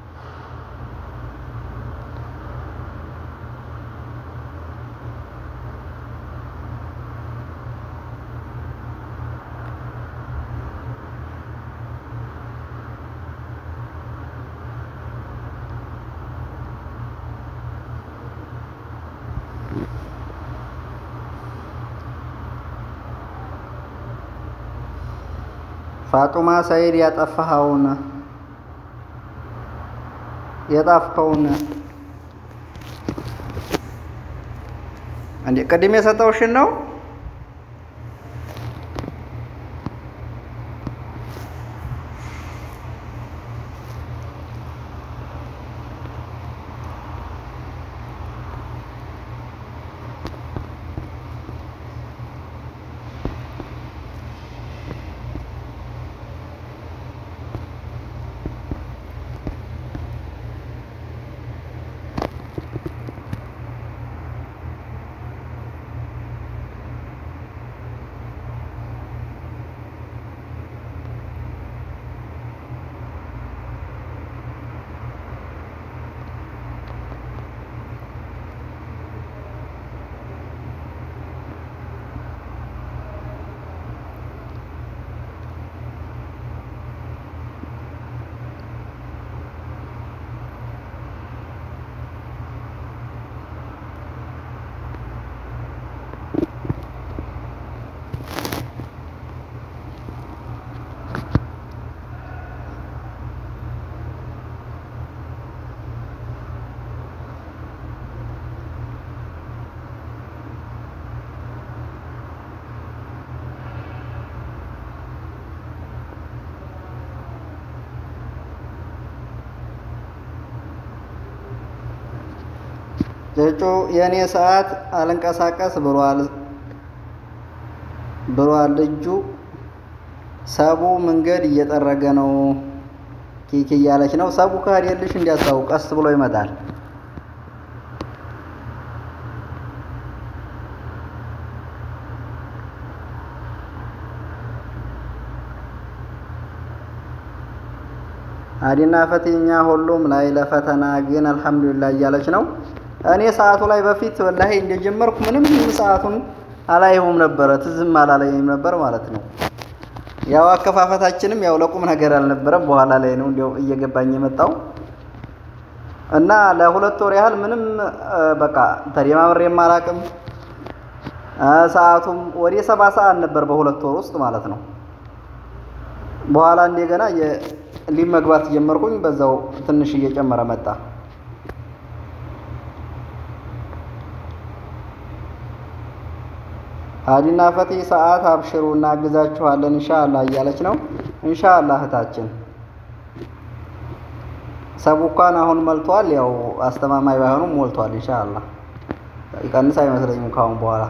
ፋጡማ ሰይድ ያጠፋኸውን የጣፍከውን እንዴ ቅድም የሰጠውሽን ነው? ጨጮ የኔ ሰዓት አልንቀሳቀስ ብሏል ብሏል ልጁ ሰቡ መንገድ እየጠረገ ነው ኪኪ እያለች ነው። ሰቡ ካሄደልሽ እንዲያሳው ቀስ ብሎ ይመጣል። አዲና ፈተኛ ሁሉም ላይ ለፈተና ግን አልহামዱሊላህ እያለች ነው። እኔ ሰዓቱ ላይ በፊት ወላሂ እንደጀመርኩ ምንም ሰዓቱን አላየሁም ነበር ትዝም አላለኝም ነበር ማለት ነው። ያው አከፋፈታችንም ያው ለቁም ነገር አልነበረም በኋላ ላይ ነው እንደው እየገባኝ የመጣው እና ለሁለት ወር ያህል ምንም በቃ ተሪማምሬም አላቅም። ሰዓቱም ወደ ሰባት ሰዓት ነበር በሁለት ወር ውስጥ ማለት ነው። በኋላ እንደገና ሊመግባት ጀመርኩኝ በዛው ትንሽ እየጨመረ መጣ። አዲና ፈቲ ሰዓት አብሽሩና አግዛችኋለን ኢንሻአላህ እያለች ነው። ኢንሻአላህ እህታችን ሰቡካን አሁን መልቷል። ያው አስተማማኝ ባይሆንም ሞልቷል ኢንሻአላህ። ይቀንስ አይመስለኝም ካሁን በኋላ።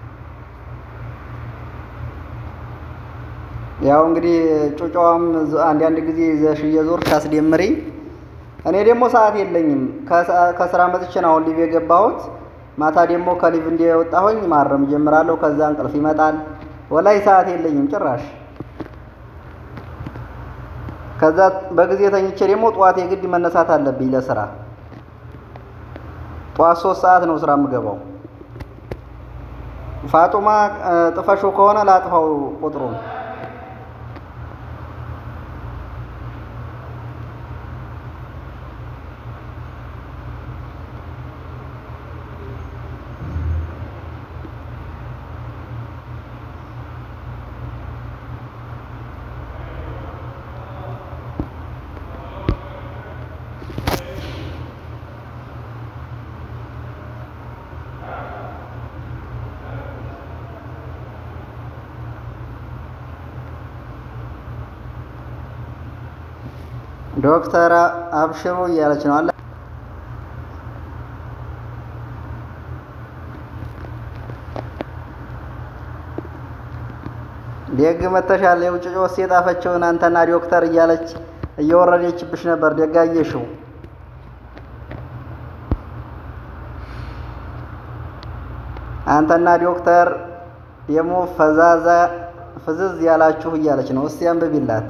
ያው እንግዲህ ጩጫዋም አንድ አንድ ጊዜ ዘሽ እየዞርሽ አስደምሪ። እኔ ደግሞ ሰዓት የለኝም ከስራ መጥቼ ነው ሊቭ የገባሁት። ማታ ደግሞ ከሊቭ እንደወጣሁኝ ማረም ጀምራለሁ። ከዛ እንቅልፍ ይመጣል። ወላይ ሰዓት የለኝም ጭራሽ። ከዛ በጊዜ ተኝቼ ደግሞ ጧት የግድ መነሳት አለብኝ ለስራ። ጧት ሶስት ሰዓት ነው ስራ የምገባው። ፋጡማ ጥፈሹ ከሆነ ላጥፋው ቁጥሩን። ዶክተር አብሽሩ እያለች ነው አለ ደግ መተሻል። የውጭ ጮስ የጣፈችውን አንተና ዶክተር እያለች እየወረደችብሽ ነበር። ደጋየሽው አንተና ዶክተር ደግሞ ፈዛዛ ፍዝዝ ያላችሁ እያለች ነው። እስቲ አንብቢላት።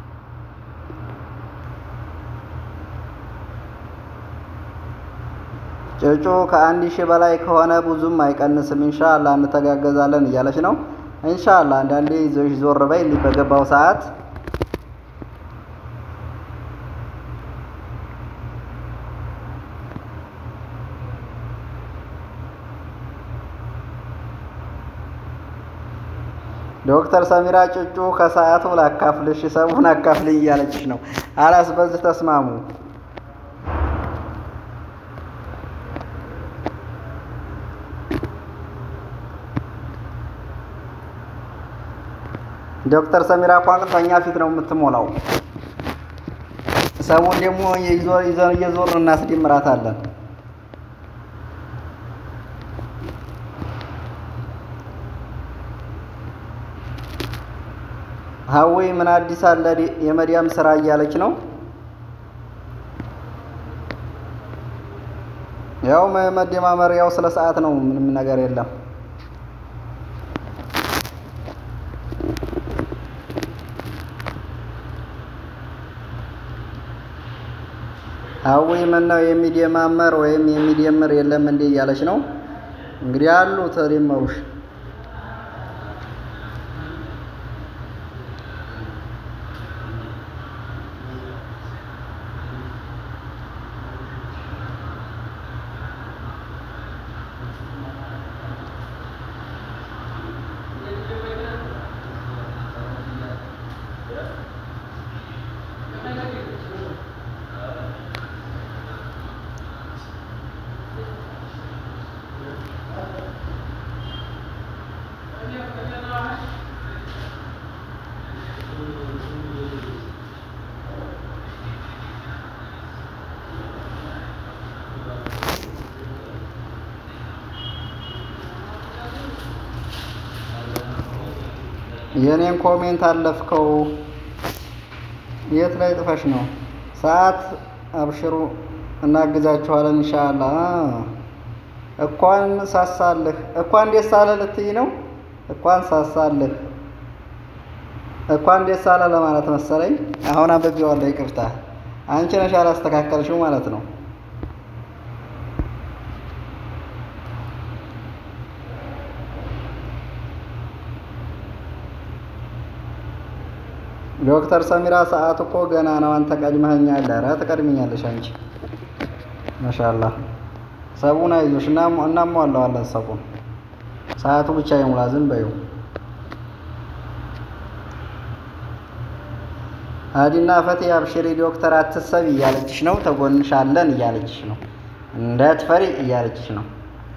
ጭጩ ከአንድ ሺህ በላይ ከሆነ ብዙም አይቀንስም ኢንሻአላህ እንተጋገዛለን እያለች ነው። ኢንሻአላህ አንዳንዴ ይዞሽ ዞር በይ በገባው ሰዓት ዶክተር ሰሚራ ጭጩ ከሰዓቱ ላካፍልሽ ሰቡን አካፍልኝ እያለችሽ ነው። አላስ በዚህ ተስማሙ። ዶክተር ሰሚራ ቋንቋኛ ፊት ነው የምትሞላው። ሰቡን ደግሞ ይዞር ይዘን እየዞር እናስደምራታለን። ሀዊ ምን አዲስ አለ የመዲያም ስራ እያለች ነው። ያው መደማመር ያው ስለ ሰዓት ነው ምንም ነገር የለም። ሀዊ ምን ነው የሚደማመር ወይም የሚደምር የለም እንዴ እያለች ነው። እንግዲህ አሉ ተደመሩሽ። የኔን ኮሜንት አለፍከው። የት ላይ ጥፈሽ ነው? ሰዓት አብሽሩ እናግዛችኋለን ኢንሻአላህ። እኳን ሳሳልህ እኳን ደስ አለ ልትይ ነው? እኳን ሳሳልህ እኳን ደስ አለ ለማለት መሰለኝ። አሁን አንብቤዋለሁ ይቅርታ። አንቺ ነሽ አላስተካከልሽው ማለት ነው። ዶክተር ሰሚራ ሰዓት እኮ ገና ነው። አንተ ቀድመኸኛል። ኧረ ትቀድሚኛለሽ አንቺ ማሻአላህ። ሰቡን አይዞሽ እና እናሟላዋለን ሰቡን። ሰዓቱ ብቻ ይሙላ ዝም በይው። አዲና ፈቲ አብሽሪ ዶክተር አትሰቢ እያለችሽ ነው። ተጎንሻለን እያለችሽ ነው። እንዳትፈሪ እያለችሽ ነው።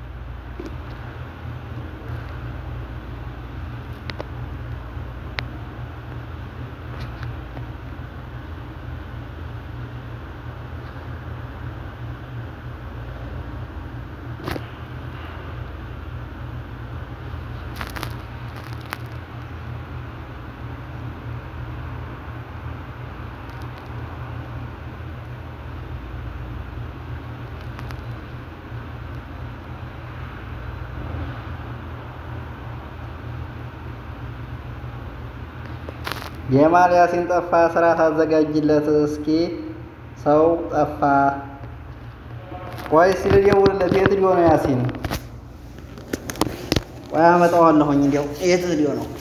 ጀማል ያሲን ጠፋ። ስራ ታዘጋጅለት እስኪ። ሰው ጠፋ። ቆይ ሲል ደውልለት። የት ሊሆን ነው ያሲን? ቆይ አመጣዋለሁኝ። እንዴው የት ሊሆን ነው?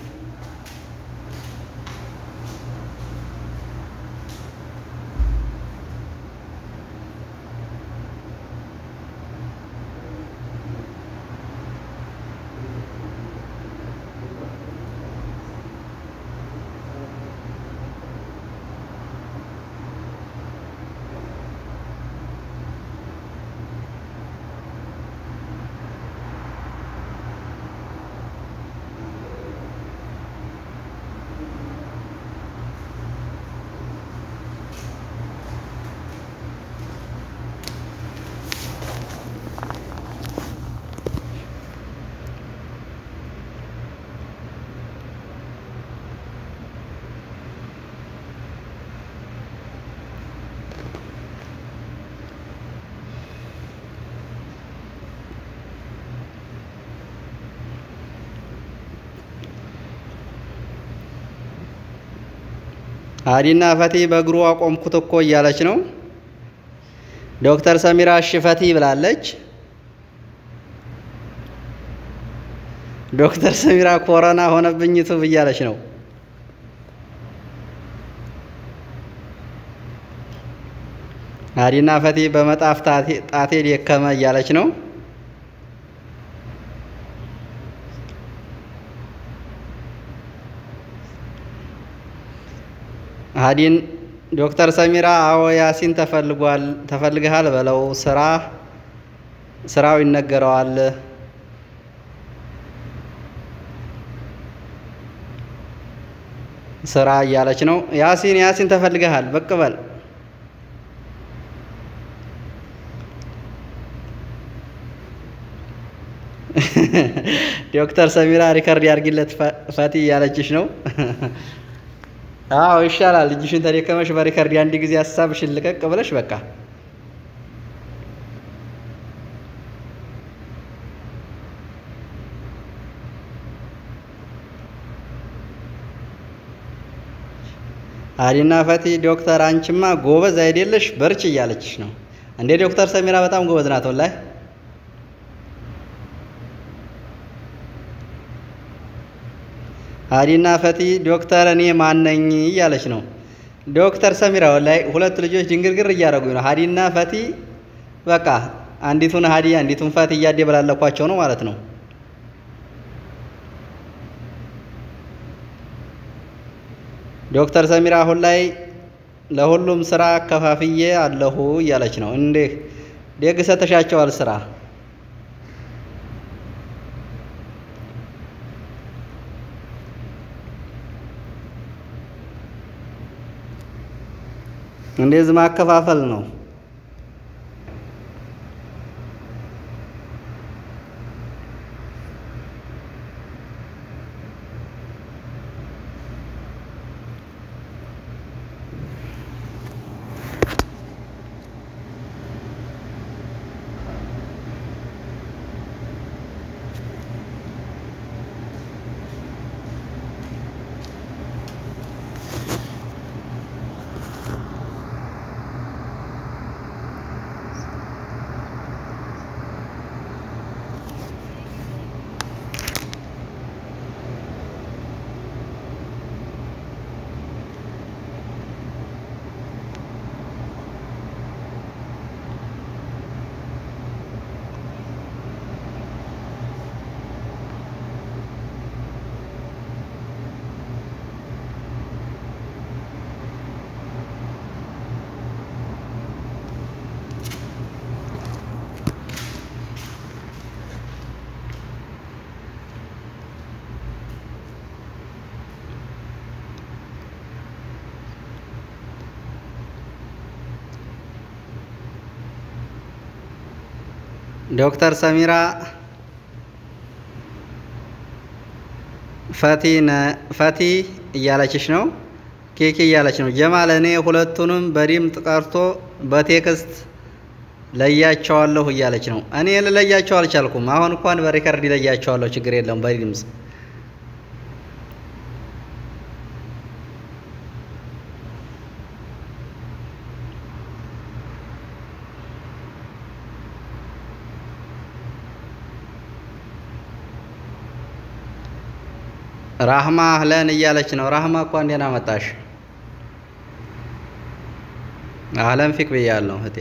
ሃዲና ፈቲ በእግሩ አቆምኩት እኮ እያለች ነው። ዶክተር ሰሚራ እሺ ፈቲ ብላለች። ዶክተር ሰሚራ ኮሮና ሆነብኝ ዩቲዩብ እያለች ነው። ሃዲና ፈቲ በመጣፍ ጣቴ ደከመ እያለች ነው። ሃዲን ዶክተር ሰሚራ አዎ ያሲን ተፈልጓል ተፈልገሃል በለው ስራ ስራው ይነገረዋል። ስራ እያለች ነው። ያሲን ያሲን ተፈልገሃል ብቅ በል። ዶክተር ሰሚራ ሪከርድ ያርግለት ፈቲ እያለችሽ ነው። አዎ ይሻላል። ልጅሽን ተደከመሽ በሪከርድ አንድ ጊዜ ሐሳብሽን ልቀቅ ብለሽ በቃ ሃዲና ፈቲ ዶክተር አንቺማ ጎበዝ አይደለሽ በርቺ እያለችሽ ነው። እንዴ ዶክተር ሰሚራ በጣም ጎበዝ ናት ወላሂ። ሃዲና ፈቲ ዶክተር እኔ ማን ነኝ እያለች ነው። ዶክተር ሰሚራ ወላሂ ሁለት ልጆች ድንግርግር እያደረጉኝ ነው። ሃዲና ፈቲ በቃ አንዲቱን ሃዲ አንዲቱን ፈቲ እያደበላለኳቸው ነው ማለት ነው። ዶክተር ሰሚራ አሁን ላይ ለሁሉም ስራ ከፋፍዬ አለሁ እያለች ነው። እንዴ ደግ ሰተሻቸዋል ስራ። እንደዚህ ማከፋፈል ነው። ዶክተር ሰሚራ ፈቲን ፈቲ እያለችሽ ነው። ኬኬ እያለች ነው። ጀማል እኔ ሁለቱንም በድምጥ ቀርቶ በቴክስት ለያቸዋለሁ እያለች ነው። እኔ ልለያቸው አልቻልኩም። አሁን እንኳን በሪከርድ ለያቸዋለሁ። ችግር የለውም በድምጽ ራህማ አህለን እያለች ነው። ራህማ እንኳን ደህና መጣሽ። አህለን ፊክ ብያለሁ እህቴ።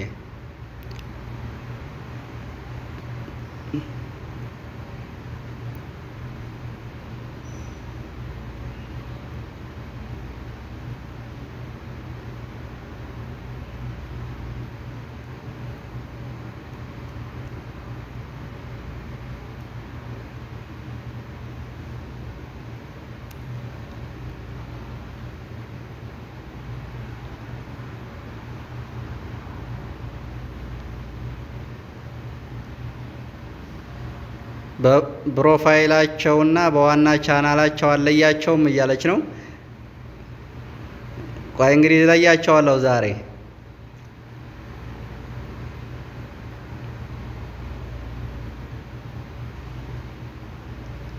በፕሮፋይላቸውና በዋና ቻናላቸው አለያቸውም እያለች ነው። ቆይ እንግዲህ ለያቸዋለሁ ዛሬ።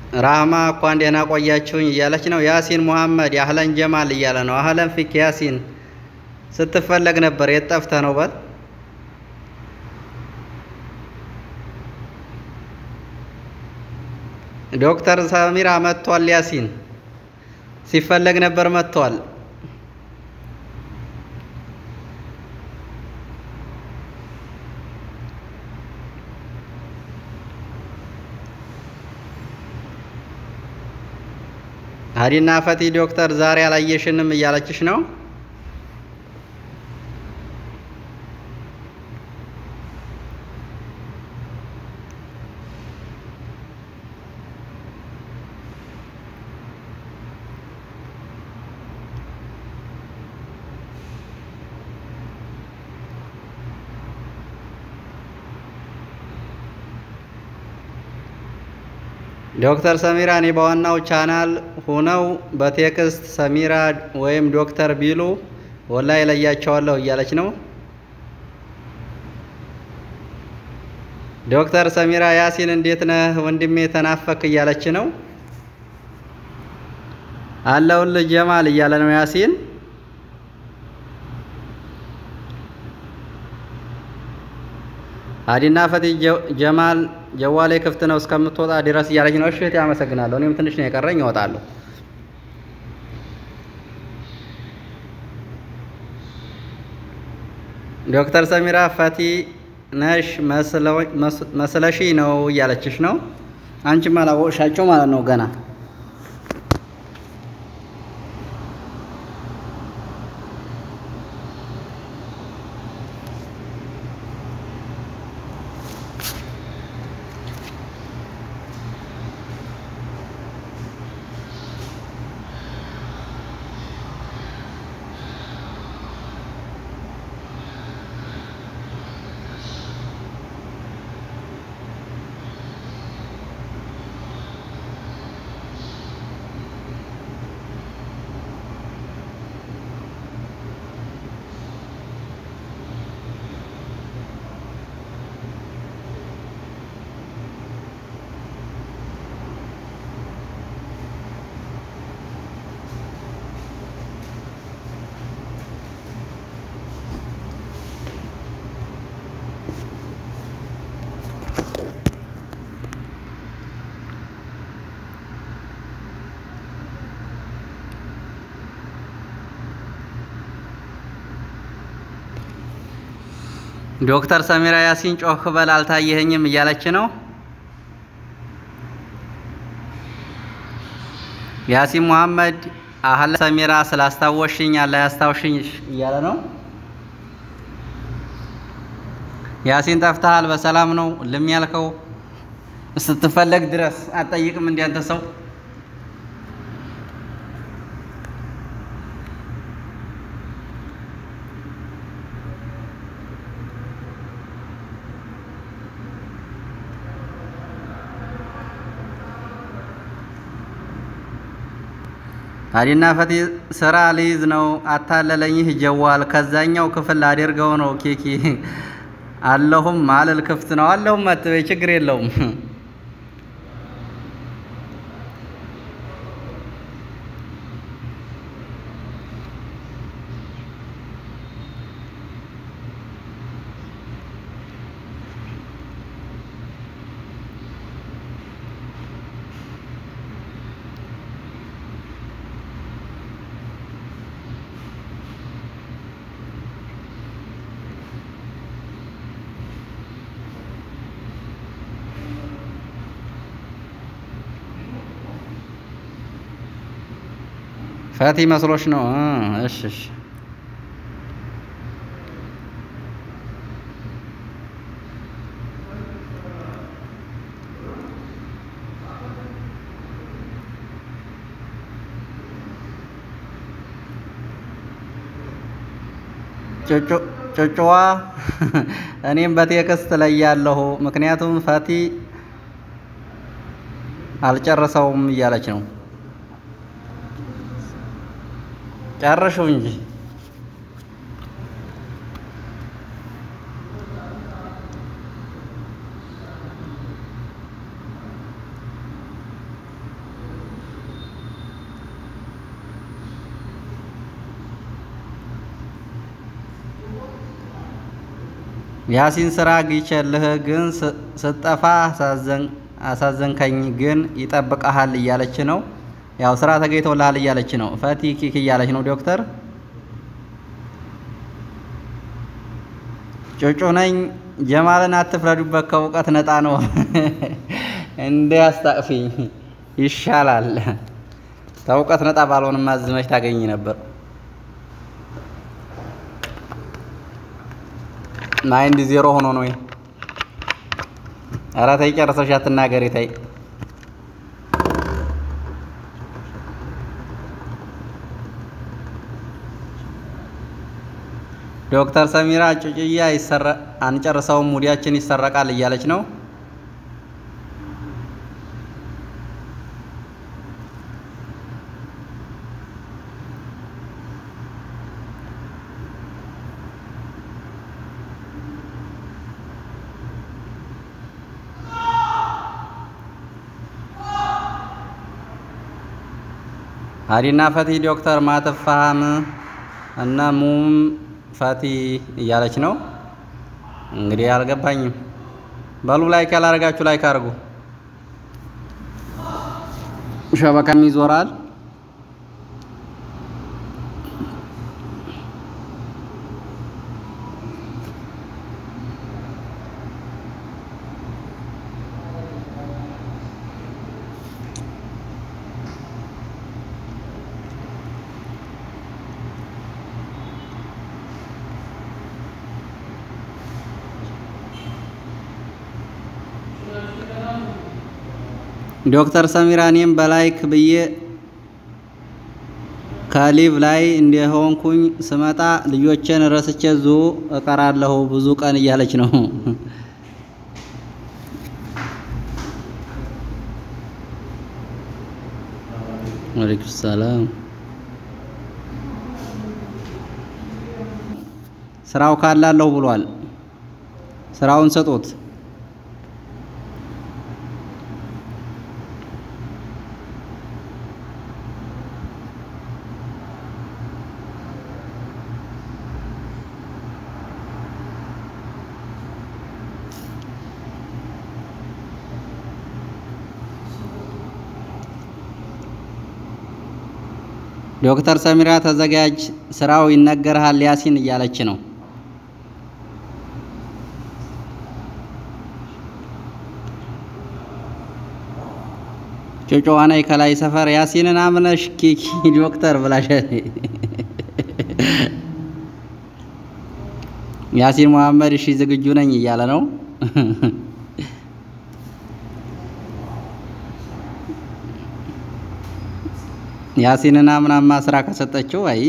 ራህማ እንኳን ደህና ቆያችሁኝ እያለች ነው። ያሲን ሙሐመድ አህለን ጀማል እያለ ነው። አህለን ፊክ ያሲን ስትፈለግ ነበር የት ጠፍተህ ነው በል። ዶክተር ሰሚራ መጥቷል። ያሲን ሲፈለግ ነበር መጥቷል። ሀዲና ፈቲ ዶክተር ዛሬ አላየሽንም እያለችሽ ነው። ዶክተር ሰሚራ እኔ በዋናው ቻናል ሆነው በቴክስት ሰሚራ ወይም ዶክተር ቢሉ ወላይ ለያቸዋለሁ እያለች ነው። ዶክተር ሰሚራ ያሲን እንዴት ነህ ወንድሜ ተናፈክ እያለች ነው። አለውልህ ጀማል እያለ ነው ያሲን። ሀዲና ፈቲ ጀማል ጀዋሌ ክፍት ነው እስከምትወጣ ድረስ እያለች ነው። እሺ እህቴ አመሰግናለሁ። እኔም ትንሽ ነው የቀረኝ እወጣለሁ። ዶክተር ሰሚራ ፈቲ ነሽ መስለሺ ነው እያለችሽ ነው። አንቺም አላወቅሻቸው ማለት ነው ገና። ዶክተር ሰሚራ ያሲን ጮህ በል አልታየኸኝም እያለች ነው። ያሲን ሙሐመድ አህለ ሰሚራ ስላስታወሽኝ አላ ያስታውሽኝ እያለ ነው። ያሲን ጠፍተሃል በሰላም ነው ልም ያልከው? ስትፈለግ ድረስ አትጠይቅም እንዴ አንተ ሰው? ሀዲና ፈቲ ስራ ልይዝ ነው አታለለኝ ጀዋል ከዛኛው ክፍል አድርገው ነው ኬኪ አለሁም ማለል ክፍት ነው አለሁም አትበይ ችግር የለውም። ፈቲ መስሎሽ ነው? እሺ እሺ ጮጮ ጮጮዋ እኔም በቴክስት ላይ ያለሁ ምክንያቱም ፈቲ አልጨረሰውም እያለች ነው። ጨርሽው እንጂ ያሲን ስራ ግይቸልህ ግን ስጠፋ አሳዘን አሳዘንከኝ ግን ይጠብቀሃል እያለች ነው። ያው ስራ ተገይቶልሃል እያለች ነው። ፈቲ ኪክ እያለች ነው ዶክተር ጮጮ ነኝ ጀማልን አትፍረዱበት ከውቀት ነጣ ነው እንዴ አስታቅፊኝ ይሻላል ተውቀት ነጣ ባልሆንማ ዝመች ታገኝ ነበር ማይንድ ዜሮ ሆኖ ነው ወይ አራ ታይ ጨርሰሽ አትናገሪ ታይ ዶክተር ሰሚራ ጩጭያ ይሰራ አንጨርሰው ሙዲያችን ይሰረቃል እያለች ነው አዲና ፈቲ ዶክተር ማተፋም እና ሙም ፈቲ እያለች ነው እንግዲህ አልገባኝም ባሉ ላይክ ያላረጋችሁ ላይክ አርጉ ሸበካም ይዞራል ዶክተር ሰሚራኔም በላይክ ብዬ ካሊቭ ላይ እንደሆንኩኝ ስመጣ ልጆችን ረስቼ ዙ እቀራለሁ ብዙ ቀን እያለች ነው ወለይኩም ሰላም ስራው ካላለሁ ብሏል ስራውን ሰጡት ዶክተር ሰሚራ ተዘጋጅ ስራው ይነገርሃል ያሲን እያለች ነው ጮጮዋና ከላይ ሰፈር ያሲንን አምነሽ ኪኪ ዶክተር ብላሽ ያሲን መሐመድ እሺ ዝግጁ ነኝ እያለ ነው ያሲንና ምናማ ስራ ከሰጠችው አይ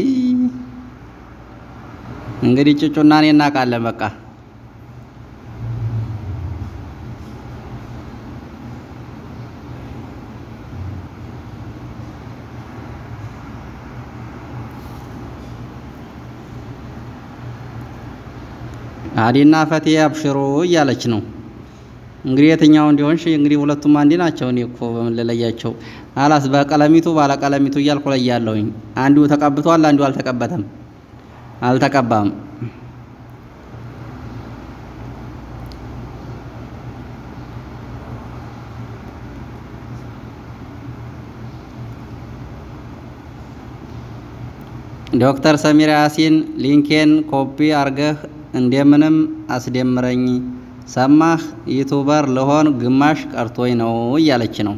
እንግዲህ ጭጩና እኔ እናቃለን በቃ አዲና ፈቲ አብሽሩ እያለች ነው እንግዲህ የትኛው እንዲሆንሽ እንግዲህ ሁለቱም አንዲ ናቸው እኔ እኮ በመለለያቸው አላስ በቀለሚቱ ባለ ቀለሚቱ እያልኩ ላይ ያለውኝ አንዱ ተቀብቷል አንዱ አልተቀበተም አልተቀባም ዶክተር ሰሚራ ያሲን ሊንኬን ኮፒ አርገህ እንደምንም አስደምረኝ ሰማህ ዩቲዩበር ለሆን ግማሽ ቀርቶይ ነው እያለች ነው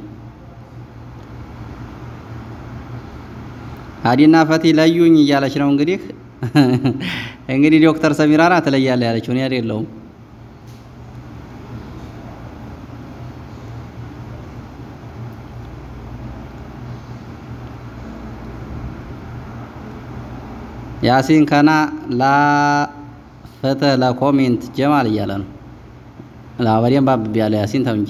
አዲና ፈቲ ለዩኝ እያለች ነው እንግዲህ እንግዲህ ዶክተር ሰሚራና ተለያለ ያለችው ነው አይደለም ያሲን ከና ላ ፈተ ለኮሜንት ጀማል እያለ ነው ላወሪም ባብ ቢያለ ያሲን ተምጂ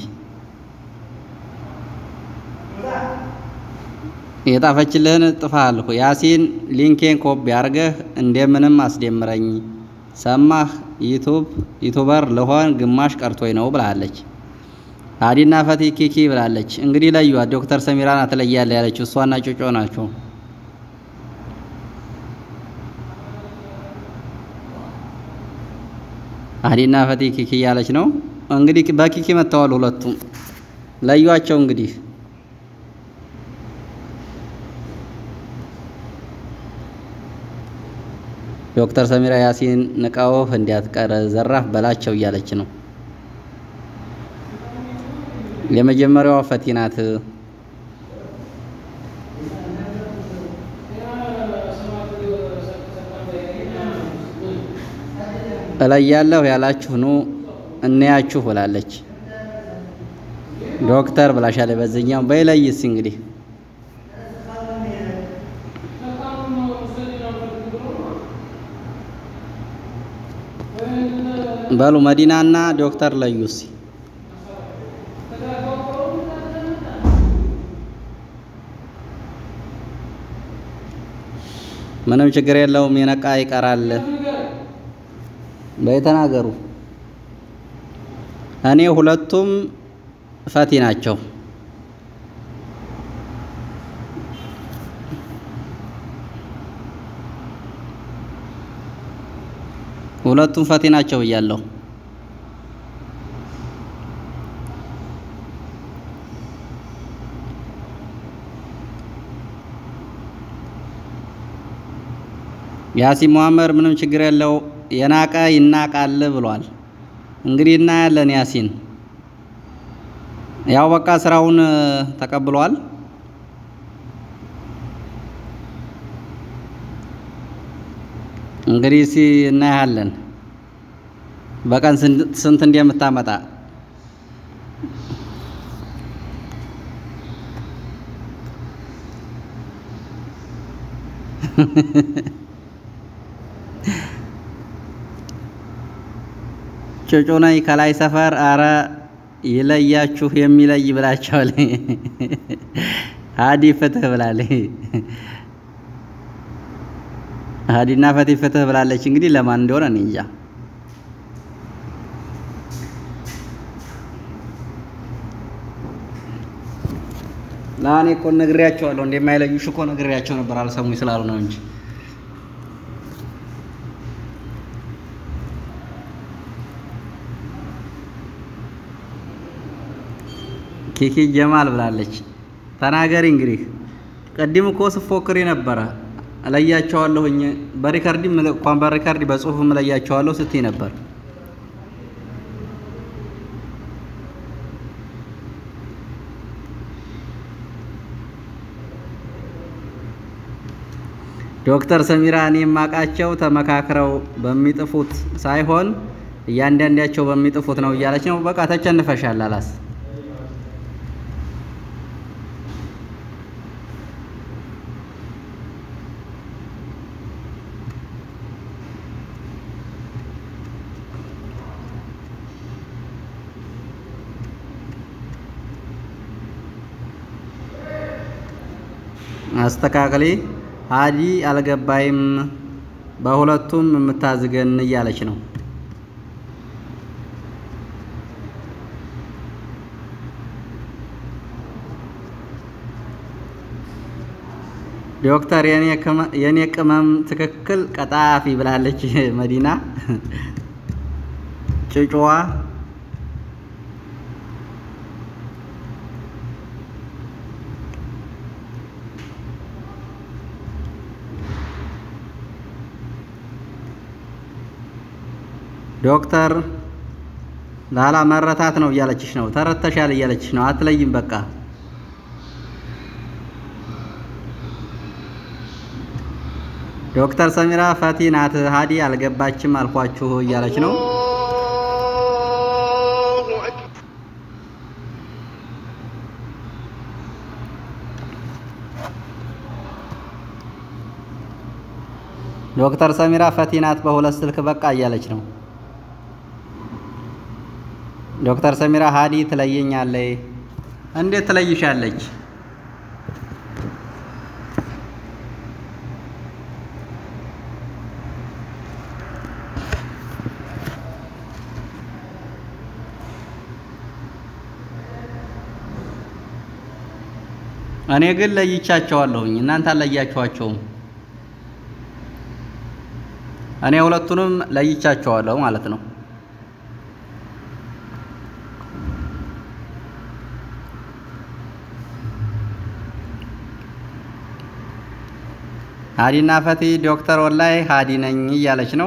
የጣፈችልህን ጥፋልኩ ያሲን ሊንኬን ኮፒ አርገህ እንደምንም አስደምረኝ ሰማህ ዩቲዩብ ዩቲዩበር ለሆን ግማሽ ቀርቶይ ነው ብላለች አዲና ፈቲ ኪኪ ብላለች እንግዲህ ለዩ ዶክተር ሰሚራና ተለያለ ያለችው እሷና ጮጮ ናቸው አህዲና ፈቲ ኪኪ ያለች ነው እንግዲህ በኪኪ መተዋል ሁለቱም ለዩዋቸው እንግዲህ ዶክተር ሰሚራ ያሲን ንቃው እንዲያትቀር ዘራፍ በላቸው እያለች ነው የመጀመሪያው ፈቲ ናት እላያለሁ ያላችሁ ነው እንያችሁ ብላለች ዶክተር ብላሻለ በዘኛው በይለይስ እንግዲህ ባሉ መዲናና ዶክተር ለዩስ ምንም ችግር የለውም የነቃ ይቀራል በየተናገሩ እኔ ሁለቱም ፈቲ ናቸው ሁለቱም ፈቲ ናቸው ይያለው ያሲን ሙሐመድ ምንም ችግር የለው የናቀ ይናቃል ብሏል እንግዲህ እና ያለን ያሲን ያው በቃ ስራውን ተቀብሏል እንግዲህ ሲ እና ያለን በቀን ስንት እንደምታመጣ ጮጮናይ ከላይ ሰፈር አረ ይለያችሁ የሚለይ ብላቸው ላይ ሀዲ ፍትህ ብላለች ሀዲና ፈቲ ፍትህ ብላለች እንግዲህ ለማን እንደሆነ እኔ እንጃ ላኔ እኮ ነግሬያቸዋለሁ እንደማይለዩሽ እኮ ነግሬያቸው ነበር አልሰሙኝ ስላሉ ነው እንጂ ኪኪ ጀማል ብላለች ተናገሪ እንግዲህ ቀድም እኮ ስፎክሪ ነበር አለያቸዋለሁኝ በሪካርዲ እንኳን በሪካርዲ በጽሁፍም ለያቸዋለሁ ስትይ ነበር ዶክተር ሰሚራ እኔ ማቃቸው ተመካክረው በሚጥፉት ሳይሆን እያንዳንዳቸው በሚጥፉት ነው እያለች ነው በቃ ተጨንፈሻል አላስ አስተካክሊ ሀዲ አልገባይም በሁለቱም የምታዝገን እያለች ነው ዶክተር የኔ ቅመም ትክክል ቀጣፊ ብላለች መዲና ጭጭዋ ዶክተር ላላ መረታት ነው እያለችሽ ነው ተረተሻል እያለችሽ ነው አትለይም በቃ ዶክተር ሰሚራ ፈቲ ናት ሀዲ አልገባችም አልኳችሁ እያለች ነው ዶክተር ሰሚራ ፈቲ ናት በሁለት ስልክ በቃ እያለች ነው ዶክተር ሰሚራ ሀዲ ትለየኛለች እንዴት ትለይሻለች እኔ ግን ለይቻቸዋለሁኝ እናንተ አለያችኋቸውም እኔ ሁለቱንም ለይቻቸዋለሁ ማለት ነው ሃዲና ፈቲ ዶክተር ወላይ ሃዲ ነኝ እያለች ነው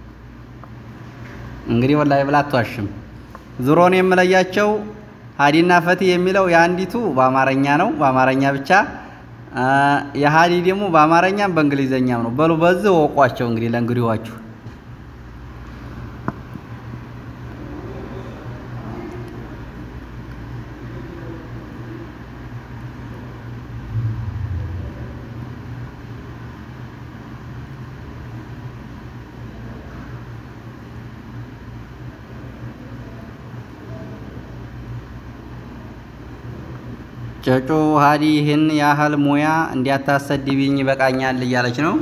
እንግዲህ ወላይ ብላ አትዋሽም ዙሮን የምለያቸው ሃዲና ፈቲ የሚለው ያንዲቱ በአማርኛ ነው በአማርኛ ብቻ የሃዲ ደግሞ በአማርኛም በእንግሊዘኛም ነው በሉ በዚህ ወቋቸው እንግዲህ ለእንግዲዋችሁ ጨጮ ሃዲ ይህን ያህል ሙያ እንዲያታሰድብኝ ይበቃኛል እያለች ነው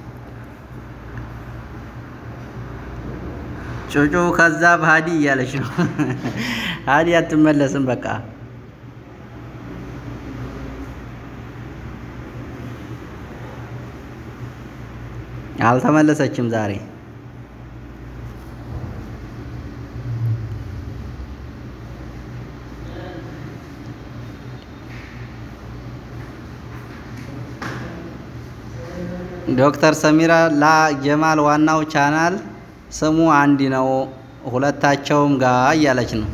ጨጮ ከዛ ሃዲ እያለች ነው ሃዲ አትመለስም በቃ አልተመለሰችም ዛሬ ዶክተር ሰሚራ ላ ጀማል ዋናው ቻናል ስሙ አንዲ ነው ሁለታቸውም ጋር እያለች ነው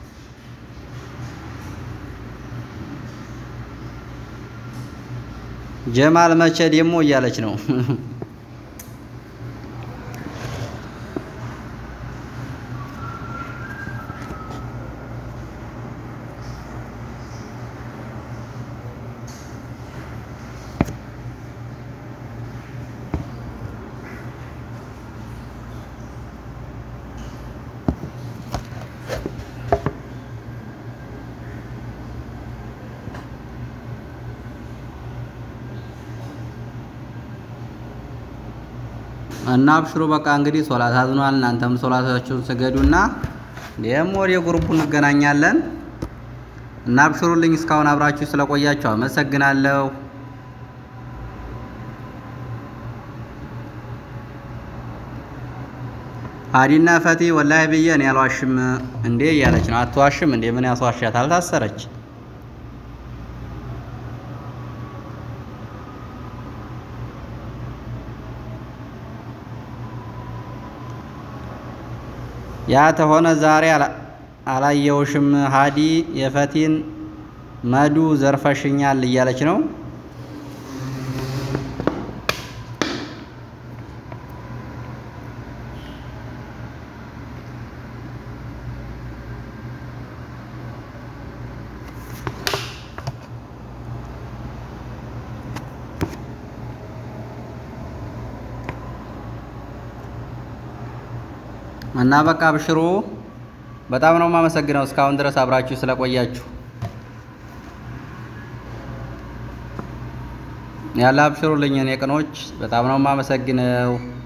ጀማል መቼ ደግሞ እያለች ነው እና አብሽሩ በቃ እንግዲህ ሶላት አዝኗል እናንተም ሶላታችሁን ስገዱና ደሞ ወደ ግሩፑ እንገናኛለን እና አብሽሩልኝ እስካሁን አብራችሁ ስለቆያችሁ አመሰግናለሁ ሃዲና ፈቲ ወላሂ በየን ያልዋሽም እንዴ ያለች ነው አትዋሽም እንዴ ምን ያስዋሻታል ታሰረች ያ ተሆነ ዛሬ አላየውሽም ሃዲ የፈቲን መዱ ዘርፈሽኛል እያለች ነው እና በቃ አብሽሩ በጣም ነው ማመሰግነው እስካሁን ድረስ አብራችሁ ስለቆያችሁ ያላ አብሽሩልኝ እኔ ቀኖች በጣም ነው ማመሰግነው